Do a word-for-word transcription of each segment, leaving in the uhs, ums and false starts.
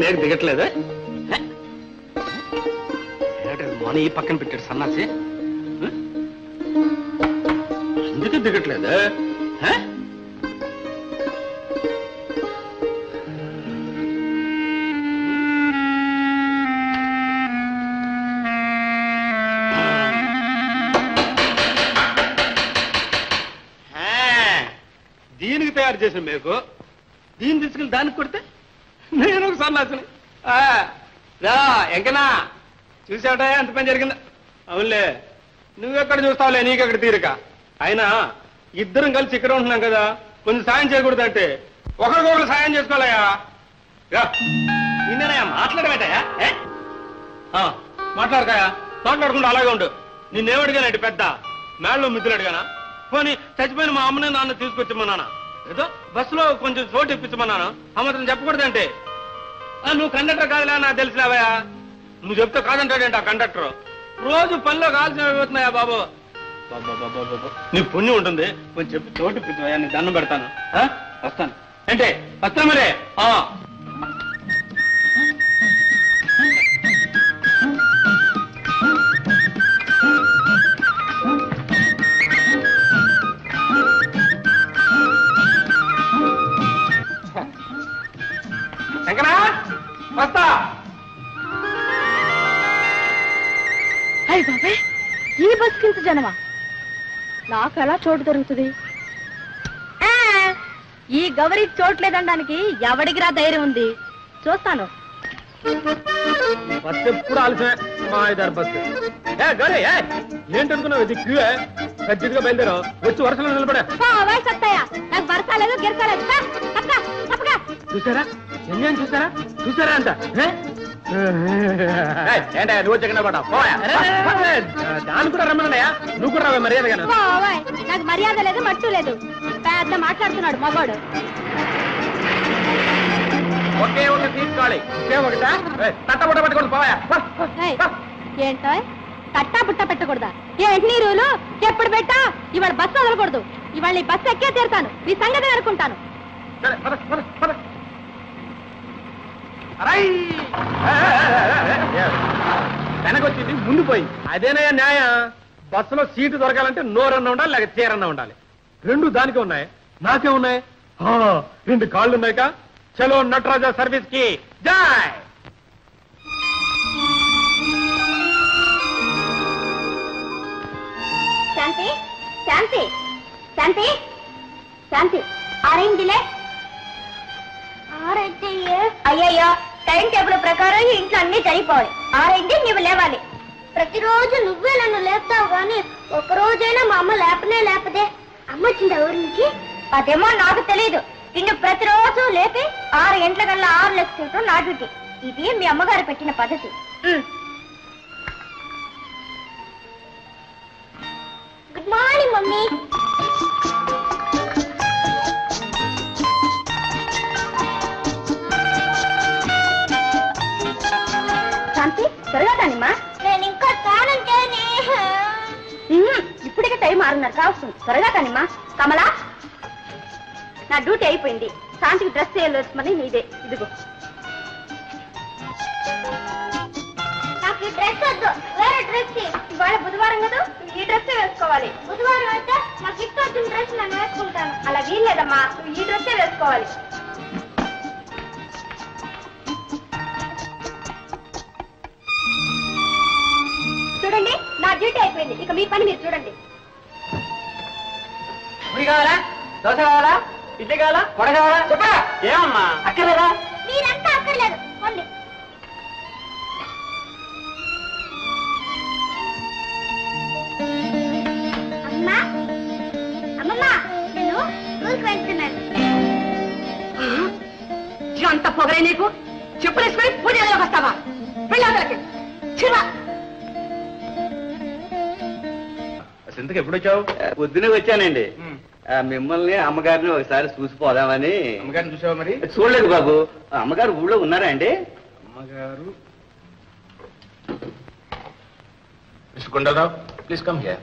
Break దిగట్లేదు మన ఈ పక్కన పెట్టాడు సన్నాసి ఎందుకు దిగట్లేదు దీనికి తయారు చేసాం మీకు దీన్ని తీసుకెళ్ళి దానికి కొడితే నేను ఒక సన్నాసిని రా ఎంకనా చూసావటా ఎంత పని జరిగిందా అవునులే నువ్వెక్కడ చూస్తావులే నీకెక్కడ తీరిక అయినా ఇద్దరం కలిసి ఇక్కడ ఉంటున్నాం కదా కొంచెం సాయం చేయకూడదంటే ఒకరికొకరు సాయం చేసుకోవాలయా నిన్ననయా మాట్లాడమేటయా మాట్లాడకాయా మాట్లాడకుండా అలాగే ఉండు నిన్నేమడిగానంటే పెద్ద మేడలో మిద్దులు అడిగానా పోనీ చచ్చిపోయిన మా అమ్మని నాన్న తీసుకొచ్చమన్నానా ఏదో బస్సులో కొంచెం చోటు ఇప్పించమన్నాను అమ్మతం చెప్పకూడదంటే నువ్వు కండక్టర్ కాదులే నాకు తెలిసినావయా నువ్వు చెప్తే కాదంటాడేంటి ఆ కండక్టర్ రోజు పనిలో కాల్సిన అయిపోతున్నాయా బాబు నీ పుణ్యం ఉంటుంది కొంచెం చెప్పి చోటు ఇప్పించవయ్యా నీ దండం పెడతాను వస్తాను అంటే వస్తా మరే ఎక్కడా వస్తా అయ్య బాబాయ్ ఈ బస్ కింద జనమా నాకు ఎలా చోటు దొరుకుతుంది ఈ గౌరీ చోట్లేదనడానికి ఎవడికి రా ధైర్యం ఉంది చూస్తాను బస్సు ఎప్పుడు ఆలస్యమే మా ఐదారు బస్సు ఏ గౌరీ ఏంటనుకున్నావు ఇది క్యూ ఖచ్చితంగా బయలుదేరా వచ్చి వరుసలో నిలబడా సత్తయ్యా నాకు వరసాలేదు గిరసాలేదు చూసారా ఎన్నేం చూసారా చూసారా అంత ఏంటా నువ్వు చెక్కన పడ్డా దాని కూడా రమ్మన్నాయా నువ్వు కూడా రావే మర్యాదగా నాకు మర్యాద లేదు మట్టు లేదు పెద్ద మాట్లాడుతున్నాడు మగోడు ఒకే ఒక తీసుకోవాలి ఒకే ఒకటా తట్ట బుట్ట పెట్టుకోండి పోయా ఏంటో తట్టా బుట్ట పెట్టకూడదా ఏంటి నీ రూలు ఎప్పుడు పెట్టా ఇవాళ బస్సు వదలకూడదు ఇవాళ ఈ బస్సు ఎక్కే తీరుతాను నీ సంగతి అనుకుంటాను వెనకొచ్చింది ముందు పోయి అదేనయ్యా న్యాయం బస్సులో సీటు దొరకాలంటే నోరన్నా ఉండాలి లేక చీరన్నా ఉండాలి రెండు దానికే ఉన్నాయి నాకే ఉన్నాయి రెండు కాళ్ళు ఉన్నాయిక చలో నటరాజా సర్వీస్ కి జాయ్ శాంతి శాంతి శాంతి శాంతి ఆరేంటిలే అయ్యయ్యో టైం టేబుల్ ప్రకారం ఇంట్లో అన్ని జరిగిపోవాలి ఆరైంది నువ్వు లేవాలి ప్రతిరోజు నువ్వే నన్ను లేపుతావు గాని ఒక్కరోజైనా మా అమ్మ లేపనే లేపదే అమ్మ వచ్చింది ఊరి నుంచి అదేమో నాకు తెలియదు నిన్ను ప్రతిరోజు లేపి ఆరు గంటల కల్లా ఆరు లక్షలు నా డ్యూటీ ఇది మీ అమ్మగారు పెట్టిన పద్ధతి గుడ్ మార్నింగ్ మమ్మీ శాంతి త్వరగా కానిమ్మా నేను ఇంకా స్నానం చేయని ఇప్పటికే టైం ఆరున్నర కావస్తుంది త్వరగా కానిమ్మా కమలా నా డ్యూటీ అయిపోయింది శాంతికి డ్రెస్ చేయవలసిందని నీదే ఇదిగో నాకు ఈ డ్రెస్ వద్దు వేరే డ్రెస్ ఇవాళ బుధవారం కదా ఈ డ్రెస్ వేసుకోవాలి బుధవారం అయితే నాకు ఇష్టం వచ్చిన డ్రెస్ నేను వేసుకుంటాను అలా వీల్లేదమ్మా నువ్వు ఈ డ్రెస్సే వేసుకోవాలి చూడండి నా డ్యూటీ అయిపోయింది ఇక మీ పని మీరు చూడండి కావాలా దోశ కావాలా ఇడ్లీ కావాలా వడ కావాలా చెప్పా ఏమమ్మా అక్కర్లేదా మీరంతా అక్కర్లేదు ఓన్లీ అమ్మా అమ్మమ్మా నేను స్కూల్కి వెళ్తున్నాను అంత పొగరే నీకు చెప్పులేసుకొని పూజలోకి వస్తావా వెళ్ళాదలకి చివా ఎందుకు ఎప్పుడు వచ్చావు పొద్దునే వచ్చానండి మిమ్మల్ని అమ్మగారిని ఒకసారి చూసిపోదామని అమ్మగారిని చూసావా మరి చూడలేదు బాబు అమ్మగారు ఊళ్ళో ఉన్నారా అండి అమ్మగారు mister Kondalarao please come here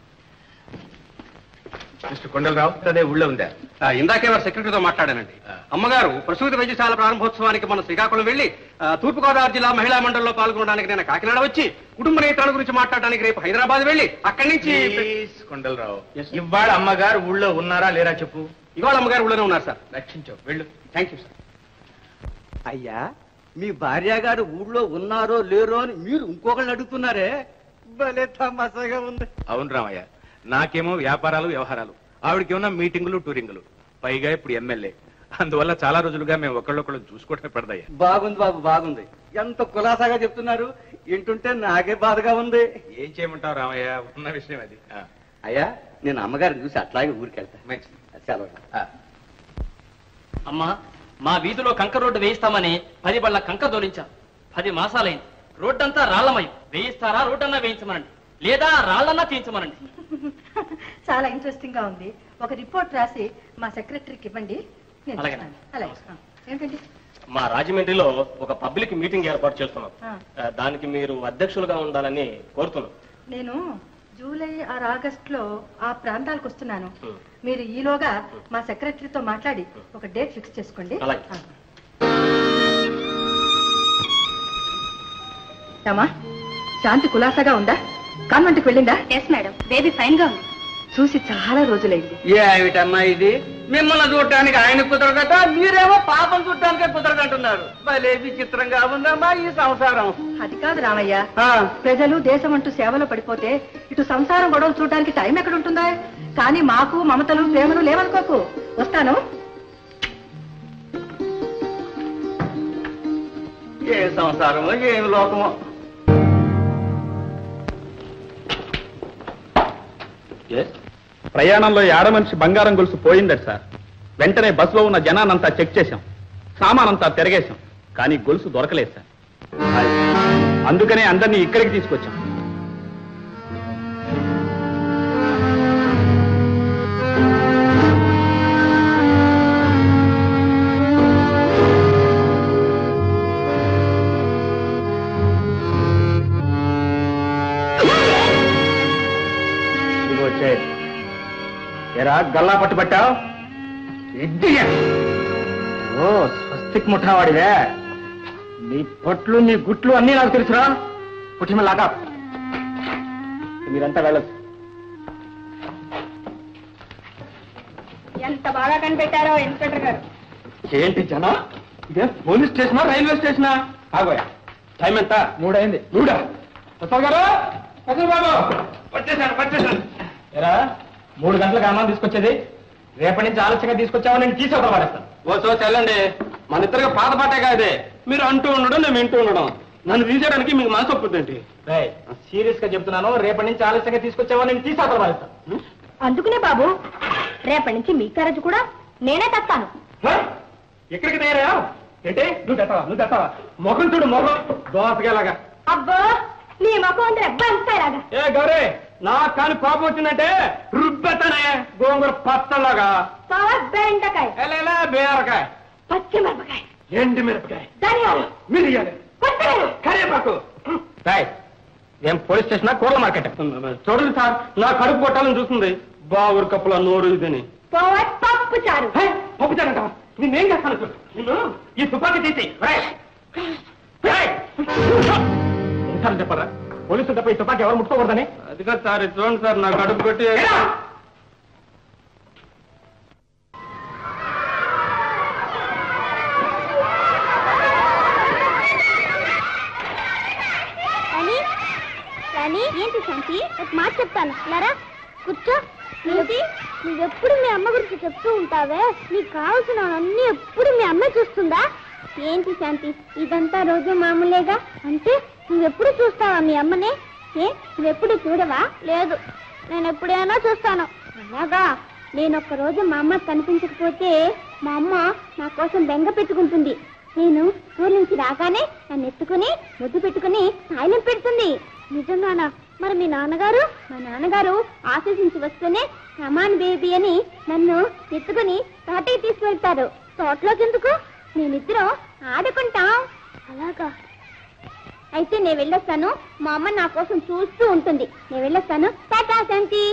mister Kondalarao అదే ఊళ్ళో ఉందా ఇందాకే వారు సెక్రటరీతో మాట్లాడానండి అమ్మగారు ప్రసూతి వైద్యశాల ప్రారంభోత్సవానికి మన శ్రీకాకుళం వెళ్లి తూర్పుగోదావరి జిల్లా మహిళా మండలిలో పాల్గొనడానికి నేను కాకినాడ వచ్చి కుటుంబ నేతల గురించి మాట్లాడడానికి రేపు హైదరాబాద్ వెళ్లి అక్కడి నుంచి కొండలరావు ఇవాళ అమ్మగారు ఊళ్ళో ఉన్నారా లేరా చెప్పు. ఇవాళ అమ్మగారు ఊళ్ళోనే ఉన్నారు సార్. రక్షించు వెళ్ళు. Thank you sir. అయ్యా మీ భార్య గారు ఊళ్ళో ఉన్నారో లేరో అని మీరు ఇంకొకళ్ళని అడుగుతున్నారే, భలే తమాషాగా ఉంది. అవును రామయ్య, నాకేమో వ్యాపారాలు వ్యవహారాలు, ఆవిడకేమన్నా మీటింగులు టూరింగులు, పైగా ఇప్పుడు ఎమ్మెల్యే. అందువల్ల చాలా రోజులుగా మేము ఒకళ్ళొకళ్ళు చూసుకోవటమే పడదయ్యా. బాగుంది బాబు బాగుంది, ఎంత కులాసాగా చెప్తున్నారు, వింటుంటే నాకే బాధగా ఉంది. ఏం చేయమంటావు రామయ్య, ఉన్న విషయం అది. అయ్యా నేను అమ్మగారిని చూసి అట్లాగే ఊరికెళ్తా. మంచిది. సెలవు. అమ్మా, మా వీధిలో కంకర రోడ్డు వేయిస్తామని పది బళ్ళ కంకర దోలించాం. పది మాసాలైంది. రోడ్డంతా రాళ్లమయం. వేయిస్తారా రోడ్డన్నా వేయించమనండి, లేదా రాళ్లన్నా తీయించమనండి. చాలా ఇంట్రెస్టింగ్ గా ఉంది. ఒక రిపోర్ట్ రాసి మా సెక్రటరీకి ఇవ్వండి. నేను అలాగే. చూస్తాను. అలాగే. ఆ, ఏంటండి? మా రాజమండ్రిలో ఒక పబ్లిక్ మీటింగ్ ఏర్పాటు చేస్తున్నాం. ఆ, దానికి మీరు అధ్యక్షులుగా ఉండాలని కోరుతున్నాం. నేను జూలై ఆరు ఆగస్ట్ లో ఆ ప్రాంతాలకు వస్తున్నాను. మీరు ఈలోగా మా సెక్రటరీతో మాట్లాడి ఒక డేట్ ఫిక్స్ చేసుకోండి. అలాగే. ఆ. రామా, శాంతి కులాసాగా ఉందా? కాన్వెంట్కి వెళ్ళిందా? ఎస్ మేడం, బేబీ ఫైన్ గా ఉంది. చూసి చాలా రోజులైంది. ఏమిటమ్మా ఇది, మిమ్మల్ని చూడటానికి ఆయన కుదరగట, మీరేమో పాపం చూడటానికే కుదరగంటున్నారు. భలే విచిత్రంగా ఉందమ్మా ఈ సంసారం. అది కాదు రామయ్య, ఆ, ప్రజలు దేశం అంటూ సేవలో పడిపోతే ఇటు సంసారం గొడవలు చూడడానికి టైం ఎక్కడ ఉంటుందా? కానీ మాకు మమతలు ప్రేమలు లేవనుకోకు. వస్తాను. ఏ సంసారమో ఏం లోకమో. ప్రయాణంలో ఏడ మనిషి బంగారం గొలుసు పోయిందట సార్. వెంటనే బస్సులో ఉన్న జనాన్నంతా చెక్ చేశాం, సామానంతా తిరగేశాం, కానీ గొలుసు దొరకలేదు సార్. అందుకనే అందరినీ ఇక్కడికి తీసుకొచ్చాం. ఎరా గల్లా పట్టు పట్టావు? ఓ స్వస్తిక్ ముఠావాడివే. నీ పొట్లు నీ గుట్లు అన్నీ నాకు తెలుసురా. పుట్టిమలాగా మీరంతా వెళ్ళచ్చు. ఎంత బాగా కనిపెట్టారో ఇన్స్పెక్టర్ గారు. ఏంటి జన, ఇదే పోలీస్ స్టేషనా రైల్వే స్టేషనా? ఆగోయా, టైం ఎంత? మూడైంది. మూడా? ప్రసాద్ గారు, ప్రసాద్ బాబు, వచ్చేసాను వచ్చేసాను. ఎరా మూడు గంటలకు అన్నం తీసుకొచ్చేది, రేపటి నుంచి ఆలస్యంగా తీసుకొచ్చామని నేను తీసి ఒకటి పడేస్తాను. ఓ సో చెల్లండి, మన ఇద్దరికి పాత పాటే కాదే. మీరు అంటూ ఉండడం, నేను వింటూ ఉండడం. నన్ను తీసేయడానికి మీకు మనసు ఒప్పుద్దేంటి? సీరియస్ గా చెప్తున్నాను, రేపటి నుంచి ఆలస్యంగా తీసుకొచ్చామని నేను తీసి ఒకటి పడేస్తాను. అందుకునే బాబు, రేపటి నుంచి మీ క్యారేజ్ కూడా నేనే తెస్తాను. ఎక్కడికి తయారయ్యా? ఏంటి నువ్వు తెస్తావా? నువ్వు తెస్తావా? మొఖం చూడు, మొఖం దోసగాలాగా. అబ్బా, నీ మొఖం అందరూ అబ్బాయి అంతాయిలాగా. ఏ గౌరీ, నాకు కానీ కోపం వచ్చిందంటే రుబ్బెత్తనే గోంగూర పచ్చలాగా. బెండకాయ, బీరకాయ, పచ్చి మిరపకాయ, ఎండి మిరపకాయ, ధనియాలు, మిరియాలు, కరివేపాకు. ఏం పోలీస్ స్టేషన్ కూరల మార్కెట్? చూడండి సార్, నా కడుపు కొట్టాలని చూస్తుంది. బావురు కప్పుల నోరు ఇదని. పప్పు చారు. పప్పు చారు అంటావా? నేనేం చేస్తాను? నిన్ను ఈ తుపాకీ తీసి ఎన్నిసార్లు చెప్పరా పోలీసులు తప్ప ఈ తుపాకీ ఎవరు ముట్టుకోకూడదని? అది కాదు సార్, చూడండి సార్, నా కడుపు కొట్టి. ఏంటి శాంతి, ఒక మాట చెప్తాను, లారా కూర్చో. ఏంటి, నువ్వెప్పుడు మీ అమ్మ గురించి చెప్తూ ఉంటావే, నీకు కావాల్సిన అన్ని ఎప్పుడు మీ అమ్మ చూస్తుందా? ఏంటి శాంతి, ఇదంతా రోజు మామూలేగా? అంటే నువ్వెప్పుడు చూస్తావా మీ అమ్మని? ఏ నువ్వెప్పుడు చూడవా? లేదు, నేను ఎప్పుడైనా చూస్తాను. అలాగా? నేను ఒక్క రోజు మా అమ్మ కనిపించకపోతే మా అమ్మ నా కోసం బెంగ పెట్టుకుంటుంది. నేను స్కూల్ నుంచి రాగానే నన్ను ఎత్తుకుని ముద్దు పెట్టుకుని తాయిలం పెడుతుంది. నిజంగానా? మరి మీ నాన్నగారు? మా నాన్నగారు ఆఫీస్ నుంచి వస్తేనే కమాన్ బేబీ అని నన్ను ఎత్తుకుని తోటకి తీసుకువెళ్తారు. తోటలోకి ఎందుకు? మేమిద్దరం ఆడుకుంటాం. అలాగా? అయితే నేను వెళ్ళొస్తాను, మా అమ్మ నా కోసం చూస్తూ ఉంటుంది. నేను వెళ్ళొస్తాను. టాటా శాంతి.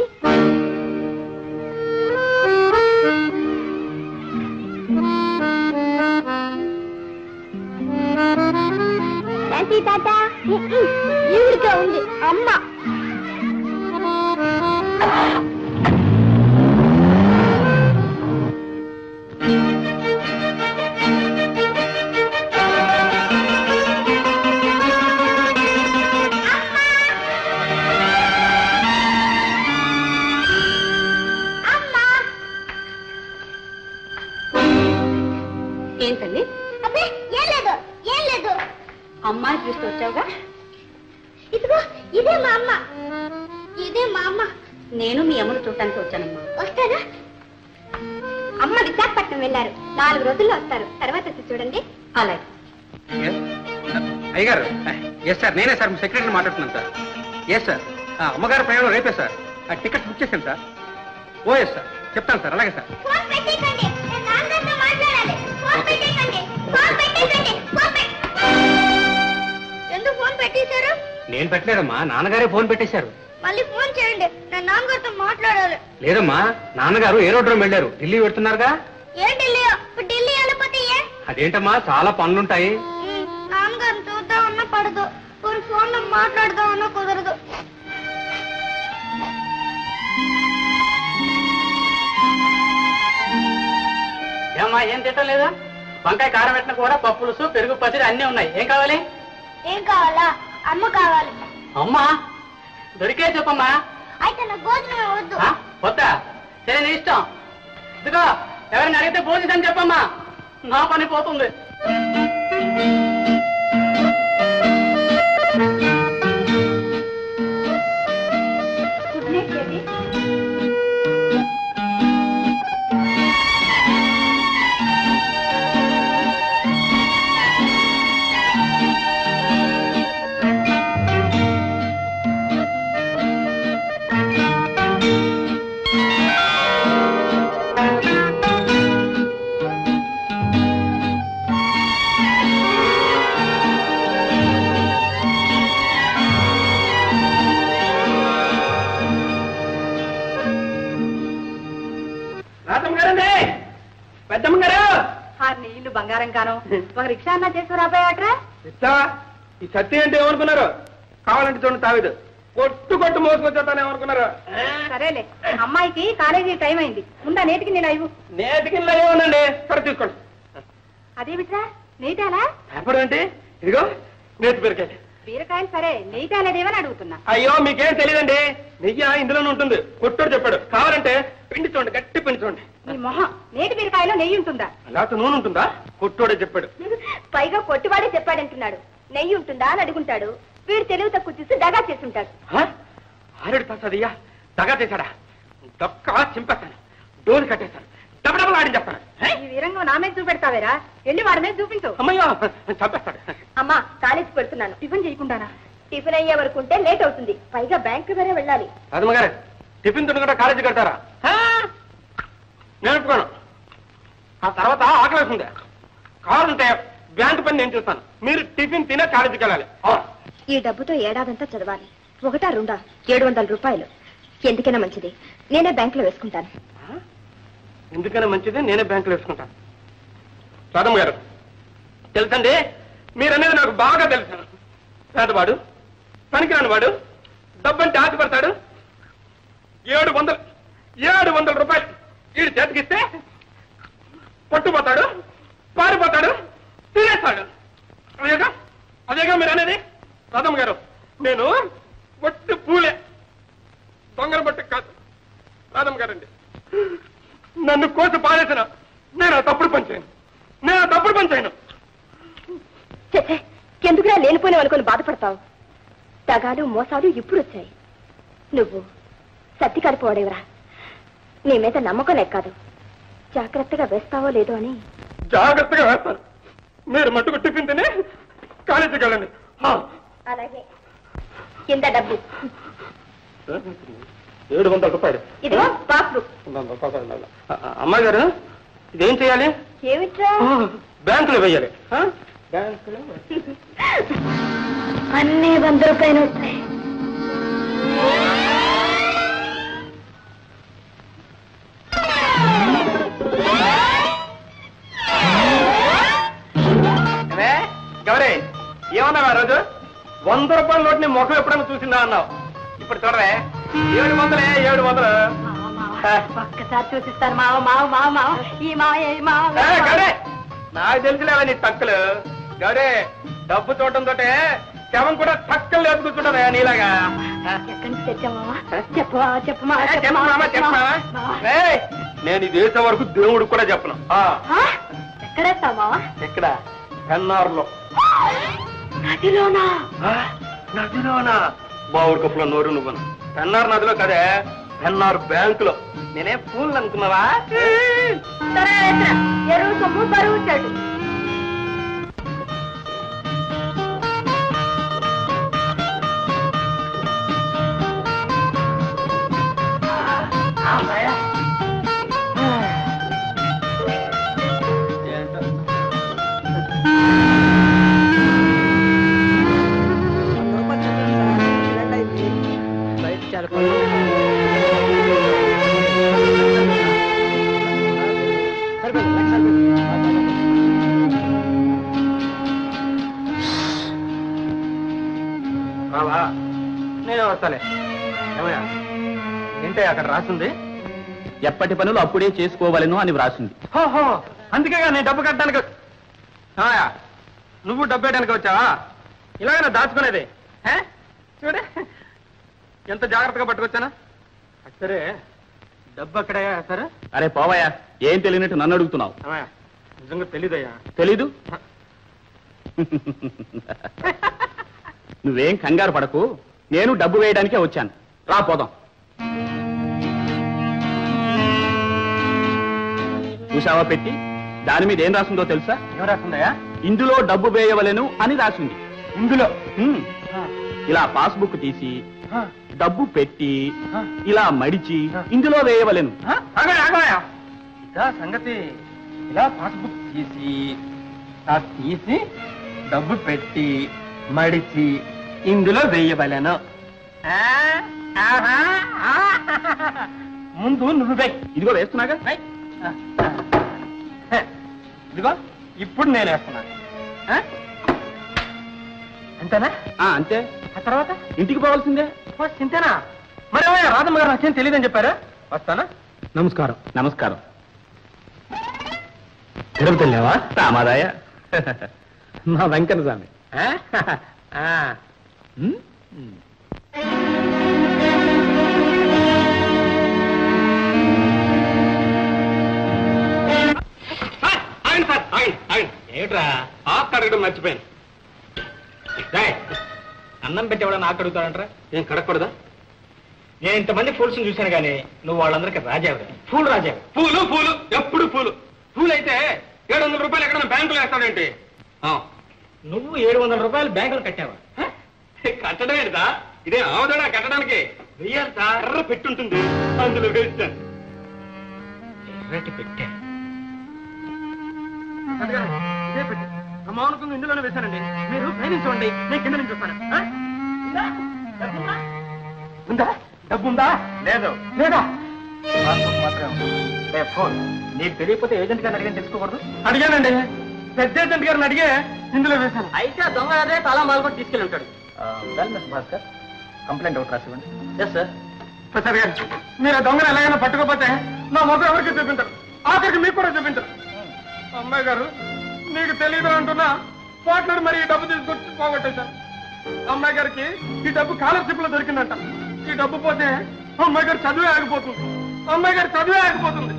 తాతయ్య తాత ఈవిడికే ఉంది అమ్మ. ఏంటండి? అబ్బే ఏం లేదు ఏం లేదు. అమ్మాయి చూస్తూ వచ్చావుగా? ఇదిగో ఇదే మా అమ్మ, ఇదే మా అమ్మ. నేను మీ అమ్మను చూడటానికి వచ్చానమ్మా. వస్తారా? అమ్మ విశాఖపట్నం వెళ్ళారు, నాలుగు రోజుల్లో వస్తారు. తర్వాత వచ్చి చూడండి. అలాగే. అయ్యగారు, ఎస్ సార్, నేనే సార్, మీ సెక్రటరీ మాట్లాడుతున్నాను సార్. ఎస్ సార్, అమ్మగారు ప్రయాణం రేపే సార్. ఆ టికెట్ బుక్ చేశాను సార్. ఓ ఎస్ సార్, చెప్తాను సార్. అలాగే సార్. ఫోన్ పెట్టేకండి, నేను నాన్నగారితో మాట్లాడాలి. ఫోన్ పెట్టేకండి, ఫోన్ పెట్టేకండి, ఫోన్ పెట్- ఎందుకు ఫోన్ పెట్టేశారు? నేను పెట్టలేదమ్మా, నాన్నగారే ఫోన్ పెట్టేశారు. మళ్ళీ ఫోన్ చేయండి, నేను నాన్నగారితో మాట్లాడాలి. లేదమ్మా, నాన్నగారు ఏరోడ్రోమ్ వెళ్ళారు, ఢిల్లీ పెడుతున్నారుగా. ఏ ఢిల్లీ? ఇప్పుడు ఢిల్లీ వెళ్ళిపోతే ఏ? అదేంటమ్మా, చాలా పనులుంటాయి. ఉమ్, నాన్నగారిని చూద్దామన్నా పడదు, ஒரு ఫోన్ లో మాట్లాడదామన్నా కుదరదు. ఏమ్మా, ఏం తింటం లేదా? వంకాయ కారం పెట్టిన కూర, పప్పులుసు, పెరుగు పచ్చడి అన్నీ ఉన్నాయి. ఏం కావాలి? ఏం కావాలా? అమ్మ కావాలి. అమ్మా దొరికే చెప్పమ్మా. అయితే నాకు భోజనం వద్దు. ఆ? వద్దా? సరే, నీ ఇష్టం. ఇదిగో, ఎవరిని అడిగితే భోజనం చెప్పమ్మా, నా పని పోతుంది. Good night baby. పెద్దమ్మ గారు, నీ ఇల్లు బంగారం కాను, ఒక రిక్షా అన్నా చేసుకురాబోయాట్రా? ఇస్తావా? ఈ సత్యం అంటే ఏమనుకున్నారు? కావాలంటే చూడండి తావిదు కొట్టు కొట్టు మోసుకొచ్చేస్తాను ఏమనుకున్నారు? సరేలే, అమ్మాయికి కాలేజీ టైం అయింది, ముందా నేటికి నేను అయ్యు. నేటికి ఏమోనండి, సరే తీసుకోండి. అదేమిట్రా, నెయ్యిటాలా? ఎప్పుడు అంటే ఇదిగో నేతి బీరకాయ. బీరకాయలు సరే, నెయ్యిటాలేదేమని అడుగుతున్నా. అయ్యో మీకేం తెలియదండి, నెయ్యి ఇందులోనే ఉంటుంది. కొట్టుడు చెప్పాడు. కావాలంటే పిండి చూడండి, గట్టి పిండి చూడండి. నీ మొహం, నేటి బీరకాయలో నెయ్యి ఉంటుందా? లేకపోతే నూనె ఉంటుందా? కొట్టుడే చెప్పాడు. పైగా కొట్టువాడే చెప్పాడంటున్నాడు. నెయ్యి ఉంటుందా అని అడుగుంటాడు. వీడు తెలివి తక్కువ చూసి దగా చేసుంటాడు. ఆరేడు ప్రసాదయ్యా దగా చేశాడా? దొక్క చింపేస్తాను, డోలు కట్టేస్తాను, డబ్బడబ్బలు ఆడించేస్తాను. ఈ వీరంగం నా మీద చూపెడతావేరా? వెళ్ళి వాడి మీద చూపించు. అమ్మయ్యో చంపేస్తాడు. అమ్మా కాలేజీకి పెడుతున్నాను. టిఫిన్ చేయకుండానా? టిఫిన్ అయ్యే వరకు ఉంటే లేట్ అవుతుంది. పైగా బ్యాంకు వరే వెళ్ళాలి. అదమ్మగారు, టిఫిన్ తినకుండా కాలేజీ కడతారా? నేను ఒప్పుకోను. ఆ తర్వాత ఆకలి అవుతుంది. కావాలంటే బ్యాంకు పని నేను చూస్తాను. మీరు టిఫిన్ తినే కాలేజీకి వెళ్ళాలి. ఈ డబ్బుతో ఏడాదంతా చదవాలి. ఒకటా రెండా? ఏడు వందల రూపాయలు. ఎందుకైనా మంచిది, నేనే బ్యాంకులో వేసుకుంటాను. ఎందుకైనా మంచిది, నేనే బ్యాంకులో వేసుకుంటాను. రాధమ్మ గారు, తెలుసండి, మీరనేది నాకు బాగా తెలుసు. పేదవాడు, పనికిరాని వాడు, డబ్బంటే ఆశపడతాడు. ఏడు వందలు ఏడు వందల రూపాయలు వీడి చేతికిస్తే పట్టుపోతాడు, పారిపోతాడు, తినేస్తాడు. అదేగా అదేగా మీరు అనేది. రాధమ్మ గారు, నేను ఒట్టి పూలే, దొంగల బట్టి కాదు. రాధమ్మ గారండి, నన్ను కోసి పారేసిన నేను ఆ తప్పుడు పని చేయను. నేను ఆ తప్పుడు పని చేయను. ఎందుకురా లేనిపోయిన అనుకుని బాధపడతావు? తగాలు మోసాలు ఇప్పుడు వచ్చాయి. నువ్వు సత్తి కలిపోవడేవరా? నీ మీద నమ్మకం లేకాదు. జాగ్రత్తగా వేస్తావో లేదో అని. జాగ్రత్తగా వేస్తాను. మీరు మట్టుకు టిఫిన్ తిని కాలేజీకి వెళ్ళండి. అలాగే. కింద డబ్బు ఏడు వందల రూపాయలు. ఇదిగో పాస్బుక్. అమ్మాయి గారు, ఇదేం చేయాలి? ఏమిట్రా? బ్యాంకులో వేయాలి. అన్నీ వంద రూపాయలు వస్తాయి. గౌరీ, ఏమన్నావా రోజు? ముఖం ఎప్పుడైనా చూసిందా అన్నావు. ఇప్పుడు చూడవే ఏడు వందలే ఏడు వందలు. ఒక్కసారి చూసిస్తారు మావ మావ మావ మావ ఈ మావ ఈ మావ గౌడే నాకు తెలుసులేవా నీ తక్కులు. గౌడే డబ్బు చూడటం తోటే శవం కూడా తక్కువ లేదు కూర్చుంటదా నీలాగా. ఎక్కడి నుంచి తెచ్చామా చెప్పవా చెప్పమా చెప్పమా చెప్పమా. నేను ఇది వేసే వరకు దేవుడికి కూడా చెప్పను. ఎక్కడేస్తావు మావా? ఎక్కడ? పెన్నారులో. నదిలోనా? నదిలోనా? బావుడు కప్పులో నోరు నువ్వును. పెన్నారు నదిలో కదే, పెన్నారు బ్యాంకులో. నేనే పూలు అనుకున్నావా? సరే ఎరువు సొమ్ము బరువు చెడు. రావా? నేనే వస్తాలే. ఏమయ్యా ఏంటే అక్కడ రాసింది? ఎప్పటి పనులు అప్పుడే చేసుకోవాలను అని వ్రాసింది. హోహో, అందుకేగా నేను డబ్బు కట్టడానికి. ఏమయ్యా నువ్వు డబ్బు వేయడానికి వచ్చావా? ఇలాగైనా దాచుకునేది. చూడే ఎంత జాగ్రత్తగా పట్టుకొచ్చానా. సరే డబ్బు అక్కడయ్యా. సరే అరే పోవయ్యా, ఏం తెలియనట్టు నన్ను అడుగుతున్నావు. ఏమయ్యా నిజంగా తెలీదయ్యా. తెలీదు? నువ్వేం కంగారు పడకు, నేను డబ్బు వేయడానికే వచ్చాను. రా పోదాం. చూసావా పెట్టి? దాని మీద ఏం రాసిందో తెలుసా? ఏం రాసిందయ్యా? ఇందులో డబ్బు వేయవలెను అని రాసింది. ఇందులో హ్మ్. ఇలా పాస్బుక్ తీసి డబ్బు పెట్టి ఇలా మడిచి ఇందులో వేయవలెను. ఇదా సంగతి. ఇలా పాస్బుక్ తీసి తీసి డబ్బు పెట్టి మడిచి ఇందులో వేయవలెను. ముందు నువ్వు వేయి. ఇదిగో వేస్తున్నాగా. ఇదిగో ఇప్పుడు నేను వేస్తున్నాను. అంతేనా? అంతే. ఆ తర్వాత ఇంటికి పోవాల్సిందే. ఇంతేనా? మరి రాధమ్మ గారు వచ్చేది తెలియదని చెప్పారా? వస్తానా? నమస్కారం. నమస్కారం. తిరుపతిలేవా? రామాదాయ మా వెంకన్న స్వామి. ఏమిట్రా ఆకు అడగడం మర్చిపోయాను. అన్నం పెట్టేవాడని ఆకు అడుగుతాడంటరా? ఏం కడగకూడదా? నేను ఇంతమంది ఫూల్స్ని చూశాను కానీ నువ్వు వాళ్ళందరికీ రాజావు. పూలు రాజా. పూలు పూలు ఎప్పుడు పూలు. పూలు అయితే ఏడు వందల రూపాయలు ఎక్కడ బ్యాంకులో వేస్తాడంటే. నువ్వు ఏడు వందల రూపాయలు బ్యాంకులో కట్టావా? కట్టడం ఏంటా? ఇదే ఆవుదడా కట్టడానికి వెయ్యాలి సార్. ఎర్ర పెట్టుంటుంది, అందులో వేస్తాను. ఎర్రటి పెట్టే ఇదే పెట్టి అమ్మ అనుకుంది, ఇందులోనే వేశానండి. మీరు పైనుంచండి, నేను కింద నుంచి వస్తాను. ఉందా? డబ్బుందా? లేదు. లేదా? ఫోన్ నీకు తెలియకపోతే ఏజెంట్ గారిని అడిగాను తెలుసుకోకూడదు? అడిగానండి. పెద్ద ఏజెంట్ గారిని అడిగే ఇందులో వేశాను. అయితే ఆ దొంగ అదే తలా మాల్గొట్టి తీసుకెళ్ళి ఉంటాడు. భాస్కర్ కంప్లైంట్ ఒకటి రాసివ్వండి. Yes sir. ప్రసాద్ గారు మీరు ఆ దొంగను ఎలాగైనా పట్టుకోకపోతే నా మొత్తం ఎవరికి చూపించరు, ఆఖరికి మీకు కూడా చూపించరు. అమ్మాయి గారు నీకు తెలియదు అంటున్నా పోట్లాడు మరి ఈ డబ్బు తీసుకొచ్చి పోగొట్టేశాను. అమ్మాయి గారికి ఈ డబ్బు స్కాలర్షిప్ లో దొరికిందంట. ఈ డబ్బు పోతే అమ్మాయి గారు చదువే ఆగిపోతుంది. అమ్మాయి గారు చదువే ఆగిపోతుంది.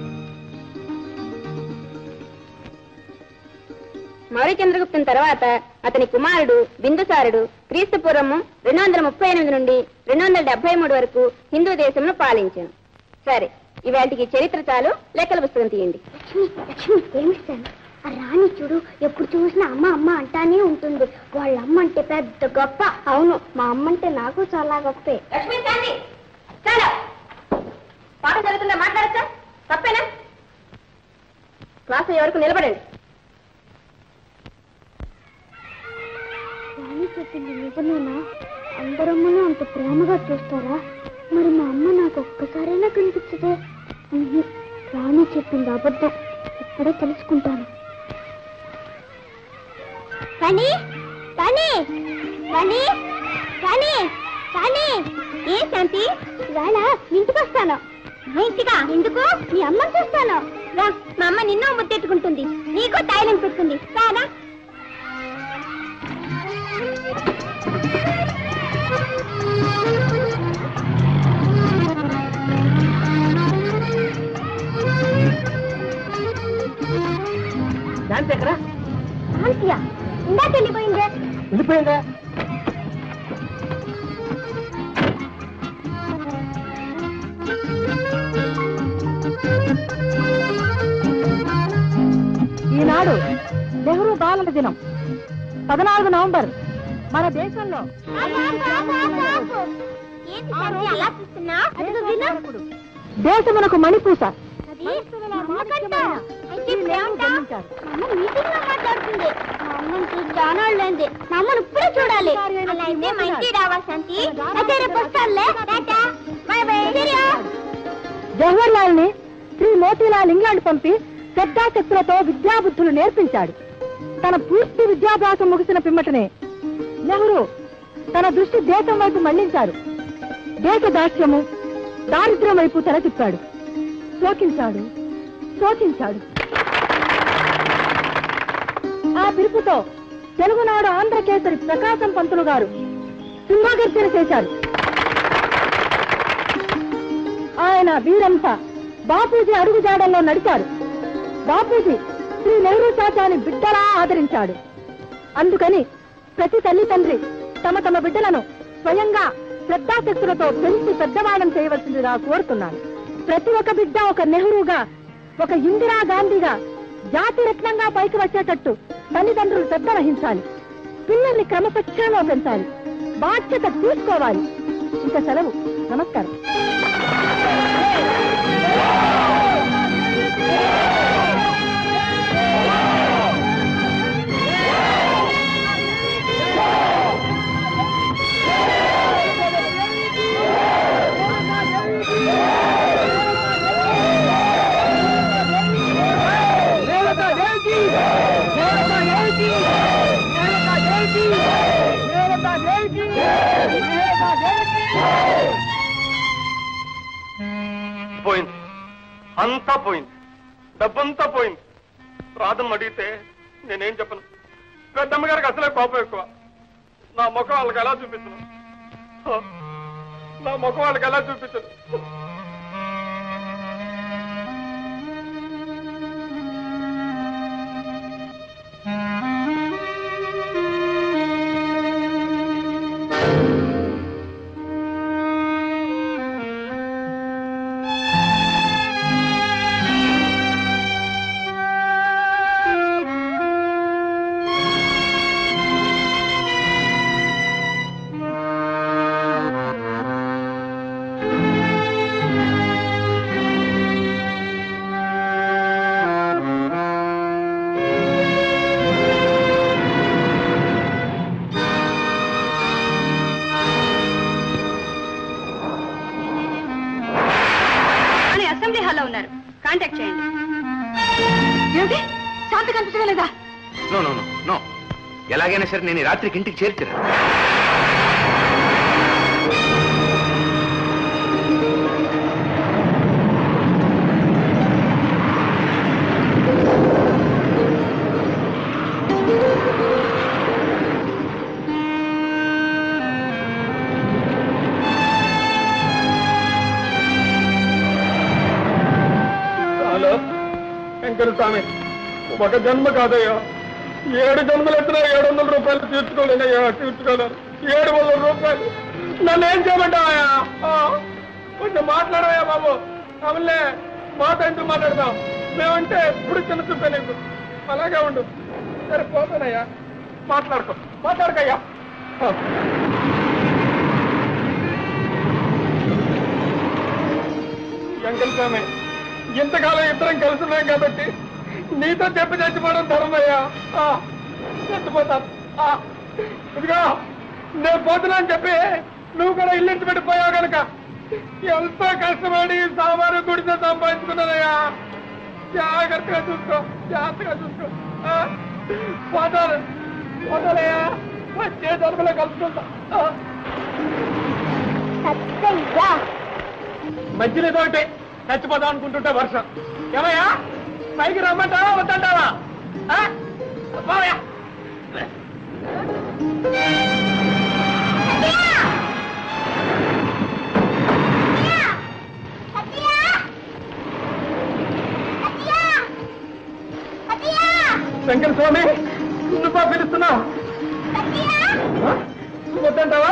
మౌర్యచంద్రగుప్తుని తర్వాత అతని కుమారుడు బిందుసారుడు క్రీస్తు పూర్వము రెండు వందల ముప్పై ఎనిమిది నుండి రెండు వందల డెబ్బై మూడు వరకు హిందూ దేశంలో పాలించాను. సరే, ఇవాటికి చరిత్ర చాలు, లెక్కల పుస్తకం తీయండి. లక్ష్మి లక్ష్మి ఏమిస్తాను? ఆ రాణి చూడు, ఎప్పుడు చూసినా అమ్మ అమ్మ అంటానే ఉంటుంది. వాళ్ళ అమ్మ అంటే పెద్ద గొప్ప. అవును, మా అమ్మ అంటే నాకు చాలా గొప్పే. లక్ష్మి చాలా పాఠం జరుగుతుందా? మాట్లాడచ్చా? తప్పేనా? క్లాస్ వరకు నిలబడండి. రాణి చెప్పింది నిజమేనా? అందరమ్మను అంత ప్రేమగా చూస్తారా? మరి మా అమ్మ నాకు ఒక్కసారైనా కనిపించదే. రాణి చెప్పింది అబద్ధం. ఇప్పుడే తెలుసుకుంటాను. రాణి రాణి రాణి రాణి శాంతి ఇవాళ ఇంటికి వస్తాను. ఇంటిగా ఎందుకు? మీ అమ్మని చూస్తాను. రా, మా అమ్మ నిన్ను ముద్దెట్టుకుంటుంది, నీకు తాయిలం పెట్టుకుంది. రాదా? శాంతి ఎక్కడ? శాంతియా? ఇందాక వెళ్ళిపోయిందే. వెళ్ళిపోయిందా? ఈనాడు నెహ్రూ బాలల దినం పద్నాలుగు నవంబర్ మన దేశంలో దేశమునకు మణిపూస చానాళ్ళైంది. మా అమ్మను ఇప్పుడే చూడాలి. జవహర్లాల్ ని శ్రీ మోతీలాల్ ఇంగ్లాండ్ పంపి శ్రద్ధాశక్తులతో విద్యాబుద్ధులు నేర్పించాడు. తన పూర్తి విద్యాభ్యాసం ముగిసిన పిమ్మటనే నెహ్రూ తన దృష్టి దేశం వైపు మళ్లించారు. దేశ దాస్యము దారిద్ర్యం వైపు తల తిప్పాడు. శోకించాడు శోకించాడు ఆ పిలుపుతో తెలుగునాడు ఆంధ్రకేసరి ప్రకాశం పంతులు గారు సింహగర్జన చేశారు. ఆయన వీరంత బాపూజీ అడుగుజాడల్లో నడిచారు. బాపూజీ శ్రీ నెహ్రూ చాచాని బిడ్డలా ఆదరించాడు. అందుకని ప్రతి తల్లి తండ్రి తమ తమ బిడ్డలను స్వయంగా శ్రద్ధాశక్తులతో పెంచి పెద్దవాళ్ళం చేయవలసిందిగా కోరుతున్నాను. ప్రతి ఒక్క బిడ్డ ఒక నెహ్రూగా, ఒక ఇందిరా గాంధీగా జాతి రత్నంగా పైకి వచ్చేటట్టు తల్లిదండ్రులు శ్రద్ధ వహించాలి. పిల్లల్ని క్రమశిక్షణలో పెంచాలి. బాధ్యత తీసుకోవాలి. ఇక సెలవు. నమస్కారం. పోయింది, అంతా పోయింది, డబ్బంతా పోయింది. రాధమ్మ అడిగితే నేనేం చెప్పను. పెద్దమ్మ గారికి అసలే కోపం ఎక్కువ. నా ముఖం వాళ్ళకి ఎలా చూపించను? నా ముఖం వాళ్ళకి ఎలా చూపించను? ఎలాగైనా సరే నేను రాత్రికి ఇంటికి చేర్చిరా. హలో వెంకట స్వామి, ఒక జన్మ కాదయ్యా, ఏడు జన్మలు ఎత్తున్నా ఏడు వందల రూపాయలు తీర్చుకోలేనయ్యా, తీర్చుకోలేను. ఏడు వందల రూపాయలు నన్ను ఏం చేయమంటావయ్యా? కొంచెం మాట్లాడవయ్యా బాబు. అవునులే, మాట ఎందుకు మాట్లాడదాం? మేమంటే ఇప్పుడు చిన్న చూపే నీకు. అలాగే ఉండు. సరే పోతానయ్యా, మాట్లాడుకో, మాట్లాడకయ్యా. వెంకట స్వామి, ఇంతకాలం ఇద్దరం కలుసున్నాం కాబట్టి నీతో చెప్పి చచ్చిపోవడం ధర్మయ్యా. చచ్చిపోతాను. ఇదిగా నేను పోతున్నా అని చెప్పి నువ్వు కూడా ఇల్లు ఇచ్చి పెట్టిపోయావు కనుక ఎంతో కష్టపడి సామాను గుడితో సంపాదించుకున్నానయ్యా. జాగ్రత్తగా చూసుకో, జాగ్రత్తగా చూసుకో. పోతాను, పోతానయ్యా. వచ్చే ధర్మలో కలుసుకుంటా. సత్య మధ్యలో ఏదో ఒకటి చచ్చిపోదాం అనుకుంటుంటే వర్షం. ఏమయ్యా పైకి రమ్మంటావా వద్దంటావా? బావయ్యా శంకర స్వామి నువ్వు పిలుస్తున్నావు వద్దంటావా?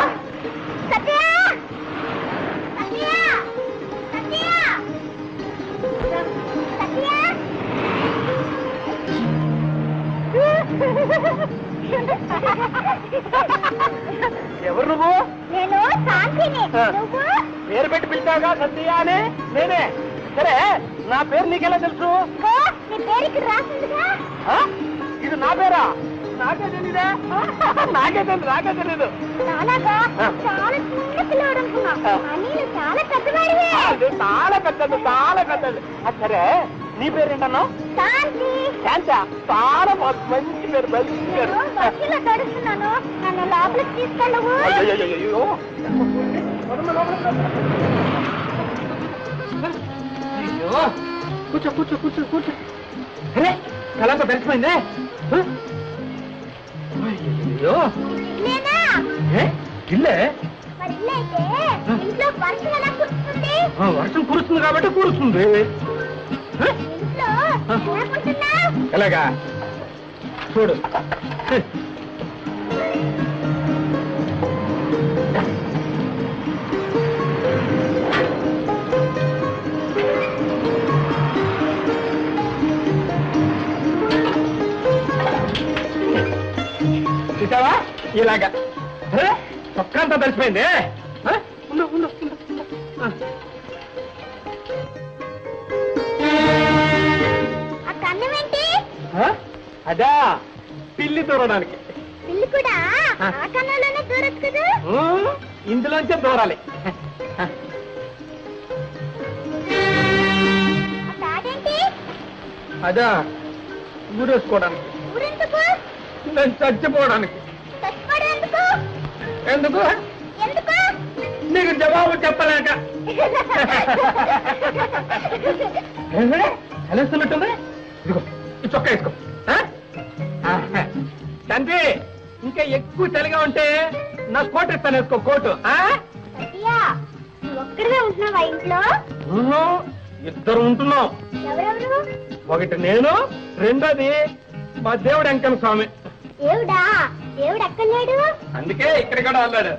ఎవరు నువ్వు? నేను శాంతిని. నువ్వు పేరు పెట్టి పిలిచావుగా సత్య అని. నేనే. సరే నా పేరు నీకెలా తెలుసు? నీ పేరుకి రాసిందిగా. ఇది నా పేరా? నాకే తెలీదా? నాకే తెలియదు నాకే తెలీదు. చాలాగా చాలా చిన్న పిల్లవాడు అనుకున్నా కానీ నువ్వు చాలా పెద్దవాడివే. అది చాలా పెద్దది చాలా పెద్దది. సరే నీ పేరు ఏంటన్నావు? శాంతి. శాంత చాలా మంచి పేరు మంచి పేరు. బస్సులో తడుస్తున్నాను నన్ను లోపలికి తీసుకెళ్ళవు. అయ్యో కూర్చో కూర్చో కూర్చో కూర్చో. అరే కళంతా దర్శమైందే. అయ్యో నేనా? ఇల్లే మరి ఇల్లు అయితే ఇంట్లో వర్షం ఎలా కురుస్తుంది? వర్షం కురుస్తుంది కాబట్టి కురుస్తుంది. ఇంట్లో ఏమనుకుంటున్నావు? ఎలాగా చూడు. చూసావా ఇలాగా చొక్కంతా తెలిసిపోయింది. ఉండు ఉండు ఆ కన్నం ఏంటి? అదా పిల్లి దూరడానికి. పిల్లి కూడా ఆ కన్నంలోనే దూరచ్చు కదా. ఇందులోంచే దూరాలి. ఆ తాడేంటి? అదా ఊరేసుకోవడానికి. ఊరెందుకు? నేను చచ్చిపోవడానికి. చచ్చిపోవడం ఎందుకు? ఎందుకు? ఎందుకు? నీకు జవాబు చెప్పలేక. కలుస్తున్నట్టుంది. ఇదిగో ఈ చొక్కా వేసుకో. తండ్రి ఇంకా ఎక్కువ చలిగా ఉంటే నా కోట్ ఇస్తాను వేసుకో కోటు. సత్యా నువ్వు ఒక్కడివే ఉంటున్నావా ఇంట్లో? ఇద్దరు ఉంటున్నాం. ఎవరెవరు? ఒకటి నేను రెండోది మా దేవుడు వెంకన్న స్వామి. దేవుడా? దేవుడు ఎక్కడ లేడు? అందుకే ఇక్కడ కూడా అన్నాడు.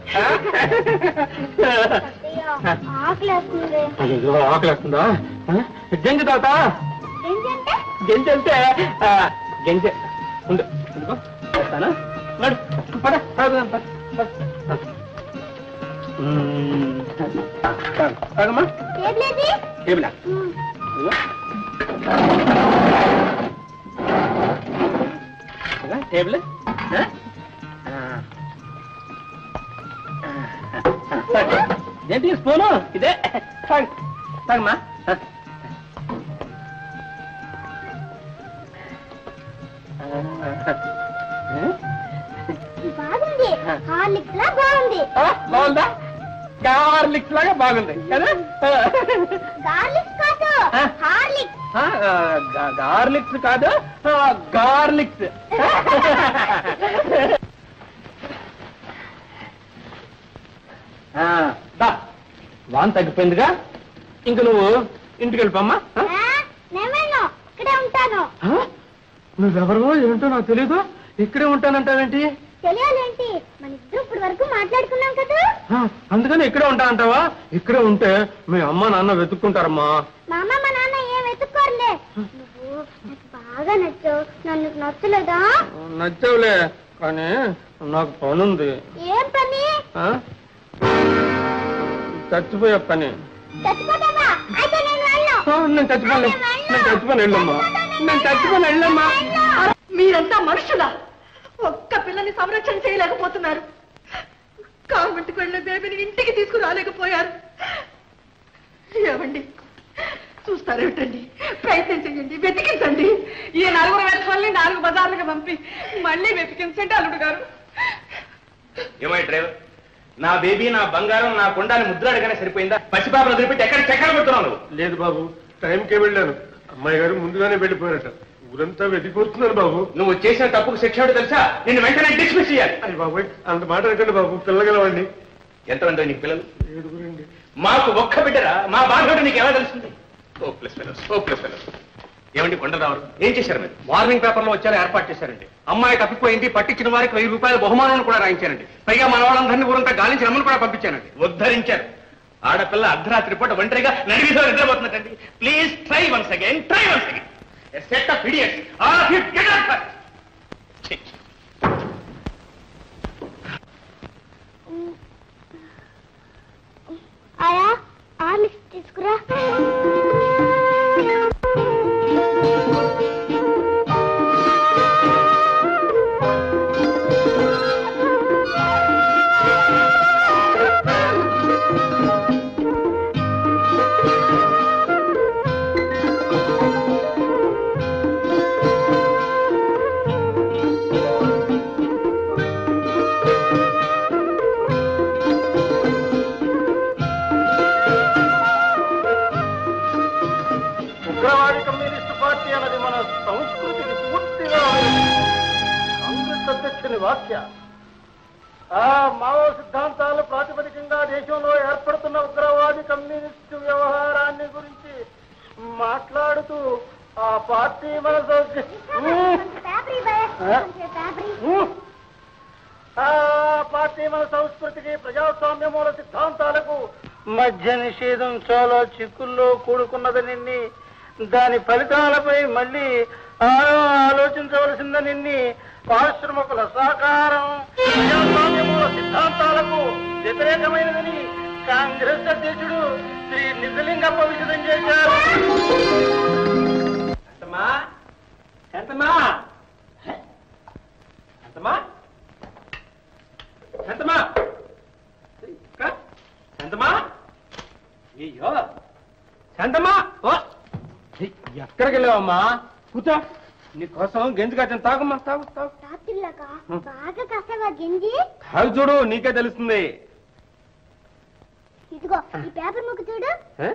ఆకలి వస్తుంది. ఆకలి వస్తుందా? గంజి తాత. ఏంటంటే? గంజి అంటే గంజి ఉండు వస్తాను. నడు పద తాగమ్మా. టేబులేది? టేబులా టేబుల్ ఏంటి స్పూను? ఇదే తాగమ్మా. బాగుంది. హార్లిక్స్ లా బాగుంది. బాగుందా? గార్లిక్స్ లాగా బాగుంది కదా. గార్లిక్స్ కాదు హార్లిక్స్. గార్లిక్స్ కాదు గార్లిక్స్. వాన్ తగ్గిపోయిందిగా ఇంక నువ్వు ఇంటికి వెళ్ళిపోమ్మా. నేను ఇక్కడే ఉంటాను. నువ్వెవరో ఏంటో నాకు తెలీదు. ఇక్కడే ఉంటానంటావేంటి? తెలియాలేంటి? మన ఇద్దరు ఇప్పటి వరకు మాట్లాడుకున్నాం కదా. అందుకని ఇక్కడే ఉంటానంటావా? ఇక్కడే ఉంటే మీ అమ్మ నాన్న వెతుక్కుంటారమ్మా. మా అమ్మ మా నాన్న ఏం వెతుక్కోరులే. నువ్వు నాకు బాగా నచ్చావు. నన్ను నచ్చలేదా? నచ్చావులే కానీ నాకు పని ఉంది. ఏం పని? చచ్చిపోయే పని. చచ్చిపోతావా? అయితే నేను వెళ్ళను. నేను చచ్చిపోలే. నేను చచ్చిపోని వెళ్ళమ్మా. నేను చచ్చిపోని వెళ్ళమ్మా. మీరంతా మనుషులా? ఒక్క పిల్లని సంరక్షణ చేయలేకపోతున్నారు. కామెంట్కి వెళ్ళిన బేబీని ఇంటికి తీసుకురాలేకపోయారు. ఏమండి చూస్తారేమిటండి? ప్రయత్నం చెయ్యండి, వెతికించండి. ఈ నలుగురు వెతకాలని నాలుగు బజార్లుగా పంపి మళ్ళీ వెతికించండి అల్లుడు గారు. ఏమై డ్రైవర్ నా బేబీ నా బంగారం నా కొండాన్ని ముద్రాడగానే సరిపోయిందా? పసిపాపను వదిలిపెట్టి ఎక్కడ చెక్కలు పెడుతున్నావు? లేదు బాబు, టైంకే వెళ్ళాను. అమ్మాయి గారు ముందుగానే వెళ్ళిపోయారట. ఊరంతా వెతికొస్తున్నారు బాబు. నువ్వు చేసిన తప్పుకు శిక్ష తెలుసా? నిన్ను వెంటనే డిస్మిస్ చేయాలి. అది బాబు, అంత మాట అనకండి బాబు, పిల్లగలవండి. ఎంతమంది నీకు పిల్లలు? ఏడుగురండి. మాకు ఒక్క బిడ్డరా? మా బాధ నీకు ఎలా తెలుస్తుంది? ఏమండి కొండరావు, ఏం చేశారు మీరు? వార్నింగ్ పేపర్ లో వచ్చారు, ఏర్పాటు చేశారండి. అమ్మాయి తప్పిపోయింది, పట్టించిన వారికి వెయ్యి రూపాయల బహుమానం కూడా రాయించారండి. పైగా మన వాళ్ళందరినీ ఊరంతా గాలించి అమ్మను కూడా పంపించానండి. ఉద్ధరించారు. ఆడపిల్ల అర్ధరాత్రి పూట ఒంటరిగా నడివిలో నిద్రపోతున్నట్టండి. Please try once again, try once again. A set of idiots. All of you get up first. ఆయా ఆ మిక్స్ తీసుకురా. ఉగ్రవాది కమ్యూనిస్టు పార్టీ అన్నది మన సంస్కృతికి పూర్తిగా కాంగ్రెస్ అధ్యక్షుని వాక్య. ఆ మావో సిద్ధాంతాల ప్రాతిపదికంగా దేశంలో ఏర్పడుతున్న ఉగ్రవాది కమ్యూనిస్టు వ్యవహారాన్ని గురించి మాట్లాడుతూ ఆ పార్టీ మన ఆ పార్టీ మన సంస్కృతికి ప్రజాస్వామ్య మూల సిద్ధాంతాలకు మధ్య నిషేధం చాలా చిక్కుల్లో కూడుకున్నదని, దాని ఫలితాలపై మళ్ళీ ఆలోచించవలసిందని, పారిశ్రామికుల సహకారం ప్రజాస్వామ్య మూల సిద్ధాంతాలకు వ్యతిరేకమైనదని కాంగ్రెస్ అధ్యక్షుడు శ్రీ నిజలింగప్ప విషదం చేశారు. ఎంతమా ఎంతమా ఎంతమా ఎంతమా శాంతమా, అయ్యో శాంతమా, ఓ ఎక్కడికి వెళ్ళావమ్మా? కూర్చో, నీకోసం గెంజి కాచని తాగమ్మా, తాగు తాగు రాత్రిలాగా బాగా కాసావా గెంజి? తాగు చూడు, నీకే తెలుస్తుంది. ఇదిగో ఈ పేపర్ ముక్క చూడు.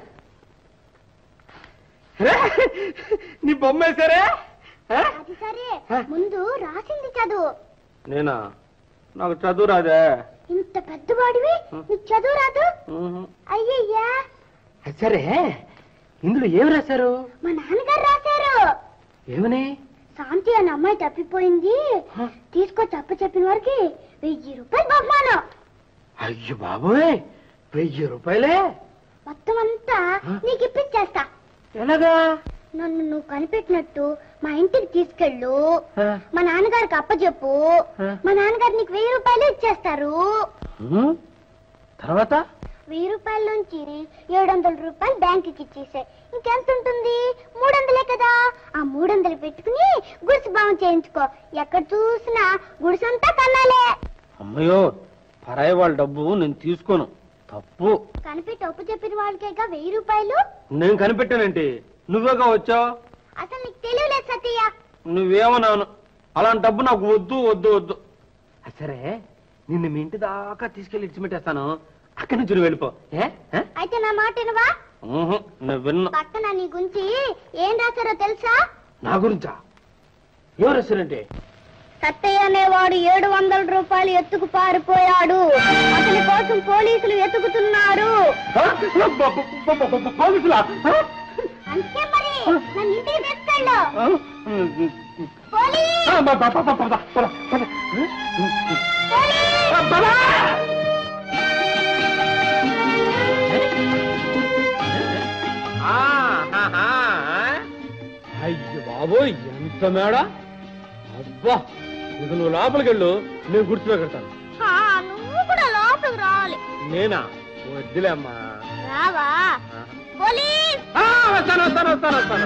నీ బొమ్మ వేసారే? అది సరే, ముందు రాసింది చదువు. నేనా? నాకు చదువు రాదే. ఇంత పెద్దవాడివి నీకు చదువు రాదు? అయ్యయ్యా. సరే, ఇందులో ఏమి రాశారు? మా నాన్నగారు రాశారు. ఏమని? శాంతి అనే అమ్మాయి తప్పిపోయింది, తీసుకొచ్చి అప్ప చెప్పిన వారికి వెయ్యి రూపాయలు బహుమానం. అయ్యో బాబోయ్, వెయ్యి రూపాయలే? మొత్తం అంతా నీకు ఇప్పించేస్తా. ఎలాగా? నన్ను నువ్వు కనిపెట్టినట్టు మా ఇంటికి తీసుకెళ్ళు, మా నాన్నగారికి అప్పచెప్పు, మా నాన్నగారు నీకు వెయ్యి రూపాయలు ఇచ్చేస్తారు. తర్వాత వెయ్యి రూపాయల నుంచి ఏడు వందల రూపాయలు బ్యాంకుకి ఇచ్చేసాయి. ఇంకెంత ఉంటుంది? మూడు వందలే కదా. ఆ మూడు వందలు పెట్టుకుని గుడిసె బాగు చేయించుకో. ఎక్కడ చూసినా గుడిసంతా కన్నాలే. అమ్మయ్యో, పరాయి వాళ్ళ డబ్బు నేను తీసుకోను, తప్పు. కనిపెట్టి అప్పు చెప్పిన వాళ్ళకేగా వెయ్యి రూపాయలు. నేను కనిపెట్టానంటే నువ్వేగా వచ్చావు. అసలు నీకు తెలియలేదు సతీయ. నువ్వేమన్నాను, అలాంటి డబ్బు నాకు వద్దు వద్దు వద్దు. సరే, నిన్ను మీ ఇంటి దాకా తీసుకెళ్లి ఇచ్చిపెట్టేస్తాను, అక్కడి నుంచి నువ్వు వెళ్ళిపో. అయితే నా మాట వినవా? నువ్వు విన్నా. పక్కన నీ గురించి ఏం రాశారో తెలుసా? నా గురించా? ఎవరు రాశారంటే? సత్తయ్య అనేవాడు ఏడు వందల రూపాయలు ఎత్తుకు పారిపోయాడు, అతని కోసం పోలీసులు ఎత్తుకుతున్నారు. పోలీసులా? అంతే మరి, నన్ను ఇంటికి తీసుకెళ్ళు. పోలీస్! అయ్యో బాబోయ్, ఎంత మేడ! అబ్బా, ఇక నువ్వు లోపలికి వెళ్ళు, నేను గుర్తుపెడతాను. నువ్వు కూడా లోపలికి రావాలి. నేనా? వద్దులే అమ్మా. రావా? పోలీస్! వస్తాను వస్తాను వస్తాను వస్తాను.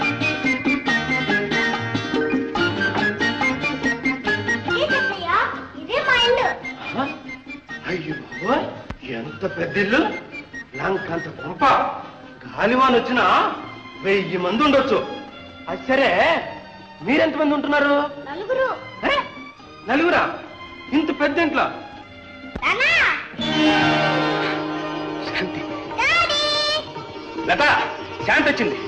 ఇదే మా ఇల్లు. అయ్యో బాబోయ్, ఎంత పెద్ద ఇల్లు! లంకంత పంప, గాలివాన్ వచ్చినా వెయ్యి మంది ఉండొచ్చు. అది సరే, మీరెంతమంది ఉంటున్నారు? నలుగురు. నలుగురా? ఇంత పెద్ద ఇంట్లో? శాంతి లత శాంతి వచ్చింది.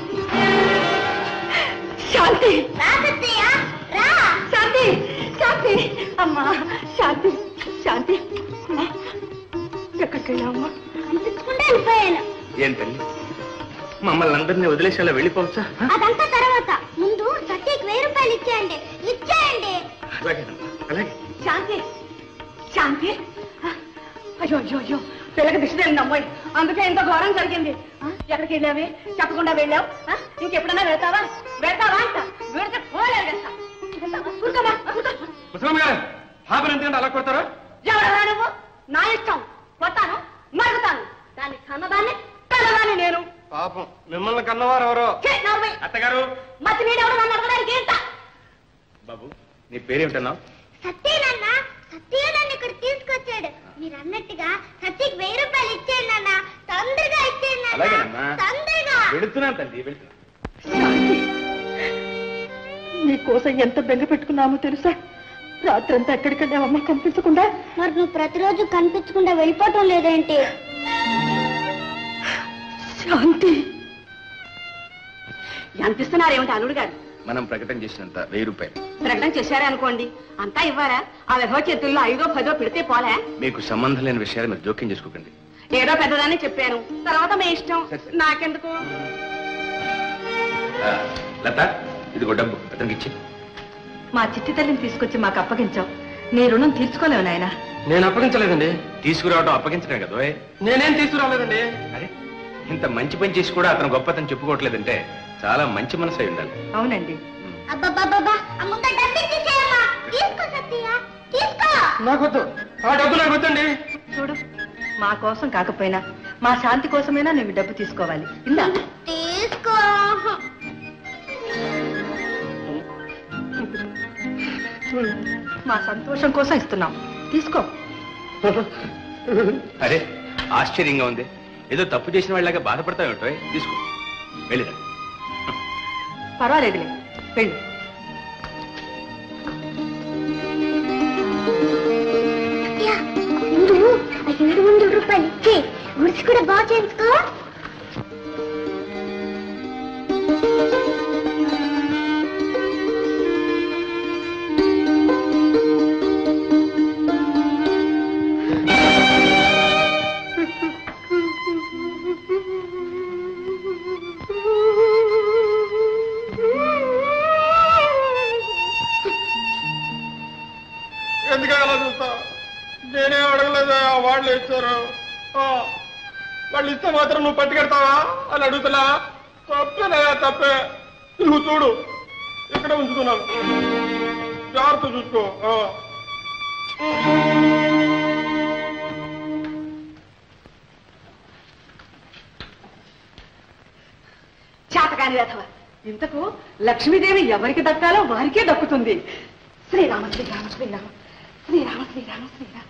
శాంతి రా సత్తయ్య, రా. శాంతి శాంతి అమ్మా శాంతి శాంతి అమ్మా, ఎక్కడికి వెళ్ళావమ్మా? కనిపించకుండా వెళ్ళిపోయాను. ఏం తల్లి, మమ్మల్ని అందరినీ వదిలేసి అలా వెళ్ళిపోవచ్చా? అదంతా తర్వాత. ముందు సత్యకి వెయ్యి రూపాయలు ఇచ్చేయండి, ఇచ్చేయండి. అలాగేనమ్మా, అలాగే. శాంతి శాంతి అయ్యో అయ్యో అయ్యో పిల్లకి దిష్టి తగిలింది అమ్మాయి, అందుకే ఇంత ఘోరం జరిగింది. ఆ, ఎక్కడికి వెళ్ళావి? చెప్పకుండా వెళ్ళావు. ఆ, ఇంకెప్పుడన్నా వెళ్తావా? వెళ్తావా అంట వీడితే పోలేదు కదా. కూర్చోమా, కూర్చో. ముసలమ్మ గారు పాపను ఎందుకంటే అలా కొడతారా? ఎవడరా నువ్వు? నా ఇష్టం, కొట్టాను మరుగుతాను. దాన్ని కన్నదాన్ని కన్నదాన్ని నేను. పాపం మిమ్మల్ని కన్నవారు ఎవరో. ఛీ, నవ్వే. అత్తగారు మతి నేనెవడు నన్ను అడగడానికి ఏంట? బాబు నీ పేరేమిటన్నావు? సత్యనన్న, సత్య నన్ను ఇక్కడ తీసుకొచ్చాడు. మీరు అన్నట్టుగా సత్యకి వెయ్యి రూపాయలు ఇచ్చేయండి అన్న. తొందరగా ఇచ్చేయండి అన్న. అలాగేనమ్మా. తొందరగా. వెళుతున్నాను తల్లి, వెళుతున్నా. శాంతి, నీ కోసం ఎంత బెంగ పెట్టుకున్నామో తెలుసా? రాత్రంతా ఎక్కడికి వెళ్ళావమ్మా కనిపించకుండా? మరి నువ్వు ప్రతిరోజు కనిపించకుండా వెళ్ళిపోవటం లేదేంటి? శాంతి, ఎంత ఇస్తున్నారేమిటి అల్లుడు గారు? మనం ప్రకటన చేసినంత వెయ్యి రూపాయలు. ప్రకటన చేశారే అనుకోండి, అంతా ఇవ్వారా? ఆ విధవ చేతుల్లో ఐదో పదో పెడితే పోలే. మీకు సంబంధం లేని విషయాలు మీరు జోక్యం చేసుకోకండి. ఏదో పెద్దదాన్ని చెప్పాను, తర్వాత మీ ఇష్టం, నాకెందుకు? ఆ, లత ఇదిగో డబ్బు అతనికి ఇచ్చి. మా చిట్టి తల్లిని తీసుకొచ్చి మాకు అప్పగించావు, నీ రుణం తీర్చుకోలేవు నాయన. నేను అప్పగించలేదండి. తీసుకురావడం అప్పగించడం కదా. నేనేం తీసుకురాలేదండి. అరే ఇంత మంచి పని చేసి కూడా అతను గొప్పతని చెప్పుకోవట్లేదంటే చాలా మంచి మనసు అయి ఉండాలి. అవునండి. అబ్బబ్బబ్బబ్బా, ఆ ముందు డబ్బు ఇచ్చేసేయమ్మా. తీసుకో సత్య, తీసుకో. నాకొద్దు, ఆ డబ్బు నాకు వద్దండి. చూడు, మా కోసం కాకపోయినా మా శాంతి కోసమైనా నువ్వు డబ్బు తీసుకోవాలి. ఇందా తీసుకో. మా సంతోషం కోసం ఇస్తున్నాం, తీసుకో. అరే ఆశ్చర్యంగా ఉంది, ఏదో తప్పు చేసిన వాళ్ళగా బాధపడతావు ఏమిటో. తీసుకో, వెళ్ళిరా. పర్వాలేదులే, వెళ్ళు. సత్య, ముందు ఆ ఏడు వందల రూపాయలు ఇచ్చి గుడిసి కూడా బాగా చేయించుకో. ఎందుకని అలా చూస్తా? నేనే అడగలేదా, వాళ్ళు ఇచ్చారు. ఆ, వాళ్ళు ఇస్తే మాత్రం నువ్వు పట్టుకెడతావా అని అడుగుతున్నా. తప్పేనయ్యా, తప్పే. నువ్వు చూడు, ఇక్కడ ఉంచుతున్నాను, జాగ్రత్త చూసుకో. ఆ. చాతకాని వేధవ, ఇంతకు లక్ష్మీదేవి ఎవరికి దక్కాలో వారికే దక్కుతుంది. శ్రీరామ శ్రీరామ శ్రీరామ శ్రీరామ శ్రీరామ శ్రీరామ.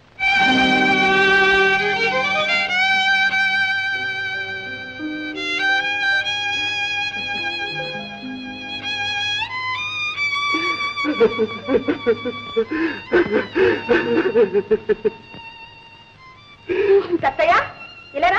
సత్తయ్య, ఇలారా.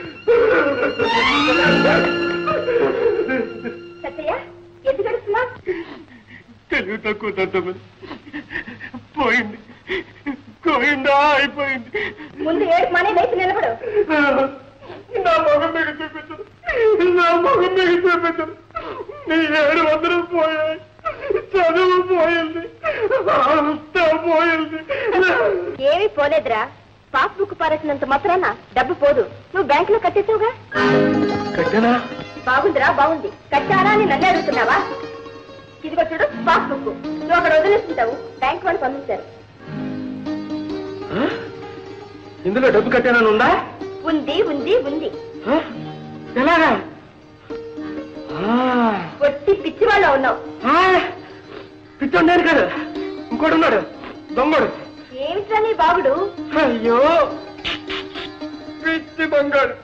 సత్తయ్య, ఎందుకు అడుగుతున్నా? తెలివి తక్కువ దద్దమని పోయింది, పోయిందా అయిపోయింది. ముందు ఏడు మనీ లేచి నిలబడు. నా మొహం మీకు చూపించదు, నా మొహం మీకు చూపించదు. నీ ఏడు వందలు పోయాయి, చదువు పోయింది, అంతా పోయింది. ఏమీ పోలేదురా, పాస్బుక్ పారేసినంత మాత్రాన డబ్బు పోదు. నువ్వు బ్యాంకులో కట్టేసావుగా. కట్టనా? బాగుందిరా, బాగుంది. కట్టారా అని నన్ను అడుగుతున్నావా? ఇదిగో చూడు పాస్బుక్, నువ్వు అక్కడ వదిలేస్తుంటావు, బ్యాంక్ వాళ్ళు పంపించారు. ఇందులో డబ్బు కట్టానని ఉందా? ఉంది ఉంది ఉంది. ఎలాగా? ఒట్టి పిచ్చి వాళ్ళ ఉన్నావు. పిచ్చోడు నేను కాదు, ఇంకోటి ఉన్నాడు, దొంగడు. ఏమిట్రా నీ బాబుడు? అయ్యో పిచ్చి బంగాడు.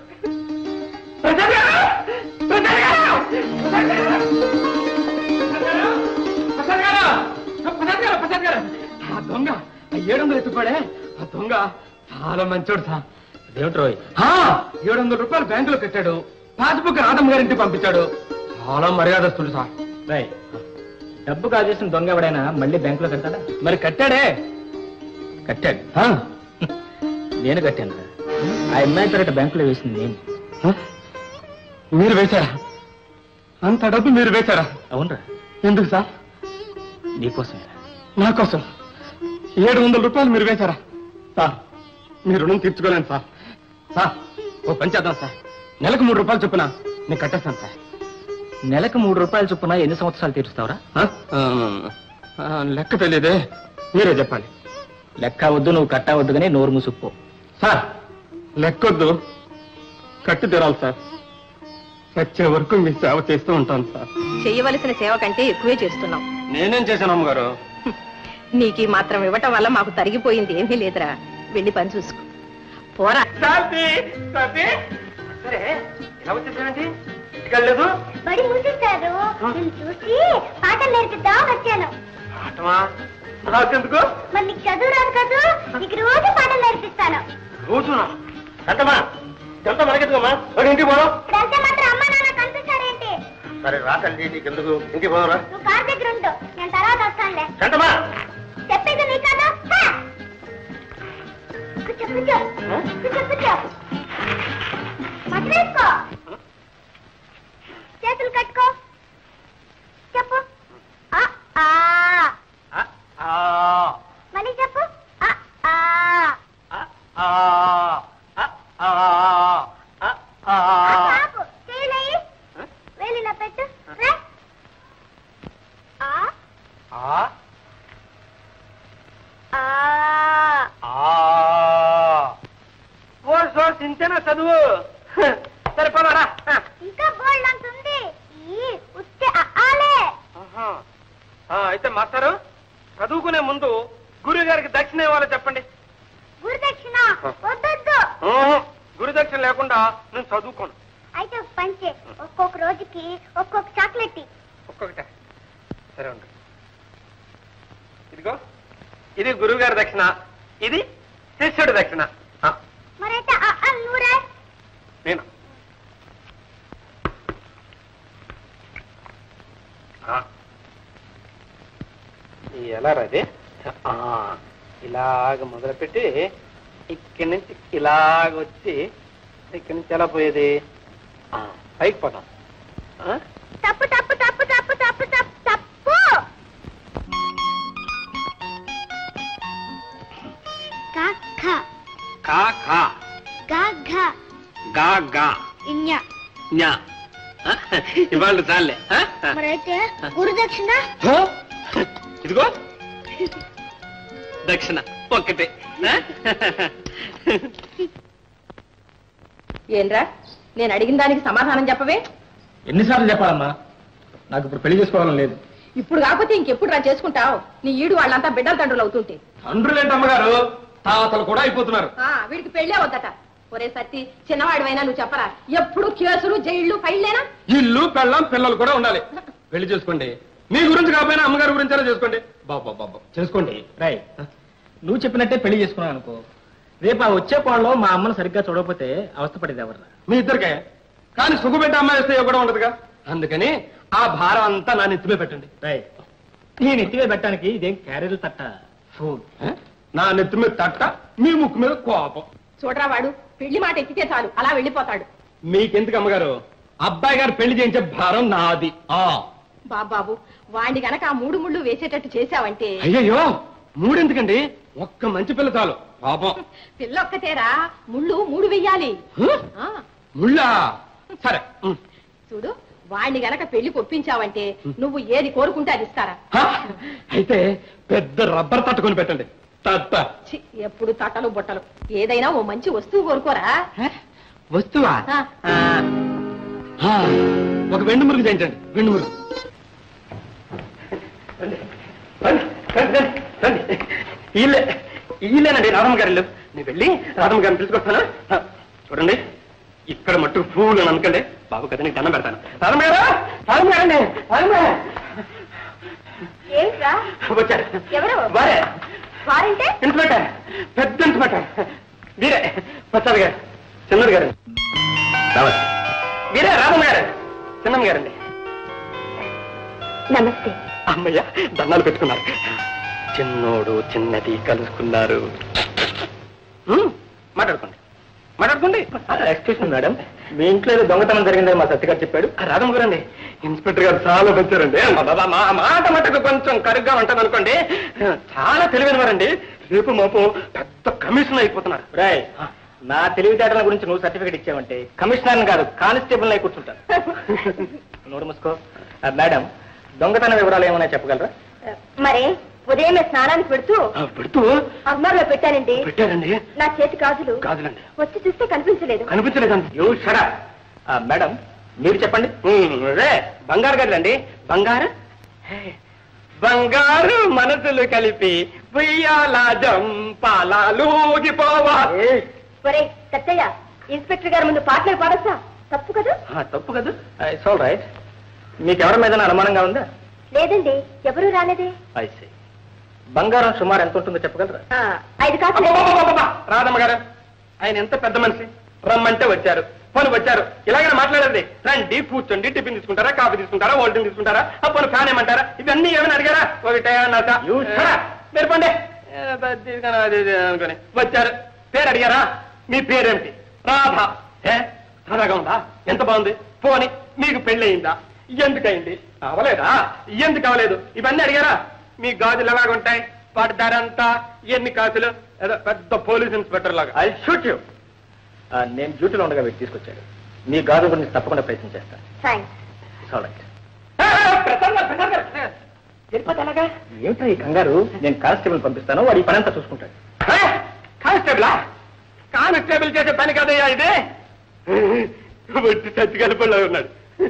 ఆ దొంగ ఆ ఏడు వందలు ఎత్తుకోడే, ఆ దొంగ చాలా మంచోడు సార్. అదేమిటి రోయ్, ఏడు వందల రూపాయలు బ్యాంకులో కట్టాడు, పాస్బుక్ రాధమ్మ గారింటికి పంపించాడు. చాలా మర్యాదస్తుడు సార్. రాయ్, డబ్బు కాజేసిన దొంగ ఎవడైనా మళ్ళీ బ్యాంకులో కట్టాడా? మరి కట్టాడే. కట్టాడు. నేను కట్టాను రా. ఆ అమ్మాయి పేరట బ్యాంకులో వేసింది నేను. మీరు వేశారా? అంత డబ్బు మీరు వేశారా? అవునరా. ఎందుకు సార్? నీకోసమే. నా కోసం ఏడు వందల రూపాయలు మీరు వేశారా? సార్, మీ రుణం తీర్చుకోలేను సార్. సార్, ఓ పని చేద్దాం సార్. నెలకు మూడు రూపాయలు చొప్పున నేను కట్టేస్తాను సార్. నెలకు మూడు రూపాయలు చొప్పున ఎన్ని సంవత్సరాలు తీరుస్తావురా? లెక్క తెలియదే, మీరే చెప్పాలి. లెక్క వద్దు, నువ్వు కట్టవద్దు కానీ నోరు మూసుకుపో. సార్, లెక్కొద్దు, కట్టి తీరాలి సార్. వచ్చే వరకు మీ సేవ చేస్తూ ఉంటాను సార్. చెయ్యవలసిన సేవ కంటే ఎక్కువే చేస్తున్నావు. నేనేం చేశాను అమ్మగారు? నీకు మాత్రం ఇవ్వటం వల్ల మాకు తరిగిపోయింది ఏమీ లేదురా. వెళ్ళి పని చూసుకో పోరా. సరే, ఎలా వచ్చేసానండి? ఇంటికెళ్ళలేదు? బడి మూసేశారు. నేను చూసి పాటలు నేర్పిద్దాం వచ్చాను. పాఠమా? నాకెందుకు? మరి నీకు చదువు రాదు కదా, నీకు రోజు పాటలు నేర్పిస్తాను. రోజునా? ఎంతమా? ఎంత మనకెందుకమ్మా? ఇంటికి పోదాం. ఇప్పుడంటే మాత్రం అమ్మ నాన్న కనిపిస్తారేంటి? సరే రా తల్లి, నీకెందుకు? ఇంటికి పోదాం రా. నువ్వు కార్ దగ్గర ఉండు, నేను తర్వాత వస్తానులే. ఎంతమా? చెప్పేది నీ కదా. కూర్చో కూర్చో కూర్చో కూర్చో. మట్లేసుకో, చేతులు కట్టుకో. చెప్పు. ఆ ఆ మళ్ళీ చెప్పు. ఆ ఆ చేయలేయి. వేలిలా పెట్టు. ఇంతేనా చదువు? సరే పదరా. ఇంకా బోల్డ్ అంటుంది. ఉత్తే ఆలే. అయితే మాస్టారు, చదువుకునే ముందు గురువు గారికి దక్షిణ ఇవ్వాలో చెప్పండి. గురు దక్షిణ వద్దొద్దు. గురు దక్షిణ లేకుండా నేను చదువుకోను. అయితే ఒక పంచే, ఒక్కొక్క రోజుకి ఒక్కొక్క చాక్లెట్. ఒక్కొక్కట? సరే ఉండు. ఇదిగో, ఇది గురువు గారి దక్షిణ, ఇది శిష్యుడి దక్షిణ. మరైతే నూరే. నేను ఎలా రాదే? ఇలాగ మొదలుపెట్టి ఇక్కడి నుంచి ఇలాగ వచ్చి ఇక్కడి నుంచి ఎలా పోయేది? పైకి పోతాం. తప్పు తప్పు తప్పు తప్పు తప్పు తప్పు తప్పు. కా ఖ కా ఖ గా ఘ గా గా ఇన్య న్యా. ఇవాళ చాలే. మరైతే గురు దక్షిణ? ఇదిగో దక్షిణ ఒక్కటే. ఏంరా, నేను అడిగిన దానికి సమాధానం చెప్పవే. ఎన్నిసార్లు చెప్పాలమ్మా? నాకు ఇప్పుడు పెళ్లి చేసుకోవాలని లేదు. ఇప్పుడు కాకపోతే ఇంకెప్పుడు రా చేసుకుంటావు? నీ ఈడు వాళ్ళంతా బిడ్డల తండ్రులు అవుతుంటే. తండ్రులేంటి అమ్మగారు, తాతలు కూడా అయిపోతున్నారు. వీడికి పెళ్ళే వద్దట. ఒరే సత్తి, చిన్నవాడివైనా నువ్వు చెప్పరా? ఎప్పుడు కేసులు, జైళ్లు, ఫైళ్లేనా? ఇల్లు పెళ్ళం పిల్లలు కూడా ఉండాలి. పెళ్లి చేసుకోండి. మీ గురించి కాకపోయినా అమ్మగారి గురించి అయినా చేసుకోండి. బాబా బాబా చేసుకోండి. రాయ్, నువ్వు చెప్పినట్టే పెళ్లి చేసుకున్నావు అనుకో, రేపు ఆ వచ్చే కోళ్ళలో మా అమ్మను సరిగ్గా చూడకపోతే అవస్థపడేది ఎవర్రా? మీ ఇద్దరికే. కానీ సుఖపెట్టి అమ్మాయి వేస్తే కూడా ఉండదుగా. అందుకని ఆ భారం అంతా నా నెత్తిమే పెట్టండి. రాయ్, నేను ఎత్తివే పెట్టడానికి ఇదేం క్యారీలు తట్ట. ఫోన్ నా నెత్తి మీద తట్ట, మీ ముక్కు మీద కోపం. చూడరా, వాడు పెళ్లి మాట ఎత్తితే చాలు అలా వెళ్ళిపోతాడు. మీకెందుకు అమ్మగారు? అబ్బాయి గారు పెళ్లి చేయించే భారం నాది. ఆ బాబాబు, వాడిని గనక ఆ మూడు ముళ్ళు వేసేటట్టు చేశావంటే. అయ్యయ్యో, మూడెందుకండి? ఒక్క మంచి పిల్ల చాలు. పాపం పిల్లొక్కతేరా, ముళ్ళు మూడు వెయ్యాలి. ముళ్ళా? సరే చూడు, వాడిని గనక పెళ్లి కొప్పించావంటే నువ్వు ఏది కోరుకుంటే అది ఇస్తారా? అయితే పెద్ద రబ్బర్ తట్టుకొని పెట్టండి. తట్ట ఎప్పుడు తట్టలు బొట్టలు. ఏదైనా ఓ మంచి వస్తువు కోరుకోరా. వస్తువా? ఒక వెండి మురుగు చేయించండి. వెండి మురుగు. ఇల్లే ఇల్లేనండి రాధమ్మ గారి ఇల్లు. నేను వెళ్ళి రాధమ్మ గారిని పిలుచుకొస్తాను. చూడండి, ఇక్కడ మట్టుకు పూలు అని అనుకోండి. బాబు కదా నీకు దండం పెడతాను. రాధమ్మ గారు, రాధమ్మ గారండి, రాధమ్మ గారు వచ్చారు. ఎవరు? వారే. వారంటే ఇన్స్పెక్టర్, పెద్ద ఇన్స్పెక్టర్. వీరే ప్రసాద్ గారు, చిన్నడు గారండి. వీరే రాధమ్మ గారు, చిన్నమ్మ గారండి. నమస్తే. అమ్మయ్య దండాలు పెట్టుకున్నారు. చిన్నోడు చిన్నది కలుసుకున్నారు. మాట్లాడుకోండి మాట్లాడుకోండి. ఎక్స్క్యూజ్ మేడం, మీ ఇంట్లో ఏదో దొంగతనం జరిగిందని మా సత్య గారు చెప్పాడు. రాధమ్మ గారండి, ఇన్స్పెక్టర్ గారు చాలా వచ్చారండి. మా మాట మటుకు కొంచెం కరుగ్గా ఉంటుంది అనుకోండి. చాలా తెలివైన వారండి. రేపు మాపు పెద్ద కమిషనర్ అయిపోతున్నారు. రాయ్, నా తెలివితేటల గురించి నువ్వు సర్టిఫికేట్ ఇచ్చావంటే కమిషనర్ కాదు కానిస్టేబుల్ అయి కూర్చుంటాను. నోరు మూసుకో. మేడం, దొంగతన వివరాలు ఏమైనా చెప్పగలరా? మరే ఉదయమే స్నానానికి పెడుతూ పెడుతూ అమ్మాయిలో పెట్టానండి. పెట్టారండి. నా చేతి గాజులు కాదులండి. వచ్చి చూస్తే కనిపించలేదు. కనిపించలేదండి. యూ షడా. మేడం, మీరు చెప్పండి. రే బంగారు గదండి. బంగారు బంగారు మనసులు కలిపి ఉయ్యాలాజం పాలూగిపోవా. ఒరే సత్తయ్య, ఇన్స్పెక్టర్ గారి ముందు పాటలు పాడొచ్చా? తప్పు కదా? తప్పు కదా. It's all right. మీకు ఎవరి మీద అనుమానంగా ఉందా? లేదండి, ఎవరూ రాలేదే. ఐసీ. బంగారం సుమారు ఎంత ఉంటుందో చెప్పగలరా? ఐదు కాదు. రాధమ్మ గారు, ఆయన ఎంత పెద్ద మనిషి. రమ్మంటే వచ్చారు, పని వచ్చారు. ఇలాగైనా మాట్లాడండి. రండి, కూర్చోండి. టిఫిన్ తీసుకుంటారా, కాఫీ తీసుకుంటారా, ఓల్టీన్ తీసుకుంటారా, అప్పుడు ఫ్యాన్ ఏమంటారా? ఇవన్నీ ఏమైనా అడిగారా? ఒకటే అన్నాక మీరు పండి అనుకోని వచ్చారు. పేరు అడిగారా? మీ పేరేమిటి? రాధ. ఏ రాధాగా ఉందా? ఎంత బాగుంది. పోని మీకు పెళ్లి అయిందా? ఎందుకయింది? అవలేదా? ఎందుకు అవలేదు? ఇవన్నీ అడిగారా? మీ గాజులు ఎలాగుంటాయి? వాటి ధర అంతా ఎన్ని కాసులు? ఏదో పెద్ద పోలీస్ ఇన్స్పెక్టర్ లాగా. I shoot you. నేను డ్యూటీలో ఉండగా పెట్టి తీసుకొచ్చాడు. మీ గాజుల గురించి తప్పకుండా ప్రయత్నం చేస్తాను. ఏమిటో ఈ కంగారు? నేను కానిస్టేబుల్ పంపిస్తాను, వాడు ఈ పని అంతా చూసుకుంటాడు. కానిస్టేబులా? కానిస్టేబుల్ చేసే పని కదయ్యా ఇదే. వచ్చి చచ్చి కలిపి ఉన్నాడు.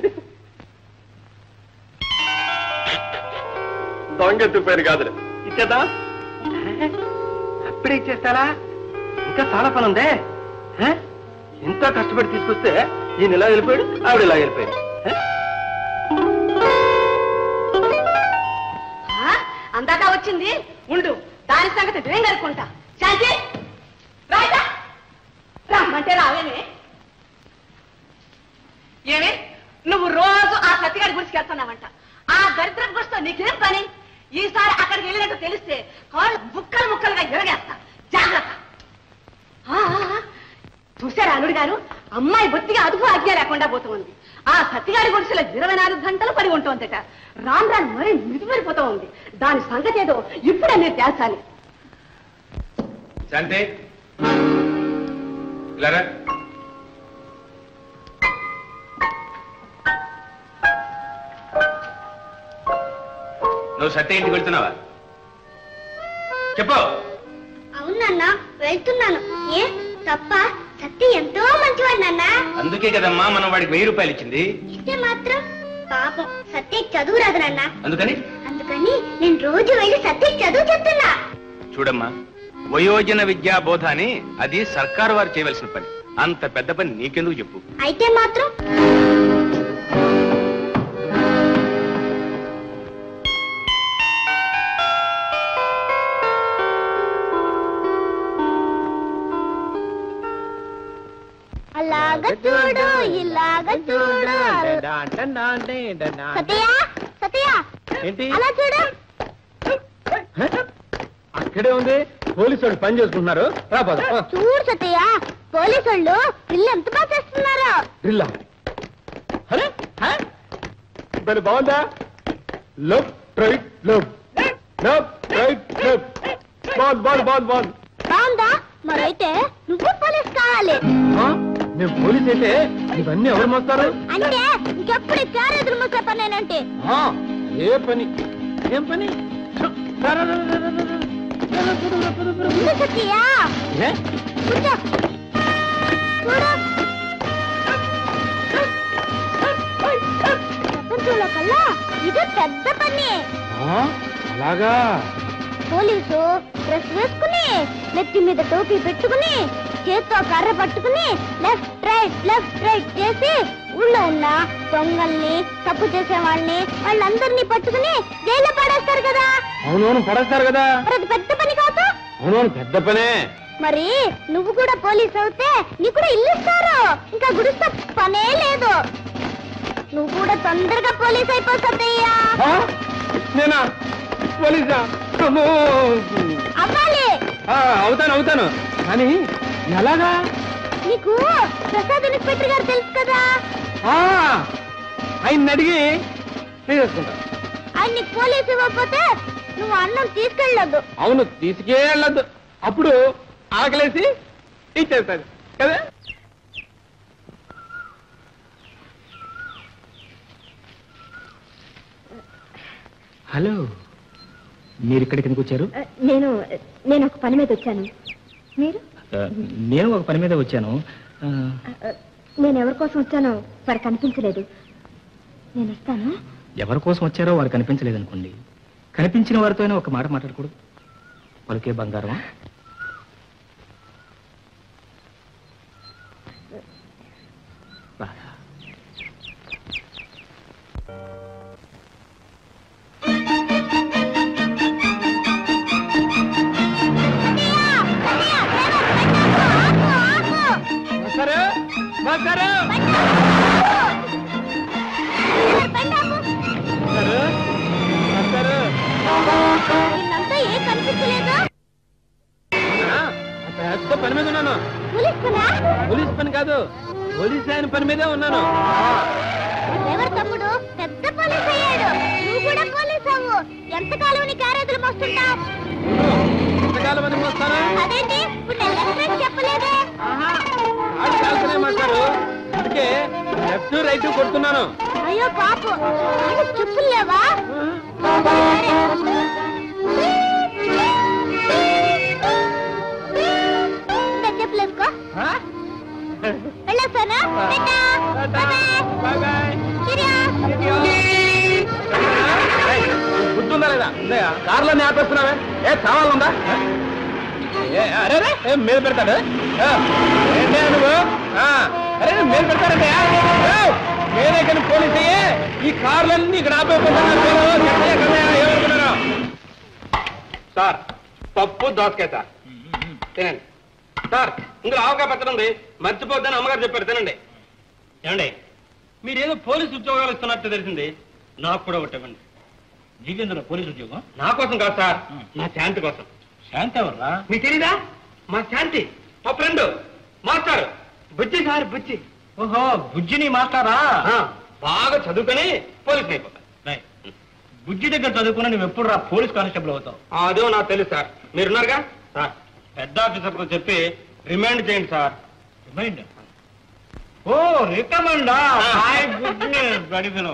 దొంగెత్తిపోయారు కాదులు. ఇచ్చేదా? అప్పుడే ఇచ్చేస్తారా? ఇంకా చాలా పని ఉందే. ఎంతో కష్టపడి తీసుకొస్తే ఈయన ఇలా వెళ్ళిపోయాడు, ఆవిడ ఇలా వెళ్ళిపోయాడు. అందాక వచ్చింది ఉండు, దాని సంగతి నేను కనుక్కుంటా. శాంతి రాయిదా, రమ్మంటే రావేమే. ఏమే నువ్వు రోజు ఆ సత్యగారి గురించి వెళ్తున్నావంట. ఆ దరిద్రం గురితో నీకేం పని? ఈసారి అక్కడికి వెళ్ళినట్టు తెలిస్తే కాళ్ళు ముక్కలు ముక్కలుగా ఎరగేస్తా. జాగ్రత్త. చూశారా అల్లుడు గారు, అమ్మాయి బొత్తిగా అదుపు ఆజ్ఞ లేకుండా పోతుంది. ఆ సత్యగారి గుడిసెలో ఇరవై నాలుగు గంటలు పడి ఉంటుందట. రాను రాను మరీ మిదిపడిపోతూ ఉంది. దాని సంగతి ఏదో ఇప్పుడే మీరు తేల్చాలి. శాంతి, నువ్వు సత్య ఇంటికి వెళ్తున్నావా? చెప్పు. అవునన్నా, వెళ్తున్నాను. ఏ తప్ప? సత్య ఎంతో మంచివాడు నాన్న. అందుకే కదమ్మా మనం వాడికి వెయ్యి రూపాయలు ఇచ్చింది. ఇస్తే మాత్రం పాపం సత్యకి చదువు రాదు నాన్న. అందుకని అందుకని నేను రోజు వెళ్ళి సత్యకి చదువు చెప్తున్నా. చూడమ్మా, వయోజన విద్యా బోధ అని అది సర్కారు వారు చేయవలసిన పని. అంత పెద్ద పని నీకెందుకు చెప్పు. అయితే మాత్రం అలాగ చూడు, ఇలాగ చూడు. సత్య సత్య ఏంటి? అలా చూడు. అక్కడే ఉంది. పోలీసు వాళ్ళు పని చేసుకుంటున్నారు. రా పద. చూడు సత్య, పోలీసు వాళ్ళు ఇల్లు ఎంత బాగా చేస్తున్నారు. డ్రిల్లా? మరి బాగుందా? Left right left left right left. బాగుంది బాగుంది బాగుంది బాగుంది. బాగుందా? మరైతే నువ్వు పోలీస్ కావాలి. నేను పోలీస్ అయితే ఇవన్నీ ఎవరు మోస్తారు? అంటే ఇంకెప్పుడు చారెదురు మూసే పని అంటే ఏ పని? ఏం పని? సత్యా కూర్చో. చూడు, ప్రపంచంలో కల్లా ఇది పెద్ద పని. అలాగా? పోలీసు డ్రెస్ వేసుకుని, నెత్తి మీద టోపీ పెట్టుకుని, చేత్తో కర్ర పట్టుకుని లెఫ్ట్ రైట్ లెఫ్ట్ రైట్ చేసి ఊళ్ళో ఉన్న దొంగల్ని, తప్పు చేసే వాళ్ళని, వాళ్ళందరినీ పట్టుకుని జైల్లో పడేస్తారు కదా. అవునవును, పడేస్తారు కదా. అది పెద్ద పని కాదు. అవునవును, పెద్ద పనే. మరి నువ్వు కూడా పోలీస్ అవుతే నీకు కూడా ఇల్లు ఇస్తారు. ఇంకా గుడిస్తా పనే లేదు. నువ్వు కూడా తొందరగా పోలీస్ అయిపోతాయ్యా. నేనా పోలీసా? అవ్వాలి. అవుతాను అవుతాను కానీ ఎలాగా? నీకు ప్రసాద్ ఇన్స్పెక్టర్ గారు తెలుసు కదా, ఆయన అడిగి చేసుకుంటా. ఆయన నీకు పోలీసు ఇవ్వకపోతే నువ్వు అన్నం తీసుకెళ్ళొద్దు. అవును తీసుకెళ్ళొద్దు. అప్పుడు ఆకలేసి ఇచ్చేస్తాను కదా. హలో, మీరు ఇక్కడికి ఎందుకు వచ్చారు? నేను నేను ఒక పని మీద వచ్చాను. మీరు? నేను ఒక పని మీద వచ్చాను. నేను ఎవరి కోసం వచ్చానో వారు కనిపించలేదు. నేను వస్తాను. ఎవరి కోసం వచ్చారో వారు కనిపించలేదు అనుకోండి. కనిపించిన వారితోనే ఒక మాట మాట్లాడకూడదు. పలుకే బంగారమా? నిన్నంతా ఏ కనిపించలేదు. పెద్ద పని మీద ఉన్నాను. పోలీస్ పనా? పోలీస్ పని కాదు, పోలీస్ ఆయన పని మీదే ఉన్నాను. ఎవరు తమ్ముడు పెద్ద పోలీస్ అయ్యాడు. నువ్వు కూడా పోలీస్ అవ్వు. ఎంతకాలం నీ క్యారేజీలు మోస్తుంటావు? ఎంతకాలం అని మోస్తాను? అదేంటి ఇప్పుడు నేను లెఫ్ట్ చెప్పలేదే. మాస్టారు, అందుకే లెఫ్ట్ రైట్ కొడుతున్నాను. అయ్యో పాపు, చెప్పులు లేవా? చెప్పులేసుకో. వెళ్ళొస్తాను. గుర్తుందా లేదా? కార్లో ఆపేస్తున్నావే? ఏ కావాలందా? అరే ఏం మీద పెడతాడు? ఏంటే నువ్వు? అరే మీద పెడతారంటే మీరే కానీ పోలీస్ అయ్యే ఈ కార్లన్నీ ఇక్కడ ఆపేస్తున్నాను. సార్ పప్పు దోసకాయ సార్ తినండి. సార్ ఇందులో ఆవకాయ పచ్చడి ఉంది, మర్చిపోద్దని అమ్మగారు చెప్పారు, తినండి. ఏమండి మీరేదో పోలీసు ఉద్యోగాలు ఇస్తున్నట్టు తెలిసింది, నాకు కూడా ఒకటివ్వండి. నీకెందులో పోలీసు ఉద్యోగం? నా కోసం కాదు సార్, మా శాంతి కోసం. శాంతి ఎవర్రా? మీకు తెలీదా? మా శాంతి మా friend master Bujji sir. Bujji. ఓహో, బుజ్జిని మాట్లారా? బాగా చదువుకొని పోలీసు అయిపోతారు. బుజ్జి దగ్గర చదువుకున్నా నువ్వు ఎప్పుడు రా పోలీస్ కానిస్టేబుల్ అవుతావు? అదో నాకు తెలుసు సార్. మీరున్నారుగా సార్, పెద్ద ఆఫీసర్తో చెప్పి రిమైండ్ చేయండి సార్. రిమైండ్? ఓ రికమెండా? గడిపిను.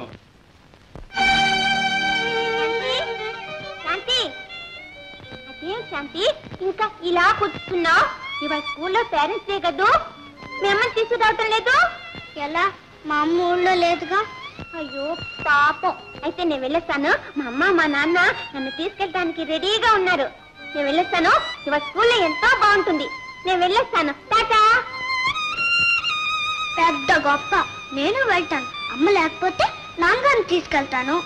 శాంతి, అదేం శాంతి ఇంకా ఇలా కూర్చున్నావు? ఇవాళ స్కూల్లో పేరెంట్స్ డే కదూ, మీ అమ్మని తీసుకురావటం లేదు? ఎలా? మా అమ్మ ఊళ్ళో లేదుగా. అయ్యో పాపం. అయితే నేను వెళ్ళొస్తాను. మా అమ్మ మా నాన్న నన్ను తీసుకెళ్ళడానికి రెడీగా ఉన్నారు. నేను వెళ్ళొస్తాను. ఇవాళ స్కూల్లో ఎంతో బాగుంటుంది. నేను వెళ్ళొస్తాను. టాటా. పెద్ద గొప్ప. నేను వెళ్తాను. అమ్మ లేకపోతే నాన్నగారిని తీసుకెళ్తాను.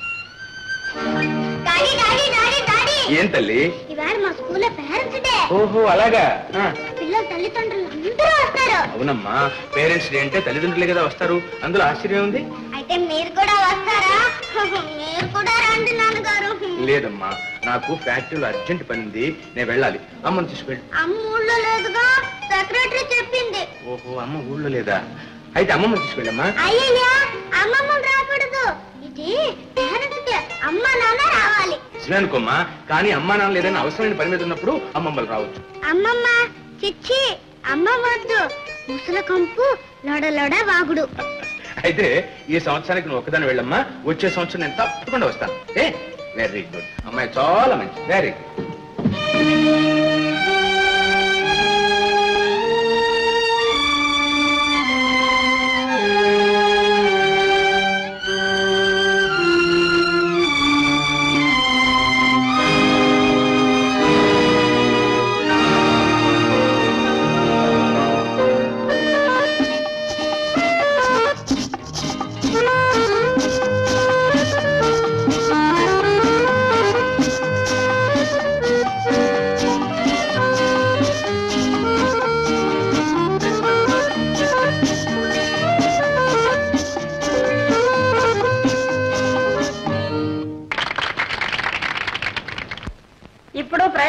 Daddy daddy daddy daddy. ఏం తల్లి? ఇవాళ మా స్కూల్లో పేరెంట్స్ డే. ఓహో అలాగా. పిల్లల తల్లిదండ్రులు అందరూ వస్తారు. అవునమ్మా, పేరెంట్స్ డే అంటే తల్లిదండ్రులే కదా వస్తారు, అందులో ఆశ్చర్యం ఉంది. అయితే మీరు కూడా వస్తారా? మీరు కూడా రండి నాన్నగారు. లేదమ్మా, నాకు ఫ్యాక్టరీలో అర్జెంట్ పని ఉంది, నేను వెళ్ళాలి. అమ్మని తీసుకెళ్ళి. అమ్మ ఊళ్ళో లేదుగా, సెక్రటరీ చెప్పింది. ఓహో, అమ్మ ఊళ్ళో లేదా? అయితే అమ్మమ్మని తీసుకెళ్ళమ్మా. అయ్యయ్యా, అమ్మమ్మ రాకూడదు. ఇది పేరెంట్స్ డే, అమ్మ నాన్న రావాలి. అనుకోమ్మా, కానీ అమ్మా నాన్న లేదని అవసరమైన పని మీద ఉన్నప్పుడు అమ్మమ్మలు రావచ్చు. అమ్మమ్మ చిచ్చి, అమ్మ వద్దు. ముసల కంపు లొడ లొడ వాగుడు. అయితే ఈ సంవత్సరానికి నువ్వు ఒక్కదాన్ని వెళ్ళమ్మా, వచ్చే సంవత్సరం నేను తప్పకుండా వస్తాను. ఏ వెరీ గుడ్ అమ్మాయి, చాలా మంచి, very good.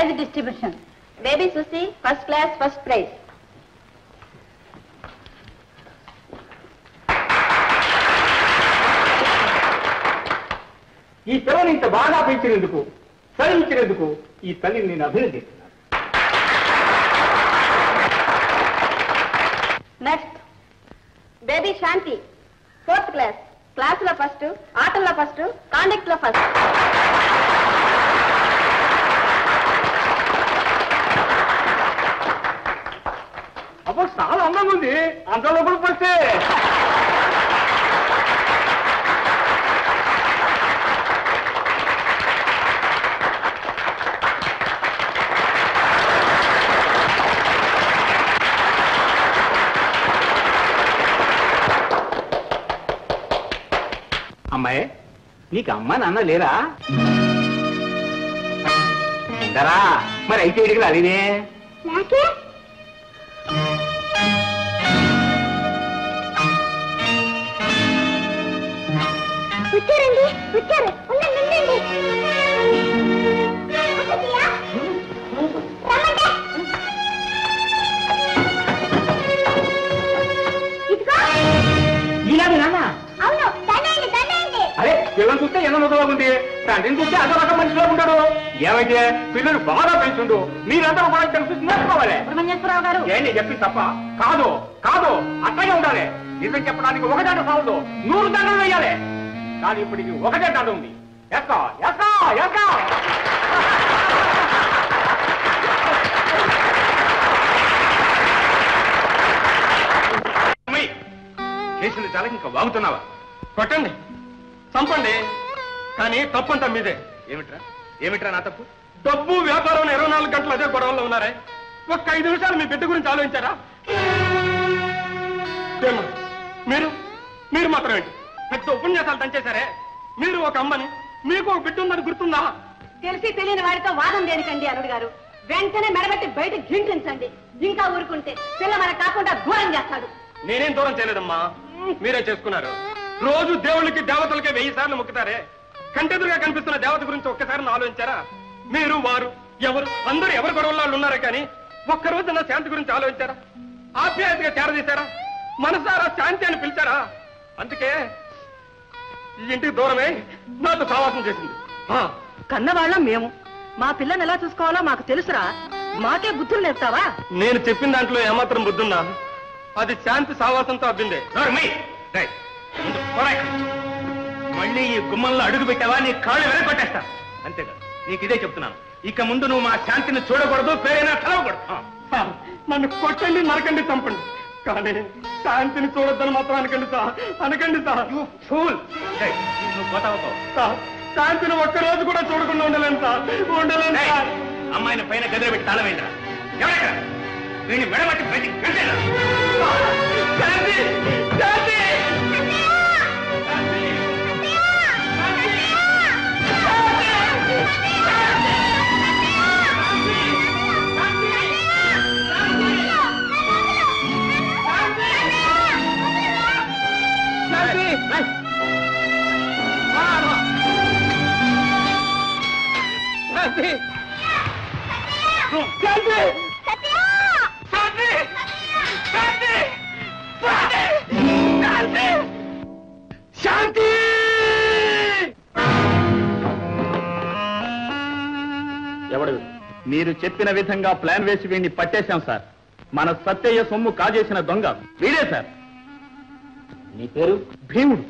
Prize distribution. Baby Susi first class first prize. ఈ పిల్లని ఇంత బాగా పెంచినందుకు, చదివించినందుకు ఈ తల్లిని నేను అభినందిస్తున్నాను. Next baby Shanti fourth class. Class లో ఫస్ట్, ఆటల్లో ఫస్ట్, కాండక్ట్ లో ఫస్ట్. అప్పుడు చాలా అందంగా ఉంది, అంత లోపల పడితే అమ్మాయి, నీకు అమ్మ నాన్న లేరా? ఉండరా? మరి అయితే ఇడికి రాలేదే? వచ్చారండి, వచ్చారు. ఉండండి, ఉండండి. ఈనాడు నాన్న? అవును, దండండి, దండండి. అరే, పిల్లలు చూస్తే ఎన్న మొదలవుతుంది, తండ్రిని చూస్తే అదో రకం మనిషిలో ఉంటాడు. ఏమైతే పిల్లలు బాగా పెంచుండు, మీరందరూ కూడా తెలుసు నేర్చుకోవాలి. సుబ్రహ్మణ్యేశ్వరరావు గారు, ఏంటి చెప్పి తప్ప? కాదు కాదు, అట్లాగే ఉండాలి. నిజం చెప్పడానికి ఒక దండ సాగుదు, నూరు దండలు వేయాలి. కానీ ఇప్పటికి ఒకటే దండ ఉంది. ఎక్క ఎక్క ఎక్క చేసింది చాలా, ఇంకా వాగుతున్నావా? కొట్టండి, చంపండి, కానీ తప్పంతా మీదే. ఏమిట్రా ఏమిట్రా నా తప్పు? డబ్బు వ్యాపారం ఇరవై నాలుగు గంటలు అదే గొడవల్లో ఉన్నారే. ఒక్క ఐదు నిమిషాలు మీ బిడ్డ గురించి ఆలోచించారా? ఏమ్మా, మీరు మీరు మాత్రం ఏంటి పెద్ద ఉపన్యాసాలు దంచేశారే. మీరు ఒక అమ్మని, మీకు ఒక బిడ్డ ఉందని గుర్తుందా? తెలిసి తెలియని వారితో వాదం దేనికండి అల్లుడు గారు? వెంటనే మెడబెట్టి బయట గింటించండి. ఇంకా ఊరుకుంటే పిల్ల మన కాకుండా దూరం చేస్తాడు. నేనేం దూరం చేయలేదమ్మా, మీరే చేసుకున్నారు. రోజు దేవుళ్ళకి దేవతలకే వెయ్యి సార్లు మొక్కుతారే. కంటెదురుగా కనిపిస్తున్న దేవత గురించి ఒక్కసారి ఆలోచించారా? మీరు వారు ఎవరు అందరూ ఎవరు గొడవల్లో ఉన్నారే, కానీ ఒక్కరోజు నా శాంతి గురించి ఆలోచించారా? ఆప్యాయతగా చేరదీశారా? మనసారా శాంతి అని పిలిచారా? అందుకే ఈ ఇంటికి దూరమే నాతో సావాసం చేసింది. కన్నవాళ్ళం మేము, మా పిల్లని ఎలా చూసుకోవాలో మాకు తెలుసురా. మాకే బుద్ధులు నేర్పుతావా? నేను చెప్పిన దాంట్లో ఏమాత్రం బుద్ధున్నా, అది శాంతి సావాసంతో అబ్బిందే. మళ్ళీ ఈ గుమ్మంలో అడుగు పెట్టావా, నీ కాళ్ళు వెనకొట్టేస్తా. అంతేగా, నీకు ఇదే చెప్తున్నాను. ఇక ముందు నువ్వు మా శాంతిని చూడకూడదు, పేరైనా కలవకూడదు. సార్, నన్ను కొట్టండి, నరకండి, చంపండి, కానీ శాంతిని చూడొద్దని మాత్రం అనకండి సార్, అనకండి సార్. ఫూల్, నువ్వు పోతావు. సార్, శాంతిని ఒక్కరోజు కూడా చూడకుండా ఉండలేను సార్, ఉండలేను సార్. అమ్మాయిని పైన గదిలో పెట్టి తాళమైందా? ఎవరెక్కడ వీడిని మెడబట్టి బయటికి వెళ్ళేదా? శాంతి, శాంతి, శాంతి. ఎవడు? మీరు చెప్పిన విధంగా ప్లాన్ వేసి వీడిని పట్టేశాం సార్. మన సత్యయ్య సొమ్ము కాజేసిన దొంగ వీడే సార్. నీ పేరు? భీముడు.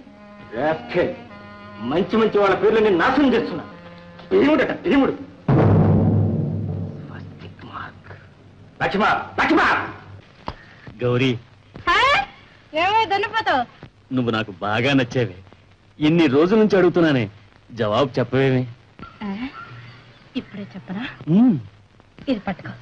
మంచి మంచి వాళ్ళ పేర్లు నేను నాశనం చేస్తున్నా. భీముడట, భీముడు. లక్ష్మ, లక్ష్మ. గౌరీ, ఏమో దొన్నిపోతావు. నువ్వు నాకు బాగా నచ్చేవే. ఇన్ని రోజుల నుంచి అడుగుతున్నానే, జవాబు చెప్పవేమి? ఇప్పుడే చెప్పనా? ఉమ్, ఇది పట్టుకో.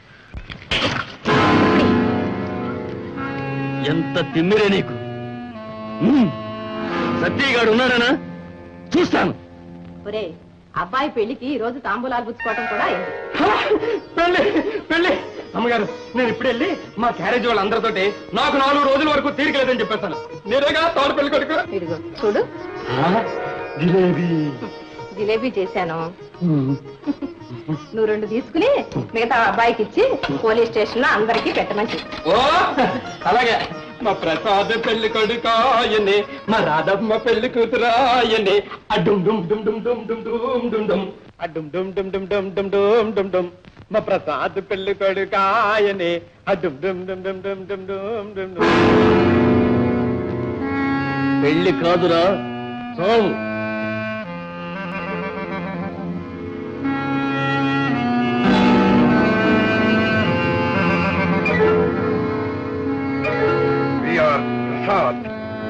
ఎంత తిమ్మిరే నీకు. ఉమ్, సత్యగాడు ఉన్నాడనా? చూస్తాను. ఒరే, అబ్బాయి పెళ్లికి ఈ రోజు తాంబూలాలు పుచ్చుకోవటం కూడా అయింది. పెళ్ళి పెళ్ళి అమ్మగారు, నేను ఇప్పుడు వెళ్ళి మా క్యారేజ్ వాళ్ళందరితోటి నాకు నాలుగు రోజుల వరకు తీరికలేదని చెప్పేస్తాను. నేనేగా తోడు పెళ్లి కొడుకు. ఇదిగో చూడు. జిలేబీ జిలేబీ చేశాను. నువ్వు రెండు తీసుకుని మిగతా అబ్బాయికి ఇచ్చి పోలీస్ స్టేషన్ లో అందరికీ పెట్టమని చెప్పు. ఓ అలాగే. మా ప్రసాద్ పెళ్లి కొడుకాయని, మా రాధమ్మ పెళ్లి కూతురాయని, అడ్డుమ్ డుమ్ డుమ్ డుమ్ డుమ్ డుమ్ డుమ్ డుమ్ డుమ్ అడ్డుమ్ డుమ్ డుమ్ డుమ్ డుమ్ డుమ్ డుమ్ డుమ్ డుమ్ మా ప్రసాద్ పెళ్లి కొడుకాయని, అడ్డుమ్ డుమ్ డుమ్ డుమ్ డుమ్ డుమ్ డుమ్ డుమ్ డుమ్. పెళ్లి కాదురా చావు. Prasad.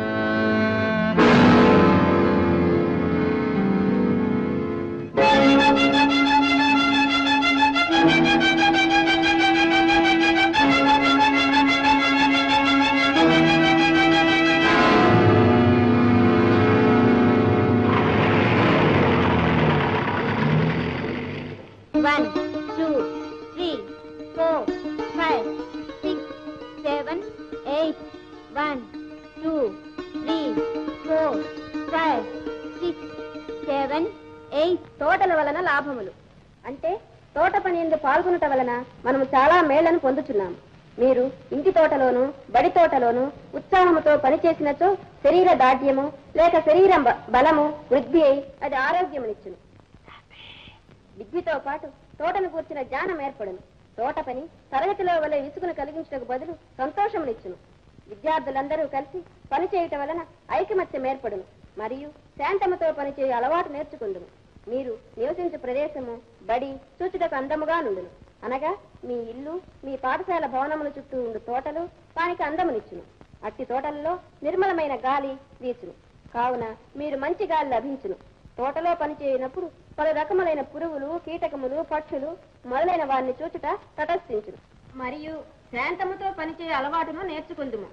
One, two, three, four, five, six, seven, eight. One, two, three, four, five, six, seven, eight. తోటల వలన లాభములు అంటే తోట పని యందు పాల్గొనట వలన మనము చాలా మేళ్లను పొందుతున్నాము. మీరు ఇంటి తోటలోను బడి తోటలోను ఉత్సాహముతో పనిచేసినచో శరీర దాఢ్యము లేక శరీరం బలము వృద్ధి అయి అది ఆరోగ్యమునిచ్చును. విద్యతో పాటు తోటను కూర్చిన జ్ఞానం ఏర్పడును. తోట పని తరగతిలో వలె విసుగును కలిగించటకు బదులు సంతోషమునిచ్చును. విద్యార్థులందరూ కలిసి పనిచేయటం వలన ఐకమత్యం ఏర్పడును మరియు శాంతముతో పనిచేయ అలవాటు నేర్చుకుందును. మీరు నివసించే ప్రదేశము బడి చూచుటకు అందముగా నుండును. అనగా మీ ఇల్లు మీ పాఠశాల భవనముల చుట్టూ ఉండు తోటలు దానికి అందమునిచ్చును. అట్టి తోటలలో నిర్మలమైన గాలి వీచును. కావున మీరు మంచి గాలి లభించును. తోటలో పనిచేయనప్పుడు పలు రకములైన పురుగులు కీటకములు పక్షులు మొదలైన వారిని చూచుట తటస్థించును మరియు శాంతముతో పనిచేయ అలవాటును నేర్చుకుందుము.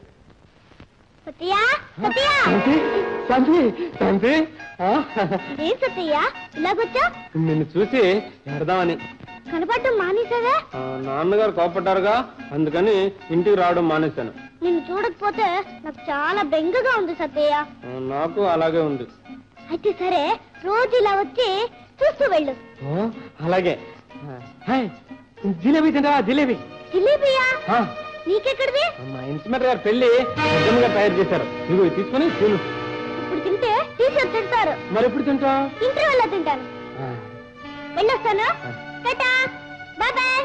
నిన్ను చూసి ఎడదామని. కనపడటం మానేసావా? నాన్నగారు కోపడ్డారుగా, అందుకని ఇంటికి రావడం మానేశాను. నిన్ను చూడకపోతే నాకు చాలా బెంగగా ఉంది సత్యయ్య. నాకు అలాగే ఉంది. అయితే సరే, రోజు ఇలా వచ్చి చూస్తూ వెళ్ళు. అలాగే. జిలేబీ తింటావా? జిలేబీ. జిలేబీయా? నీకెక్కడిది? మా ఇన్స్పెక్టర్ గారు పెళ్లి నిజంగా తయారు చేశారు. ఇదిగో తీసుకుని తిను. ఇప్పుడు తింటే టీచర్ తింటారు. మరి ఎప్పుడు తింటా? ఇంటర్వెల్లో తింటాను. వెళ్ళొస్తాను. Tata, bye bye.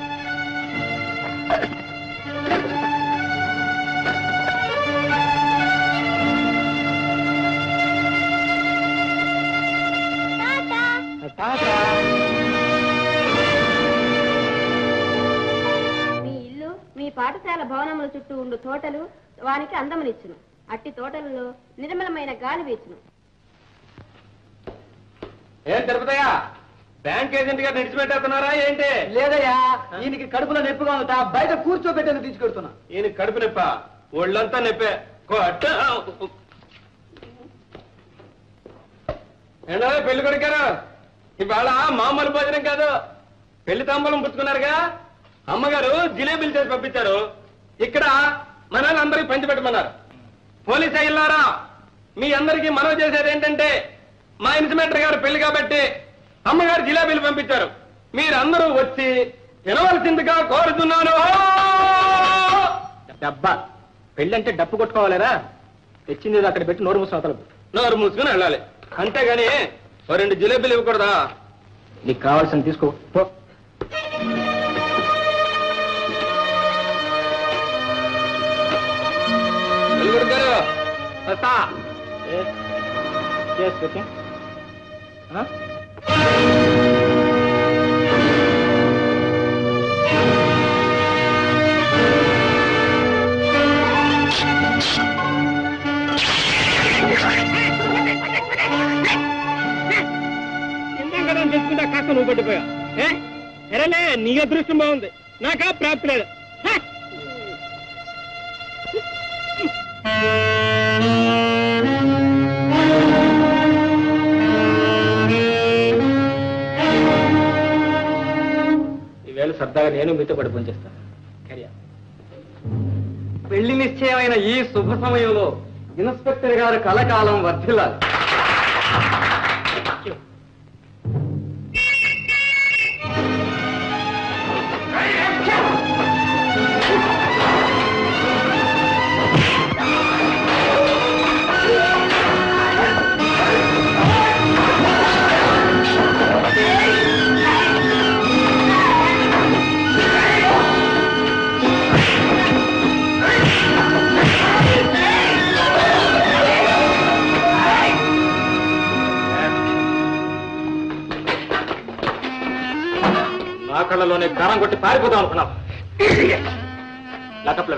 మీ ఇల్లు మీ పాఠశాల భవనముల చుట్టూ ఉండు తోటలు వానికి అందమునిచ్చును. అట్టి తోటలలో నిర్మలమైన గాలి వీచును. ఏం తిరుపతయ్యా, బ్యాంక్ ఏజెంట్ గారు నిడిచిపెట్టేస్తున్నారా ఏంటి? లేదయ్యా, ఈయనకి కడుపులో నొప్పిగా ఉందా, బయట కూర్చోబెట్టని తీసుకెడుతున్నా. ఈయన కడుపు నొప్ప, ఒళ్ళంతా నొప్పే. ఏంటో పెళ్లి కొడుకారు, ఇవాళ మామూలు భోజనం కాదు, పెళ్లి తాంబూలం పుచ్చుకున్నారుగా. అమ్మగారు జిలేబీలు చేసి పంపించారు. ఇక్కడ మన అందరికి పంచిపెట్టమన్నారు. పోలీస్ అయ్యారా, మీ అందరికీ మనవి చేసేది ఏంటంటే, మా ఇన్స్పెక్టర్ గారు పెళ్లి కాబట్టి అమ్మగారు జిలేబీలు పంపించారు. మీరందరూ వచ్చి తినవలసిందిగా కోరుతున్నాను. డబ్బా పెళ్ళంటే డప్పు కొట్టుకోవాలేరా? తెచ్చింది అక్కడ పెట్టి నోరు మూసుకుని అవతల నోరు మూసుకుని వెళ్ళాలి. అంతేగాని ఓ రెండు జిలేబీలు ఇవ్వకూడదా? నీకు కావాల్సింది తీసుకో. గారు వస్తా. తెచ్చుకుంటా కాస్త నువ్వు పట్టిపోయా. ఎరలే, నీ అదృష్టం బాగుంది, నాకా ప్రాప్తి లేదు. ఈవేళ సరదాగా నేను మీతో పడి పనిచేస్తాను. పెళ్లి నిశ్చయమైన ఈ శుభ సమయంలో ఇన్స్పెక్టర్ గారు కలకాలం వర్ధిల్లాలి. కళ్ళలోనే గారం కొట్టి పారిపోదాం అనుకున్నాం. లాకప్లో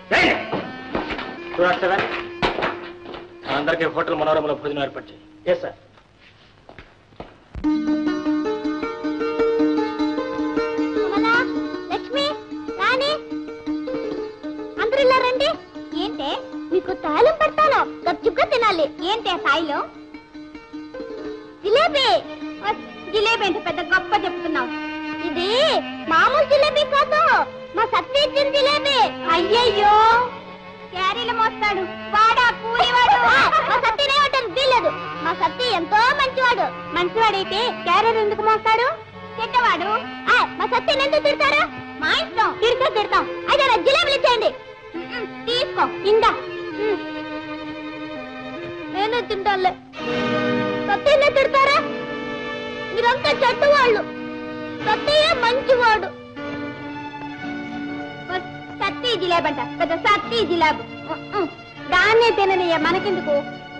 చూడచ్చా అందరికీ హోటల్ మనోరమలో భోజనం ఏర్పాటు చేయి. Yes sir. లక్ష్మి రాణి అందరూ ఇలా రండి. ఏంటే మీకు తాళం పడతాను, గప్చుగ్గా తినాలి. ఏంటే తాయిలో జిలేబీ? జిలేబీ అంటే పెద్ద గొప్ప చెప్తున్నావు. ఇది మామూలు జిలేబీ కాదు, మా సత్తి ఇచ్చిన జిలేబీ. అయ్యయ్యో క్యారీలు మోస్తాడు వాడా కూలివాడు. మా సత్తినే ఉంటుంది వీల్లేదు. మా సత్తి ఎంతో మంచివాడు. మంచివాడైతే క్యారీలు ఎందుకు మోస్తాడు? తిట్టవాడు. మా సత్తిని ఎందుకు తిడతారు? మా ఇష్టం, తిడితే తిడతాం. అయితే నా జిలేబీలు ఇచ్చేయండి. తీసుకో ఇందా. నేనే తింటానులే. సత్తినే తిడతారా? మీరంతా చెట్టు వాళ్ళు, సత్తయ్య మంచివాడు. సత్తి జిలేబ్ అంట, పెద్ద సత్తి జిలేబ్. దాన్నే తిననయ్యా, మనకెందుకు?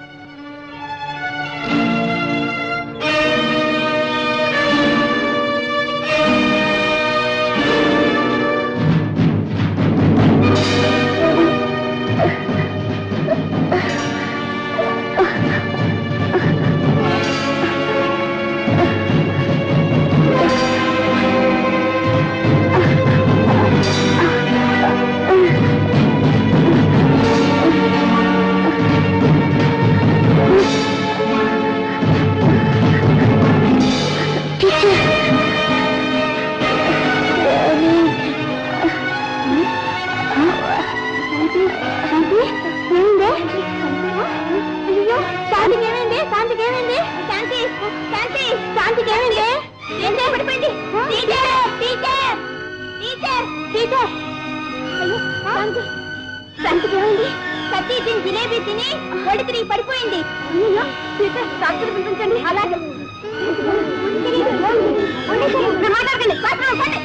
జిలేబీ తిని ఒడి తిరిగి పడిపోయింది. డాక్టర్ పిలిపించండి. అలాగే మాట్లాడకండి.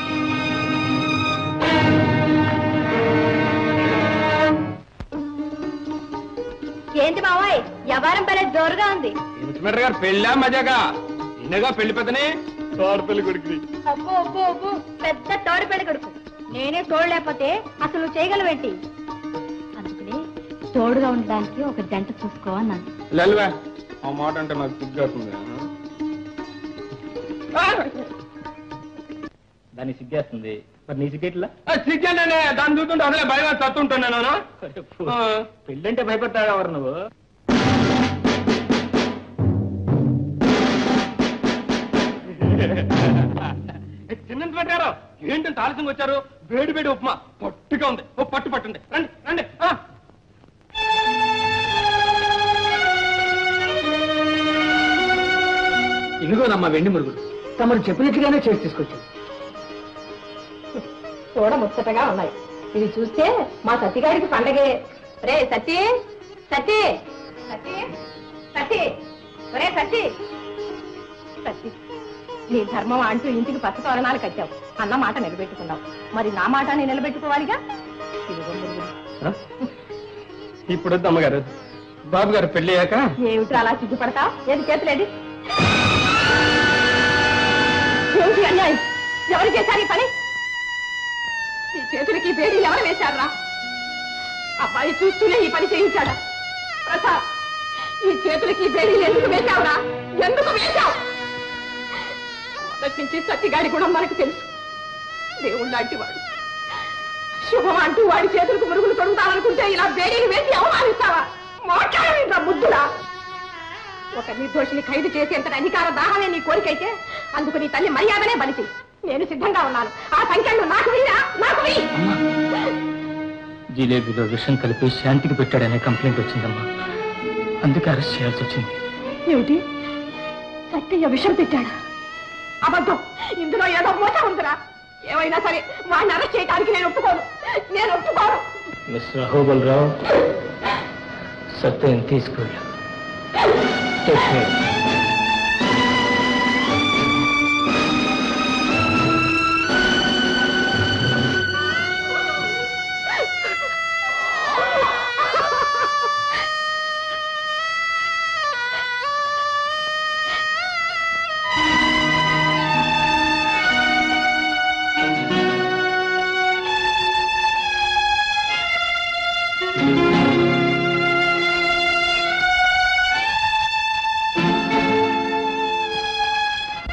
ఏంటి మావాయ్ వ్యవహారం పెళ్ళ జోరుగా ఉంది. ఇన్స్పెక్టర్ గారు పెళ్ళా మజాగా? నిన్నగా పెళ్లి పెద్దనే తోడు పెళ్లి కొడుకు. అబ్బో అబ్బో అబ్బో పెద్ద తోడు పెళ్లి కొడుకు. నేనే తోడు లేకపోతే అసలు చేయగలవేంటి? అందుకని తోడుగా ఉండడానికి ఒక జంట చూసుకోవన్నాను. లల్వా ఆ మాట అంటే నాకు సిగ్గేస్తుంది. దాన్ని సిగ్గేస్తుంది, మరి నీ సిగ్గేట్లా? సిగ్గేనే దాన్ని చూస్తుంటే అసలే భయం చస్తుంటాను నేను. పెళ్ళంటే భయపడతాడు ఎవరు నువ్వు? చిన్న పెట్టారు ఏంటి ఆలస్యంగా వచ్చారు? వేడి వేడి ఉప్మా పట్టుగా ఉంది, ఓ పట్టు పట్టుండి. రండి రండి. ఇదిగోనమ్మా వెండి మురుగుడు, తమరు చెప్పినట్టుగానే చేసి తీసుకొచ్చాను. చూడ ముచ్చటగా ఉన్నాయి. ఇది చూస్తే మా సత్తిగారికి పండగే. రే సత్తి, సత్తి, సత్తి, సత్తి, ఒరే సత్తి, సత్తి, నీ ధర్మం అంటూ ఇంటికి పచ్చ తోరణాలు కట్టావు, అన్న మాట నిలబెట్టుకున్నావు. మరి నా మాట నేను నిలబెట్టుకోవాలిగా. ఇప్పుడు వద్దు అమ్మగారు, బాబు గారు పెళ్లి అయ్యాక. ఏమిటి అలా సిగ్గుపడతావు? ఏది చేతులేది? ఏమిటి అన్యాయం? ఎవరు చేశారు ఈ పని? ఈ చేతులకి వేడి ఎవరు వేశారా? అబ్బాయి చూస్తూనే ఈ పని చేయించాడా? ప్రసాద్, ఈ చేతులకి వేడి ఎందుకు వేశావురా? ఎందుకు వేశావు? మొదటి నుంచి సత్తిగాడి గుణం మనకు తెలుసు. దేవుడు లాంటి వాడు. శుభం అంటూ వాడి చేతులకు మురుగులు తొడుగుతాననుకుంటే ఇలా వేడిని వేసి అవమానిస్తావా? మాట్లాడేంట్రా బుద్ధుడా? ఒక నిర్దోషిని ఖైదు చేసేంత అధికార దాహమే నీ కోరికైతే అందుకు నీ తల్లి మర్యాదనే బలిచి నేను సిద్ధంగా ఉన్నాను. ఆ సంఖ్యలు నాకు వీరా, నాకు వీ. జిలేబీలో విషం కలిపి శాంతికి పెట్టాడనే కంప్లైంట్ వచ్చిందమ్మా, అందుకే అరెస్ట్ చేయాల్సి వచ్చింది. ఏమిటి? సత్యయ్య విషం పెట్టాడా? అబద్ధం. ఇందులో ఏదో మోసం ఉందిరా. ఏమైనా సరే వాడిని అరెస్ట్ చేయడానికి నేను ఒప్పుకోను, నేను ఒప్పుకోను. మిస్ రాహోబలరావు, సత్యం తీసుకెళ్ళు.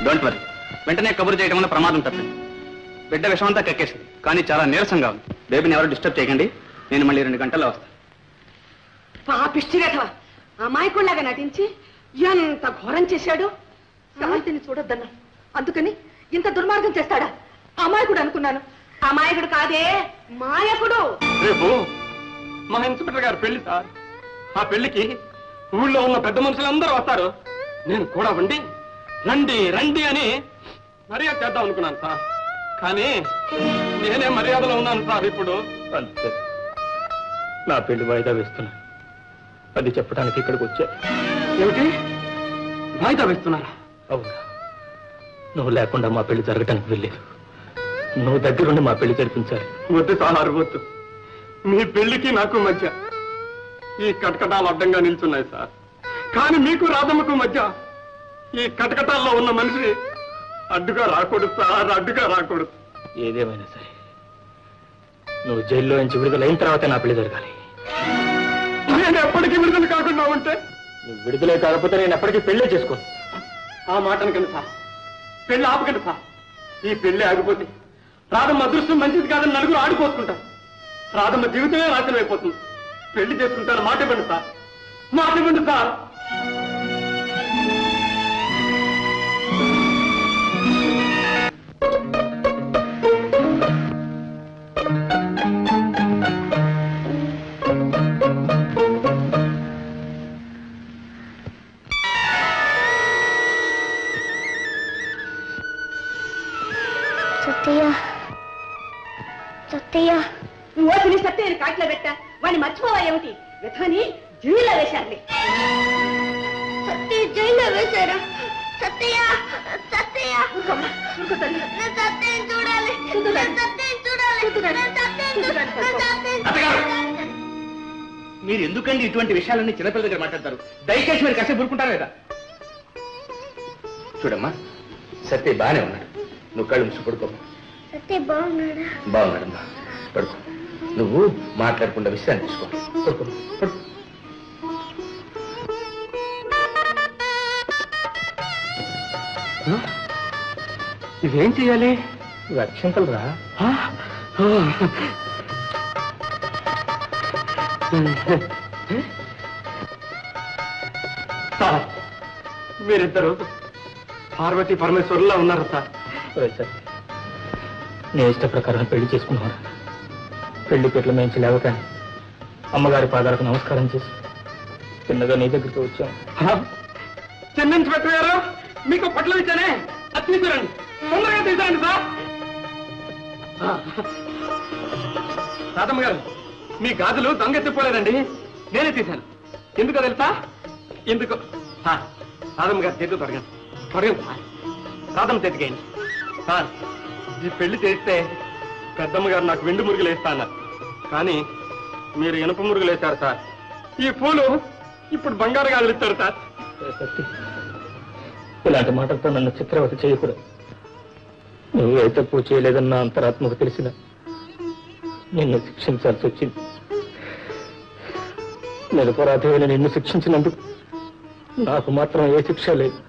డోంట్ వరీ, వెంటనే కబురు చేయడం వల్ల ప్రమాదం తప్పింది. బిడ్డ విషం అంతా కక్కేసింది, కానీ చాలా నీరసంగా ఉంది. బేబీని ఎవరు డిస్టర్బ్ చేయకండి, నేను మళ్ళీ రెండు గంటల్లో వస్తాను. పాపిష్టి రథ అమాయకుల్లాగా నటించి ఎంత ఘోరం చేశాడు. శాంతిని చూడొద్దన్నా, అందుకని ఇంత దుర్మార్గం చేస్తాడా? అమాయకుడు అనుకున్నాను. అమాయకుడు కాదే, మాయకుడు. రేపు మా ఇన్స్పెక్టర్ గారు పెళ్లి సార్. ఆ పెళ్లికి ఊళ్ళో ఉన్న పెద్ద మనుషులందరూ వస్తారు. నేను కూడా ఉండి రండి రండి అని మర్యాద చేద్దాం అనుకున్నాను సార్. కానీ నేనే మర్యాదలో ఉన్నాను సార్. ఇప్పుడు అంతే, నా పెళ్లి వాయిదా వేస్తున్నా. అది చెప్పడానికి ఇక్కడికి వచ్చా. ఏమిటి వాయిదా వేస్తున్నారా? అవునా, నువ్వు లేకుండా మా పెళ్లి జరగటానికి వెళ్ళలేదు. నువ్వు దగ్గరుండి మా పెళ్లి జరిపించాలి. వద్దు సార్, వద్దు. మీ పెళ్లికి నాకు మధ్య ఈ కటకటాలు అడ్డంగా నిల్చున్నాయి సార్. కానీ మీకు రాధమ్మకు మధ్య ఈ కటకటాల్లో ఉన్న మనిషి అడ్డుగా రాకూడదు సార్, అడ్డుగా రాకూడదు. ఏదేమైనా సరే నువ్వు జైల్లో నుంచి విడుదలైన తర్వాత నా పెళ్లి జరగాలి. నేను ఎప్పటికీ విడుదల కాకుండా ఉంటే? నువ్వు విడుదలే కాకపోతే నేను ఎప్పటికీ పెళ్లే చేసుకోను. ఆ మాట అనకండి సార్, పెళ్లి ఆపకండి సార్. ఈ పెళ్లి ఆగిపోతే రాధమ్మ అదృష్టం మంచిది కాదని నలుగురు ఆడిపోసుకుంటారు. రాధమ్మ జీవితమే నాశనం అయిపోతుంది. పెళ్లి చేసుకుంటారు, మాట ఇవ్వండి సార్, మాట ఇవ్వండి సార్. సత్య సత్య ఓపిని సత్యని కాట్లో పెట్టా, వాడిని మర్చిపోవా ఏమిటి? వ్యథని జైల్లో వేశారులే. సత్య జైల్లో వేశారా? సత్య సత్య నేను సత్యం చూడాలి, నేను సత్యం చూడాలి, నేను సత్యం చూడాలి. మీరు ఎందుకండి ఇటువంటి విషయాలన్నీ చిన్నపిల్లల దగ్గర మాట్లాడతారు? దయచేసి మీరు కష్టం ఊరుకుంటారు కదా. చూడమ్మా, సత్య బాగానే ఉన్నాడు. నువ్వు కళ్ళు ముసు పడుకో. సత్య బాగున్నాడా? బాగున్నాడమ్మా, పడుకో. నువ్వు మాట్లాడకుండా విషయాన్ని తీసుకో. పడుకో, పడుకో. ఇదేం చెయ్యాలి? అక్షంతలు రా. సార్, మీరిద్దరు పార్వతీ పరమేశ్వరులా ఉన్నారు సార్. సార్, నీ ఇష్ట ప్రకారం పెళ్లి చేసుకున్నాను. పెళ్లి పెట్ల మేంచి లేవకాని అమ్మగారి పాదాలకు నమస్కారం చేసి చిన్నగా నీ దగ్గరికి వచ్చాను. చిన్న ఇన్స్పెక్టర్ గారు, మీకు పట్ల ఇచ్చానే, అది తీసుకురండి, తొందరగా తీసుకురండి సార్. రాధమ్మ గారు, మీ గాజులు దొంగెత్తిపోలేదండి, నేనే తీశాను. ఎందుకో తెలుసా? ఎందుకు? రాధమ్మ గారు చేతులు తొడగండి, తొడగండి సార్. రాధమ్మ చేతికేయండి సార్. ఈ పెళ్లి చేస్తే పెద్దమ్మ గారు నాకు వెండి మురుగులు వేస్తా అన్నారు, కానీ మీరు ఇనుప మురుగులు వేశారు సార్. ఈ పూలు ఇప్పుడు బంగారు గాజులు ఇస్తారు సార్. ఇలాంటి మాటలతో నన్ను చిత్రవత చేయకూడదు. నువ్వు ఏ తప్పు చేయలేదన్న అంతరాత్మకు తెలిసిన నిన్ను శిక్షించాల్సి వచ్చింది. నిరపరాధమైన నిన్ను శిక్షించినందుకు నాకు మాత్రం ఏ శిక్ష లేదు.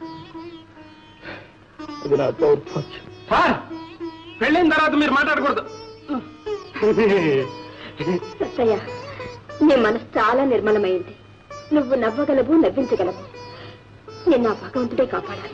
ఇది నా దౌర్భాగ్యం. సార్, పెళ్ళైన తర్వాత మీరు మాట్లాడకూడదు. సత్తయ్య, నీ మనసు చాలా నిర్మలమైంది. నువ్వు నవ్వగలవు, నవ్వించగలవు. నిన్న ఆ భగవంతుడే కాపాడాలి.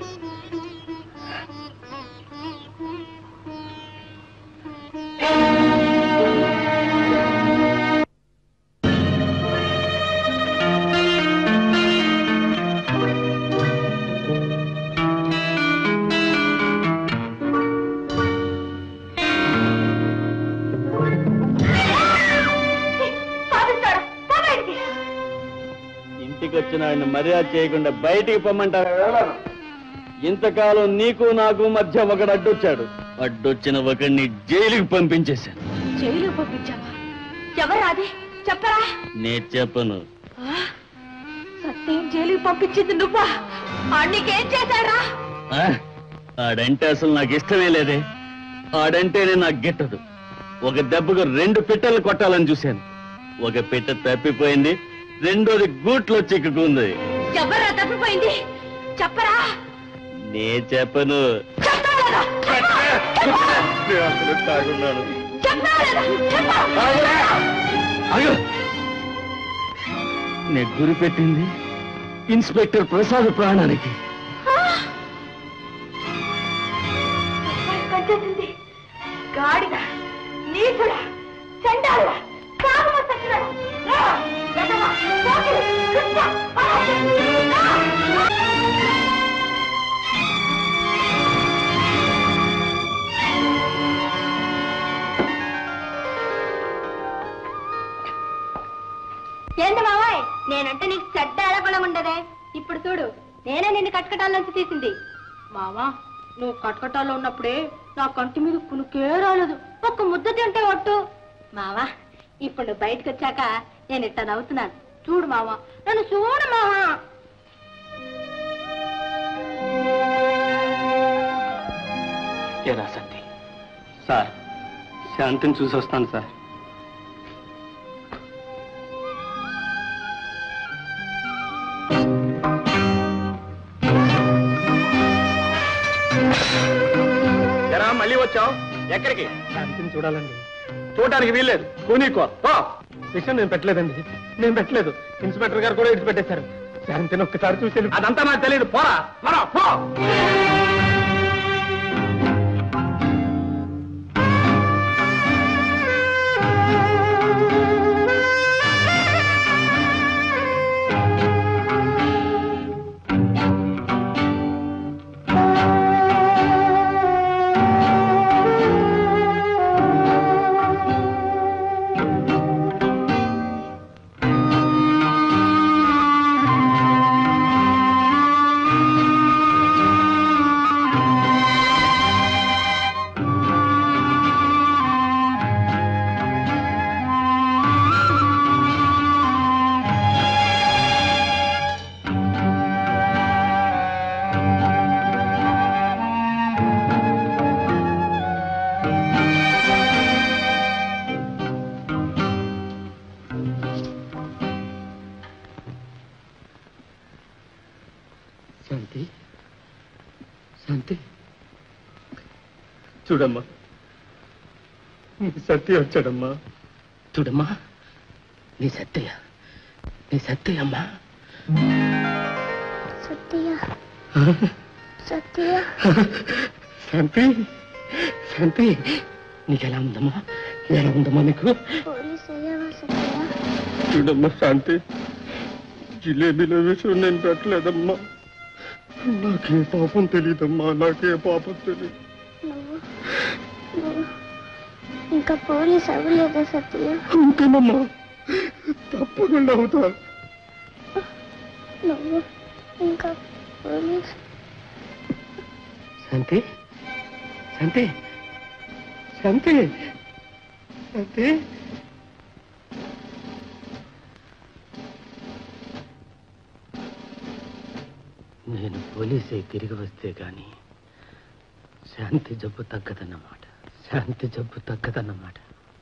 ఇంటికి వచ్చిన ఆయన మర్యాద చేయకుండా బయటికి పొమ్మంటారా? ఇంతకాలం నీకు నాకు మధ్య ఒకడు అడ్డొచ్చాడు. అడ్డొచ్చిన ఒకడిని జైలుకి పంపించేశాను. జైలు పంపించావా? ఎవరు అదే చెప్పరా? నే చెప్పను. సత్యం జైలుకి పంపించింది నువ్వా? నీకేం చేశారా? ఆడంటే అసలు నాకు ఇష్టమే లేదే. ఆడంటేనే నాకు గిట్టదు. ఒక దెబ్బకు రెండు పిట్టలు కొట్టాలని చూశాను. ఒక పిట్ట తప్పిపోయింది, రెండోది గూట్లో చిక్కుకుంది. ఎవరా తప్పిపోయింది? చెప్పరా? నే చెప్పను. తాగున్నాను. నే గురి పెట్టింది ఇన్స్పెక్టర్ ప్రసాద్ ప్రాణానికి. గాడిద, నీచుడా, చండాలుడా, కామమ సచ్చినడా, ఎడమ, పోకిరి, కృష్ణ, ఏంటి మావాయ్, నేనంటే నీకు చెడ్డ ఎడపడం ఉండదే. ఇప్పుడు చూడు, నేనే నిన్ను కట్కటాల్లోంచి తీసింది. మావా, నువ్వు కట్కటాల్లో ఉన్నప్పుడే నా కంటి మీద కునుకే రాలేదు. ఒక్క ముద్ద తింటే ఒట్టు. మావా, ఇప్పుడు నువ్వు బయటకు వచ్చాక నేను ఇట్ట నవ్వుతున్నాను. చూడు మావా, నన్ను చూడు మావా. ఏరా సంతి, సార్ శాంతిని చూసి వస్తాను సార్. ఎరా మళ్ళీ వచ్చావు? ఎక్కడికి? శాంతిని చూడాలండి. చూడడానికి వీల్లేదు. కూనీకో విషయం నేను పెట్టలేదండి. నేను పెట్టలేదు. ఇన్స్పెక్టర్ గారు కూడా ఇడిచి పెట్టేశారు. శాంతిని ఒక్కసారి చూసి. అదంతా నాకు తెలియదు. పోరా మరో పో. శాంతి, శాంతి, చూడమ్మా, నీ సత్య వచ్చాడమ్మా. చూడమ్మా, నీ సత్య, నీ సత్య అమ్మా. సత్య, సత్య. శాంతి, శాంతి, నీకెలా ఉందమ్మా? ఎలా ఉందమ్మా నీకు? పోలీస్ అయ్యావా సత్య? చూడమ్మా శాంతి, జిలేబీలో విషయం నేను పెట్టలేదమ్మా. నాకే పాపం తెలీదమ్మా, నాకే పాపం తెలీదు. నువ్వు నువ్వు ఇంకా పోలీస్ అవ్వలేదా సత్య? అంతేనమ్మా, తప్పకుండా అవుతా. నువ్వు ఇంకా పోలీస్. శాంతి, శాంతి, శాంతి, శాంతి. నేను పోలీసే తిరిగి వస్తే గాని శాంతి జబ్బు తగ్గదన్నమాట. శాంతి జబ్బు తగ్గదన్నమాట.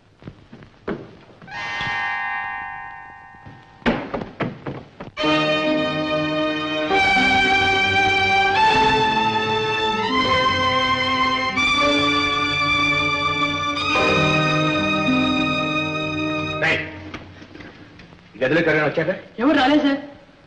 గదిలో కరీనా వచ్చాక? ఎవరు రాలేదు సార్.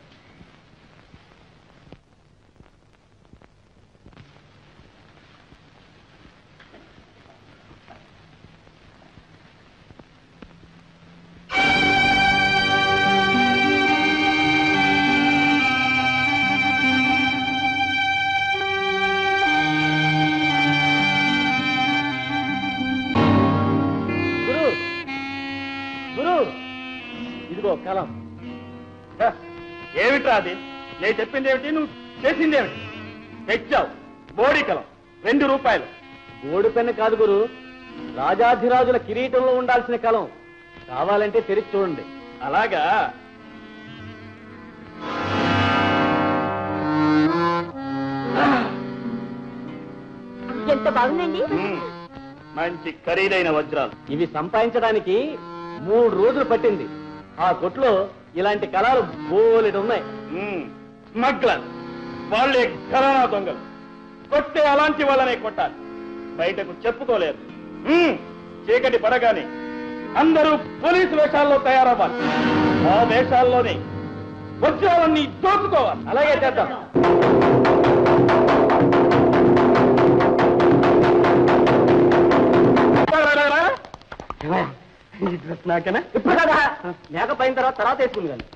కలం ఏమిట్రా అది? నేను చెప్పింది ఏమిటి, నువ్వు చేసింది ఏమిటి? తెచ్చావు బోడి కలం, రెండు రూపాయలు. బోడి పెన్ను కాదు గురు, రాజాధిరాజుల కిరీటంలో ఉండాల్సిన కలం. కావాలంటే తెరిచి చూడండి. అలాగా? ఎంత బాగుందండి. మంచి ఖరీదైన వజ్రాలు. ఇవి సంపాదించడానికి మూడు రోజులు పట్టింది. ఆ కొట్లో ఇలాంటి కళలు బోలెడు ఉన్నాయి. స్మగ్లర్ వాళ్ళే ఘరానా దొంగలు. కొట్టే అలాంటి వాళ్ళనే కొట్టాలి, బయటకు చెప్పుకోలేరు. హ్మ్, చీకటి పడగానే అందరూ పోలీసు వేషాల్లో తయారవ్వాలి. ఆ వేషాల్లోనే వజ్రాలన్నీ దోచుకోవాలి. అలాగే చేద్దాం. ఈ డ్రెస్ నాకేనా? ఇప్పుడు కదా మేకప్ అయిన తర్వాత తర్వాత వేసుకుంది కానీ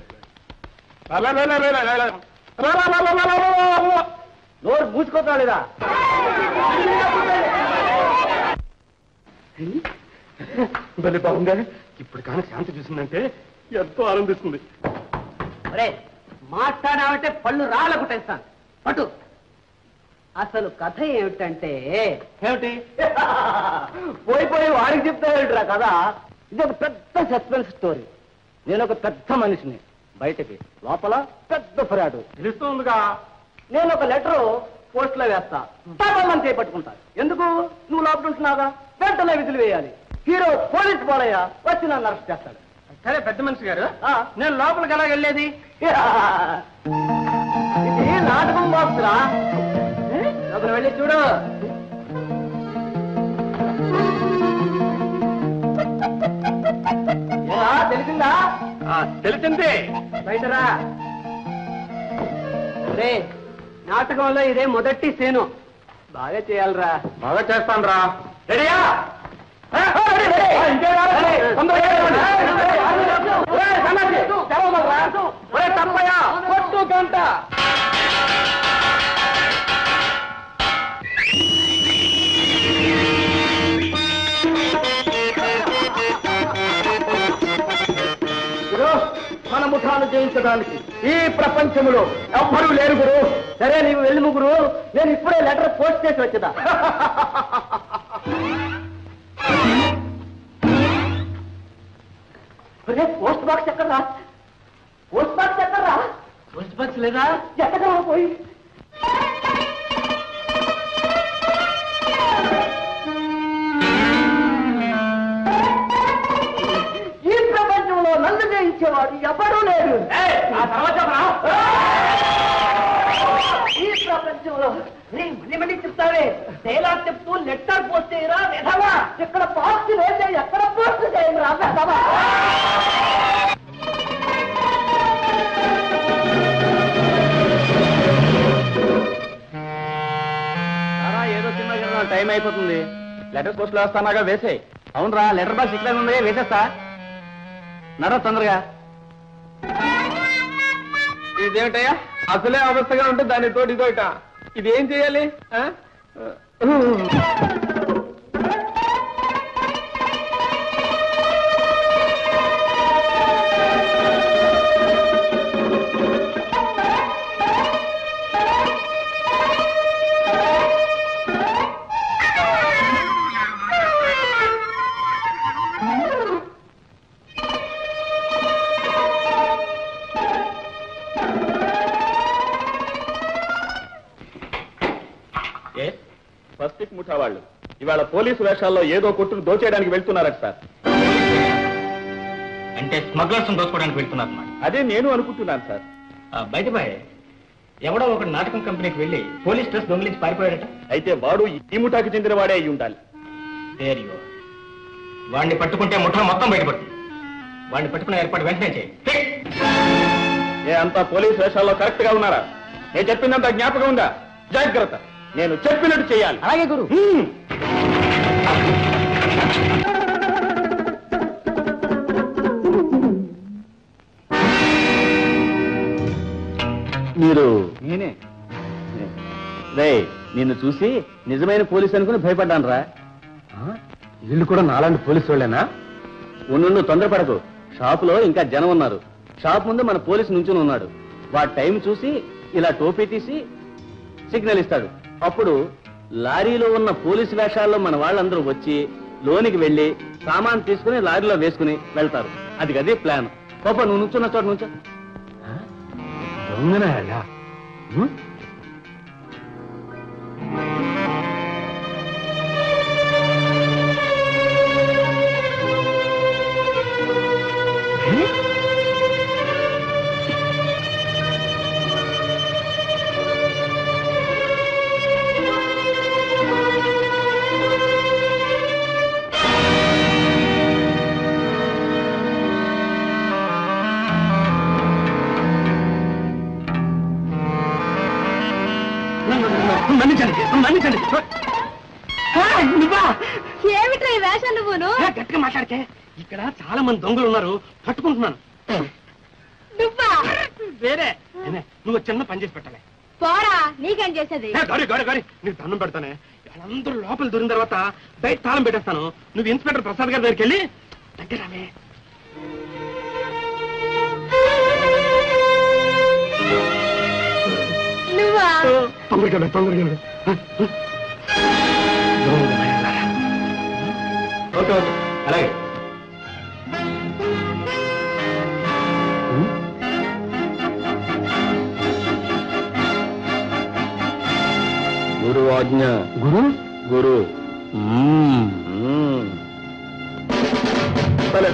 నోరు మూసుకోలేదా? బలి బాగుందా? ఇప్పుడు కానీ శాంతి చూసిందంటే ఎంతో ఆనందిస్తుంది. అరే మాట్లాడామంటే పళ్ళు రాళ్ళ కుట్టేస్తాను. పట్టు. అసలు కథ ఏమిటంటే ఏమిటి పోయి పోయి వాడికి చెప్తావేంట్రా కథ? ఇది ఒక పెద్ద సస్పెన్స్ స్టోరీ. నేను ఒక పెద్ద మనిషిని, బయటకి లోపల పెద్ద ఫిర్యాదు తెలుస్తుందిగా. నేను ఒక లెటర్ పోస్ట్ లో వేస్తా, పాపం చేపట్టుకుంటా. ఎందుకు? నువ్వు లోపల ఉంటున్నావుగా, వెంటనే విధులు వేయాలి. హీరో పోలీస్ బాలయ్య వచ్చి నన్ను అరెస్ట్ చేస్తాడు. సరే పెద్ద మనిషి గారు, ఆ, నేను లోపలికి ఎలా వెళ్ళేది? ఇది నాటకం బాక్సురా. లోపల వెళ్ళి చూడు. ఏరా, తెలిసిందా? తెలిసింది. బయటరా. రే, నాటకంలో ఇదే మొదటి సీను. బాగా చేయాలరా. బాగా చేస్తాను రా. రెడీయా? కొట్టు గంట. మన ముఠాను జయించడానికి ఈ ప్రపంచంలో ఎవ్వరూ లేరు గురు. సరే నీవు వెళ్ళి ముగ్గురు, నేను ఇప్పుడే లెటర్ పోస్ట్ చేసి వచ్చేదా. పోస్ట్ బాక్స్ ఎక్కడరా? పోస్ట్ బాక్స్ ఎక్కడరా? పోస్ట్ బాక్స్ లేదా? ఎక్కడ పోయి ఈ ప్రపంచంలో నన్ను జయించేవాడు ఎవరూ లేరు. ఈ ప్రపంచంలో మళ్ళీ మళ్ళీ చెప్తావే తేలా చెప్తూ లెటర్ పోస్ట్ చేయరా వెధవా. ఇక్కడ బాక్స్ లేదా, ఎక్కడ పోస్ట్ చేయరా వెధవా. ఏదో సినిమా టైం అయిపోతుంది. లెటర్ పోస్ట్ లో వస్తానాగా వేసేయి. అవునరా, లెటర్ బాక్స్ ఇక్కడ ఉంది, వేసేస్తా. నరా తొందరగా. ఇదేమిటయ్యా అసలే అవస్థగా ఉంటే దాని తోటి తోట ఇదేం చేయాలి? ఫస్ట్ ముఠా వాళ్ళు ఇవాళ పోలీసు వేషాల్లో ఏదో కొట్టును దోచేయడానికి వెళ్తున్నారట సార్. అంటే స్మగ్లర్స్ దోచుకోవడానికి వెళ్తున్నారు. అదే నేను అనుకుంటున్నాను సార్. బయట బాయ్ ఎవడో ఒక నాటకం కంపెనీకి వెళ్ళి పోలీస్ డ్రెస్ దొంగిలించి పారిపోయాడట. అయితే వాడు ఈ ముఠాకి చెందిన వాడే అయి ఉండాలి. వాడిని పట్టుకుంటే ముఠా మొత్తం బయటపడుతుంది. వాడిని పట్టుకునే ఏర్పాటు వెంటనే చేయి. ఏ అంతా పోలీసు వేషాల్లో కరెక్ట్ గా ఉన్నారా? నేను చెప్పిందంతా జ్ఞాపకం ఉందా? జాగ్రత్త, నేను చెప్పినట్టు చేయాలి. అలాగే గురు. మీరు నేనే రే, నిన్ను చూసి నిజమైన పోలీసు అనుకుని భయపడ్డాను రా. వీళ్ళు కూడా నాలాంటి పోలీసు వాళ్ళేనా? ఉండు, తొందరపడకు. షాపులో ఇంకా జనం ఉన్నారు. షాప్ ముందు మన పోలీసు నుంచుని ఉన్నాడు. వాడి టైం చూసి ఇలా టోపీ తీసి సిగ్నల్ ఇస్తాడు. అప్పుడు లారీలో ఉన్న పోలీసు వేషాల్లో మన వాళ్ళందరూ వచ్చి లోనికి వెళ్లి సామాన్ తీసుకుని లారీలో వేసుకుని వెళ్తారు. అది గదే ప్లాన్. పాప నువ్వు నుంచున్న చోట నుంచో. దొంగనాయాలా? మన్నించండి మన్నించండి. నువ్వా? ఏమిట్రా ఈ వేషం నువ్వును? గట్టిగా మాట్లాడితే ఇక్కడ చాలా మంది దొంగలు ఉన్నారు, పట్టుకుంటున్నాను. నువ్వా? వేరే నువ్వు చిన్న పని చేసి పెట్టాలి. పోరా, నీకేం చేసేది? గారి గారి గారి నీకు దండం పెడతానే. వాళ్ళందరూ లోపల దూరిన తర్వాత బయట తాళం పెట్టేస్తాను. నువ్వు ఇన్స్పెక్టర్ ప్రసాద్ గారి దగ్గరికి వెళ్ళి దగ్గరామే. నువ్వా? తొందరగా తొందరగా. ఓకే ఓకే అలాగే. గురు ఆజ్ఞ. గురు గురు సరే.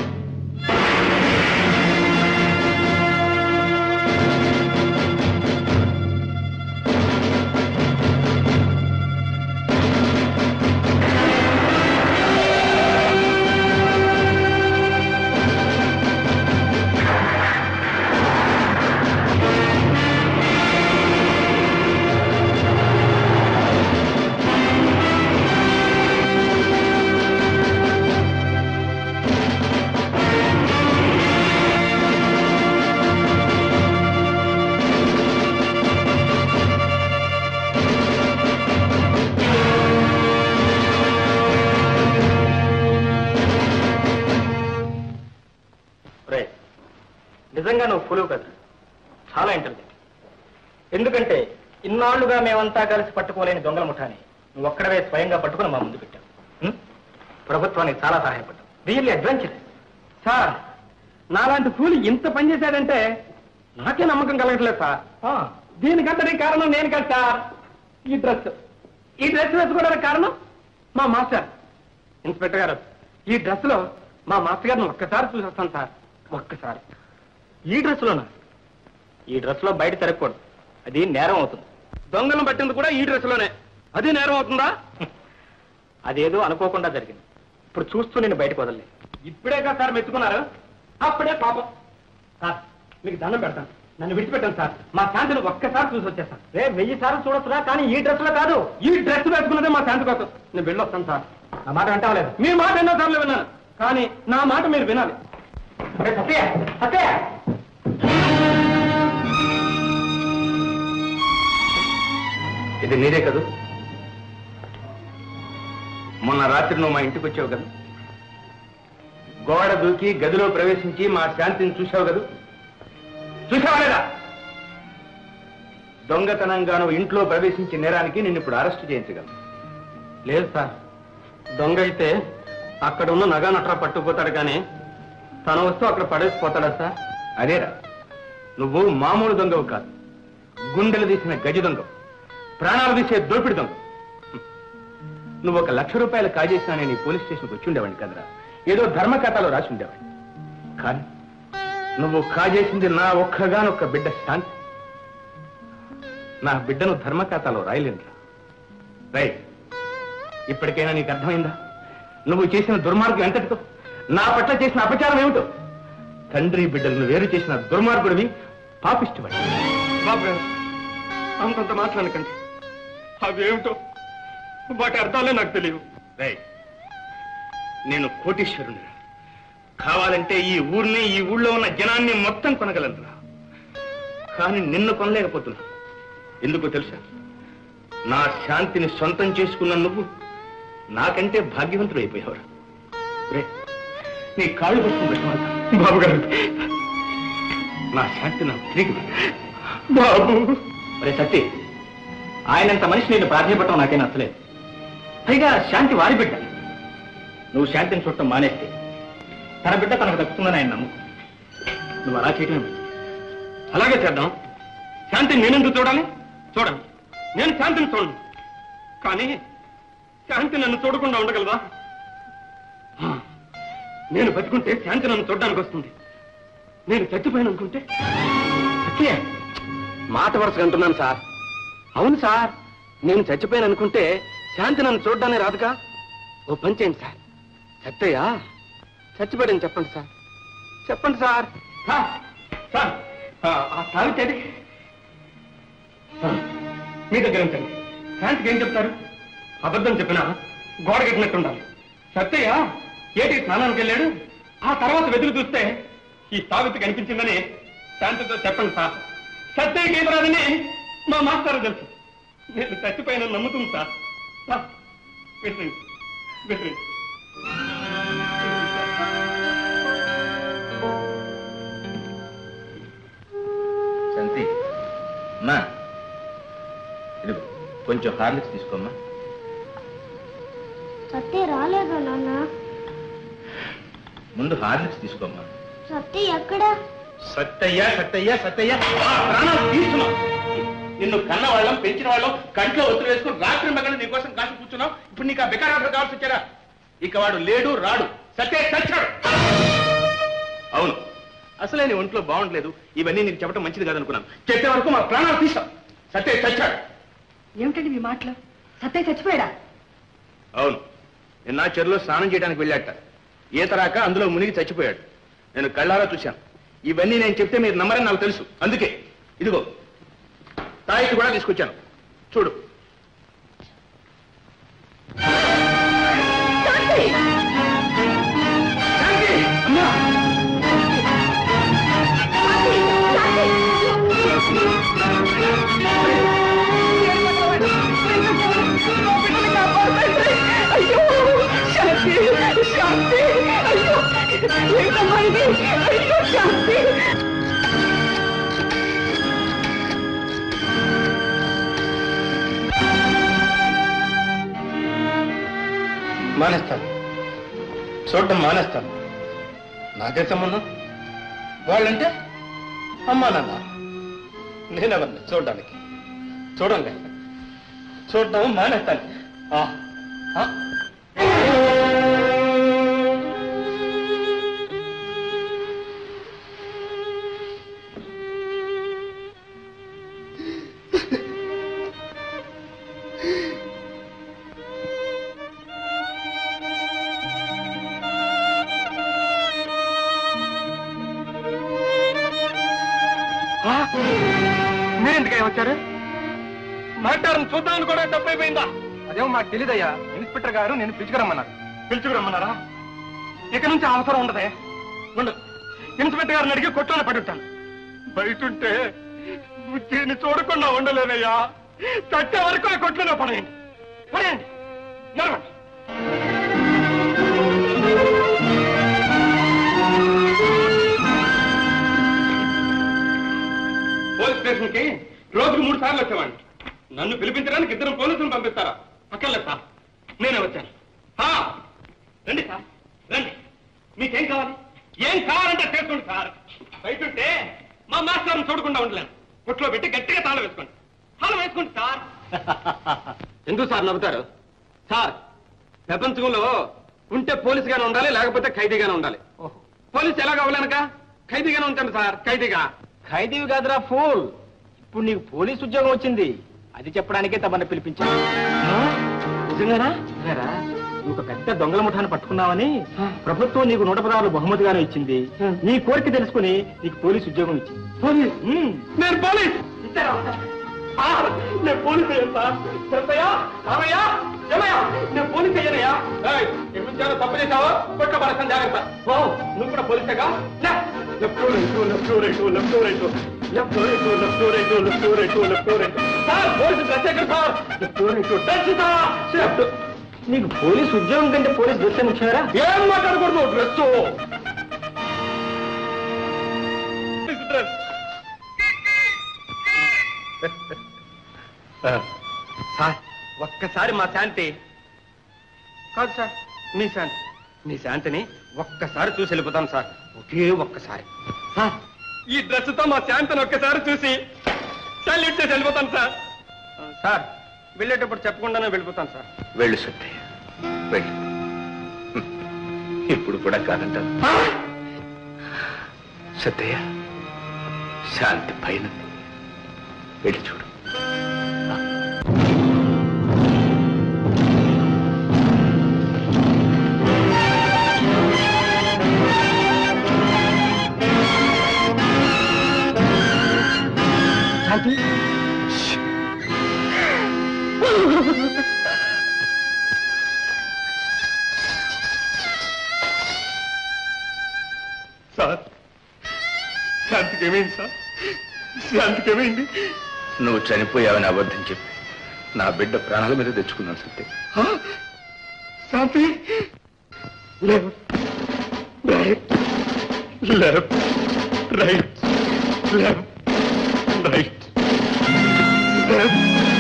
నిజంగా నువ్వు ఫులువు కదా, చాలా ఇంటెలిజెంట్. ఎందుకంటే ఇన్నాళ్లుగా మేమంతా కలిసి పట్టుకోలేని దొంగల ముఠాని నువ్వు ఒక్కడవే స్వయంగా పట్టుకుని మా ముందు పెట్టావు. ప్రభుత్వానికి చాలా సహాయపడ్డావు. Really adventurous. సార్ నాలాంటి ఫూలు ఇంత పని చేశాడంటే నాకే నమ్మకం కలగట్లేదు సార్. దీనికంతటి కారణం నేను కాదు సార్. ఈ డ్రెస్ ఈ డ్రెస్ వేసుకోవడానికి కారణం మా మాస్టర్. ఇన్స్పెక్టర్ గారు, ఈ డ్రెస్ లో మా మాస్టర్ గారిని ఒక్కసారి చూసేస్తాను సార్, ఒక్కసారి. ఈ డ్రెస్లోనా? ఈ డ్రెస్ లో బయట తిరగకూడదు, అది నేరం అవుతుంది. దొంగలను పట్టింది కూడా ఈ డ్రెస్ లోనే, అది నేరం అవుతుందా? అదేదో అనుకోకుండా జరిగింది. ఇప్పుడు చూస్తూ నేను బయటకు వదలలేదు. ఇప్పుడే కదా సార్ మెచ్చుకున్నారు, అప్పుడే పాపం. సార్ మీకు దండం పెడతాను, నన్ను విడిచిపెట్టాను సార్. మా శాంతిని ఒక్కసారి చూసి వచ్చేస్తాను. రే వెయ్యి సార్లు చూడొచ్చురా, కానీ ఈ డ్రెస్ లో కాదు. ఈ డ్రెస్ వేసుకున్నదే మా శాంతి కోసం. నేను వెళ్ళొస్తాను సార్. నా మాట అంటావలేదు. మీ మాట ఎన్నో సార్లు విన్నాను, కానీ నా మాట మీరు వినాలి. సత్య సత్య ఇది నీదే కదూ? మొన్న రాత్రి నువ్వు మా ఇంటికి వచ్చావు కదా, గోడ దూకి గదిలో ప్రవేశించి మా శాంతిని చూశావు కదూ? చూసావా లేదా? దొంగతనంగా నువ్వు ఇంట్లో ప్రవేశించే నేరానికి నిన్ను ఇప్పుడు అరెస్ట్ చేయించగలను. లేదు సార్, దొంగ అయితే అక్కడ ఉన్న నగా నట్రా పట్టుకుపోతాడు, కానీ తన వస్తువు అక్కడ పడేసిపోతాడా సార్? అదేరా, నువ్వు మామూలు దొంగవు కాదు, గుండెలు తీసిన గజ దొంగవు, ప్రాణాలు తీసే దోపిడి దొంగ. నువ్వు ఒక లక్ష రూపాయలు కాజేసినా నేను ఈ పోలీస్ స్టేషన్కి వచ్చి ఉండేవాడిని కదరా, ఏదో ధర్మకథలో రాసి ఉండేవాడిని. కానీ నువ్వు కాజేసింది నా ఒక్కగానొక్క బిడ్డ శాంతి. నా బిడ్డను ధర్మకథలో రాయలేనురా. రైట్, ఇప్పటికైనా నీకు అర్థమైందా నువ్వు చేసిన దుర్మార్గం ఎంతటితో, నా పట్ల చేసిన అపచారం ఏమిటో? తండ్రి బిడ్డలను వేరు చేసిన దుర్మార్గుడివి, పాపిష్టివాడి. బాబు గారు అంతంత మాట్లాడకండి, అవేమిటో వాటి అర్థాలే నాకు తెలియవు. రైట్, నేను కోటీశ్వరుని, కావాలంటే ఈ ఊరిని ఈ ఊళ్ళో ఉన్న జనాన్ని మొత్తం కొనగలనురా. కానీ నిన్ను కొనలేకపోతున్నా. ఎందుకో తెలుసా? నా శాంతిని సొంతం చేసుకున్న నువ్వు నాకంటే భాగ్యవంతుడు అయిపోయావురా. రే, నీ కాళ్ళు పట్టుకుని పెట్టమంటా. బాబు గారు, నా శాంతి నాకు తిరిగి బాబు. మరి సత్య, ఆయనంత మనిషి నేను ప్రాధాన్యపడటం నాకే నచ్చలేదు. పైగా శాంతి వారి బిడ్డ. నువ్వు శాంతిని చూడటం మానేస్తే తన బిడ్డ తనకు దక్కుతుందని ఆయన నమ్ము. నువ్వు అలా చేయటం అలాగే చేద్దాం. శాంతిని నేనెందుకు చూడాలి? చూడండి, నేను శాంతిని చూడను, కానీ శాంతి నన్ను చూడకుండా ఉండగలదా? నేను బతుకుంటే శాంతి నన్ను చూడడానికి వస్తుంది, నేను చచ్చిపోయాను అనుకుంటే? సత్య, మాట వరుసగా అంటున్నాను సార్. అవును సార్, నేను చచ్చిపోయాను అనుకుంటే శాంతి నన్ను చూడడానికి రాదుగా. ఓ పని చేయండి సార్, సత్తయ్య చచ్చిపోయాడని చెప్పండి సార్, చెప్పండి సార్. సార్ ఆ తాగితే మీ దగ్గర ఉంచండి. శాంతికి ఏం చెప్తారు? అబద్ధం చెప్పినా గోడ కట్టినట్టుండాలి. సత్తయ్య ఏటి స్నానానికి వెళ్ళాడు, ఆ తర్వాత వెతులు చూస్తే ఈ సావిత్రి కనిపించిందని శాంతితో చెప్పండి సార్. సత్తయ్యకి ఏం రాదని మా మాస్టర్ తెలుసు. నేను చచ్చిపోయిన నమ్ముతుంది సార్. సార్ పెట్టండి పెట్టండి. శాంతి అమ్మా, ఇది కొంచెం హార్లిక్స్ తీసుకోమ్మా. సత్య రాలేదా నాన్న? ముందు హార్లిక్స్ తీసుకోమ్మా. సత్య ఎక్కడ? సత్తయ్య సత్తయ్య సత్తయ్య ప్రాణాలు తీస్తున్నావు. నిన్ను కన్న వాళ్ళం పెంచిన వాళ్ళం కంట్లో ఒత్తులు వేసుకుని రాత్రి మగలు నీకోసం కాసి కూర్చున్నావు. ఇప్పుడు నీకు ఆ బెకారాలు కావాల్సి వచ్చారా? ఇక వాడు లేడు రాడు, సత్తయ్య చచ్చాడు. అవును, అసలే నీ ఒంట్లో బాగుండలేదు. ఇవన్నీ నీకు చెప్పడం మంచిది కాదనుకున్నాను. చెప్పే వరకు మా ప్రాణాలు తీసాం. సత్తయ్య చచ్చాడు. ఏమిటండి మీ మాటలు? సత్తయ్య చచ్చిపోయాడా? అవును, నిన్న చెరువులో స్నానం చేయడానికి వెళ్ళాట. ఈత రాక అందులో మునిగి చచ్చిపోయాడు. నేను కళ్ళారా చూశాను. ఇవన్నీ నేను చెప్తే మీరు నమ్మరని నాకు తెలుసు. అందుకే ఇదిగో తాయికి కూడా తీసుకొచ్చాను, చూడు. మానేస్తాను, చూడటం మానేస్తాను. నాకే సంబంధం? వాళ్ళంటే అమ్మా నాన్న, నేనెవరిని చూడడానికి? చూడండి, చూడటం మానేస్తాను. మీరెందుకయ్యా వచ్చారు? మాట్లాడడం చూద్దామని కూడా తప్పైపోయిందా? అదేమో మాకు తెలీదయ్యా. ఇన్స్పెక్టర్ గారు నేను పిలుచుకురమ్మన్నారు. పిలుచుకురమ్మన్నారా? ఇక నుంచి అవసరం ఉండదే. ఉండదు. ఇన్స్పెక్టర్ గారిని అడిగి కొట్లోనే పడుతాను. బయటుంటే దీన్ని చూడకుండా ఉండలేనయ్యా. తట్టే వరకు ఆ కొట్లోనే పడేయండి, పడేయండి. నడవండి. పోలీస్ స్టేషన్ కి రోజుకు మూడు సార్లు వచ్చేవాడిని. నన్ను పిలిపించడానికి ఇద్దరు పోలీసులు పంపిస్తారా? అక్కర్లేదు సార్, నేనే వచ్చాను. రండి సార్, రండి. మీకేం కావాలి? ఏం కావాలంటే చేసుకోండి సార్. బయటుంటే మా మాస్టర్ని చూడకుండా ఉండలేను. కొట్లో పెట్టి గట్టిగా తాళం వేసుకోండి. తాళం వేసుకోండి సార్. ఎందుకు సార్ నవ్వుతారు? సార్, ప్రపంచంలో ఉంటే పోలీసుగానే ఉండాలి, లేకపోతే ఖైదీగానే ఉండాలి. పోలీసు ఎలా కావాలనక ఖైదీగానే ఉంటాను సార్. ఖైదీగా ఖైదీవి కాదురా ఫూల్. ఇప్పుడు నీకు పోలీస్ ఉద్యోగం వచ్చింది, అది చెప్పడానికే తమని పిలిపించాను. నిజంగానా? నువ్వు ఒక పెద్ద దొంగల ముఠాన్ని పట్టుకున్నావని ప్రభుత్వం నీకు నూట పదహారు బహుమతిగానే ఇచ్చింది. నీ కోరిక తెలుసుకుని నీకు పోలీస్ ఉద్యోగం ఇచ్చింది. పోలీస్? నేను పోలీస్ ఇచ్చారా? నేను పోలీస్ అయ్యాను సార్. చెప్పయ్యా, రామయ్యా, ఏమయ్యా, నేను పోలీస్ అయ్యానయ్యా. ఎప్పుడు తప్పు చేసావో కొట్ట పడతాను, జాగ్రత్త. ఓ, నువ్వు కూడా పోలీసేగా? Left right left right left right left right left right left right left right. Sir, police dress ఎక్కడ sir? Left right dress. Left. నీకు పోలీస్ ఉద్యోగం కంటే పోలీస్ డ్రెస్ ముఖ్యమేరా? ఏం మాట్లాడకూడదు. Dress dress. సార్, ఒక్కసారి మా శాంతి కాదు సార్, మీ శాంతి మీ శాంతిని ఒక్కసారి చూసి వెళ్ళిపోతాను సార్. ఒకే ఒక్కసారి సార్. ఈ డ్రెస్ తో మా శాంతిని ఒక్కసారి చూసి సల్యూట్ చేసి వెళ్ళిపోతాను సార్. సార్, వెళ్ళేటప్పుడు చెప్పకుండానే వెళ్ళిపోతాను సార్. వెళ్ళు సత్తయ్య, వెళ్ళు. ఇప్పుడు కూడా కాదంటాను. సత్తయ్య, శాంతి పైన వెళ్ళి చూడు. శాంతి సార్ శాంతికి ఏమైంది సార్? శాంతికి ఏమైంది? నువ్వు చనిపోయావని అబద్ధం చెప్పి నా బిడ్డ ప్రాణాల మీద తెచ్చుకున్నాను Satyam. Shanti left right left right left right left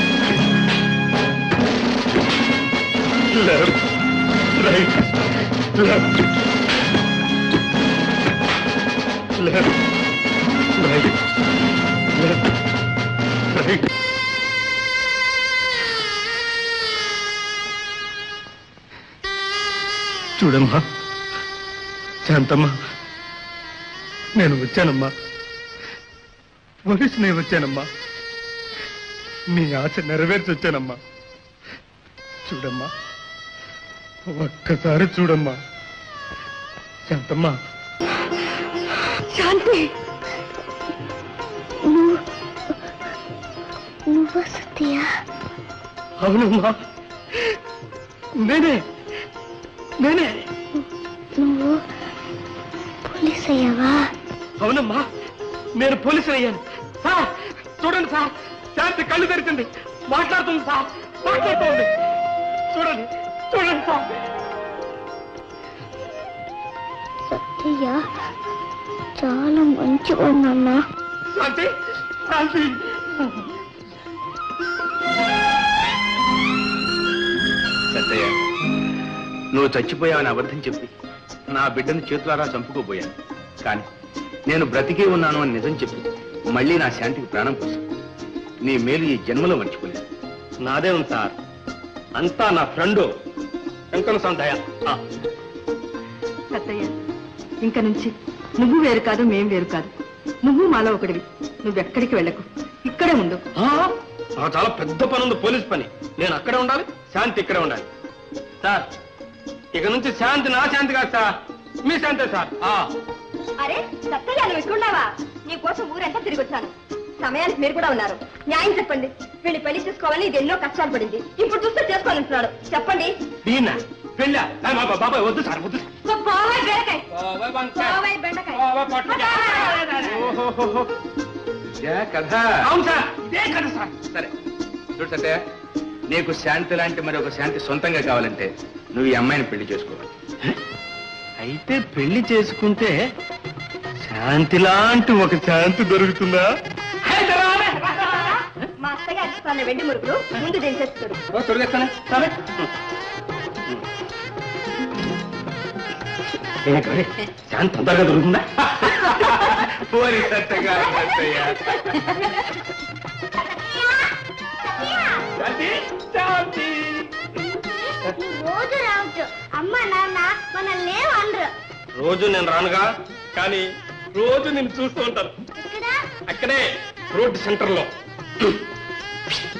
left right left left right left right. చూడమ్మా శాంతమ్మా, నేను వచ్చానమ్మా, పోలీసునే వచ్చానమ్మా, నీ ఆశ నెరవేర్చి వచ్చానమ్మా. చూడమ్మా, ఒక్కసారి చూడమ్మా శాంతమ్మా. శాంతి, నువ్వు నువ్వు సత్య? అవునమ్మా, నేనే నేనే. నువ్వు పోలీస్ అయ్యావా? అవునమ్మా, నేను పోలీసు అయ్యాను. సార్ చూడండి సార్, శాంతి కళ్ళు తెరిచింది, మాట్లాడుతుంది సార్, మాట్లాడుతుంది. చూడండి చూడండి సార్. సత్య చాలా మంచివాడినన్నా. శాంతి శాంతి సత్తయ్య, నువ్వు చచ్చిపోయావని అబద్ధం చెప్పి నా బిడ్డను చేతులారా చంపుకోబోయాను. కానీ నేను బ్రతికే ఉన్నాను అని నిజం చెప్పి మళ్ళీ నా శాంతికి ప్రాణం పోసి నీ మేలు ఈ జన్మలో మర్చిపోలేదు. నాదే ఉంది సార్, అంతా నా ఫ్రెండు వెంకన్న సంతయ్య. సత్తయ్య, ఇంక నుంచి నువ్వు వేరు కాదు, మేం వేరు కాదు. నువ్వు మాలో ఒకటివి. నువ్వెక్కడికి వెళ్ళకు, ఇక్కడే ఉండు. నాకు చాలా పెద్ద పని ఉంది, పోలీస్ పని. నేను అక్కడే ఉండాలి, శాంతి ఇక్కడే ఉండాలి. సార్ ఇక నుంచి శాంతి నా శాంతి కాదు సార్, మీ శాంతే సార్. అరే సత్తయ్య, నువ్వు ఇక్కడున్నావా? నీ కోసం ఊరంతా తిరిగి వచ్చాను. సమయానికి మీరు కూడా ఉన్నారు. న్యాయం చెప్పండి. వీళ్ళు పెళ్లి చేసుకోవాలని ఇది ఎన్నో కష్టాలు పడింది. ఇప్పుడు చూస్తే చేసుకోవాలంటున్నాడు. చెప్పండి. దీన్నా పెళ్ళా? బాబాయ్ వద్దు సార్, వద్దు. బాబాయ్ బెండకాయ, బాబాయ్ బెండకాయ. కథ అవును సార్, ఇదే కదా సార్. సరే చూడు సత్య, నీకు శాంతి లాంటి మరి ఒక శాంతి సొంతంగా కావాలంటే నువ్వు ఈ అమ్మాయిని పెళ్లి చేసుకోవాలి. అయితే పెళ్లి చేసుకుంటే శాంతి లాంటి ఒక శాంతి దొరుకుతుందా? మా అత్తగారు ఇస్తాను వెండి మురుకులు, ముందు దించేస్తాడు. తొలగిస్తానే సరే. శాంతి తొందరగా దొరుకుతుందా? పోనీ సత్యగా సత్తయ్య. రోజు రావచ్చు. అమ్మ నాన్న మనల్ని ఏమనరు. రోజు నేను రానుగా, కానీ రోజు నేను చూస్తూ ఉంటాను. ఇక్కడ అక్కడే రోడ్ సెంటర్ లో.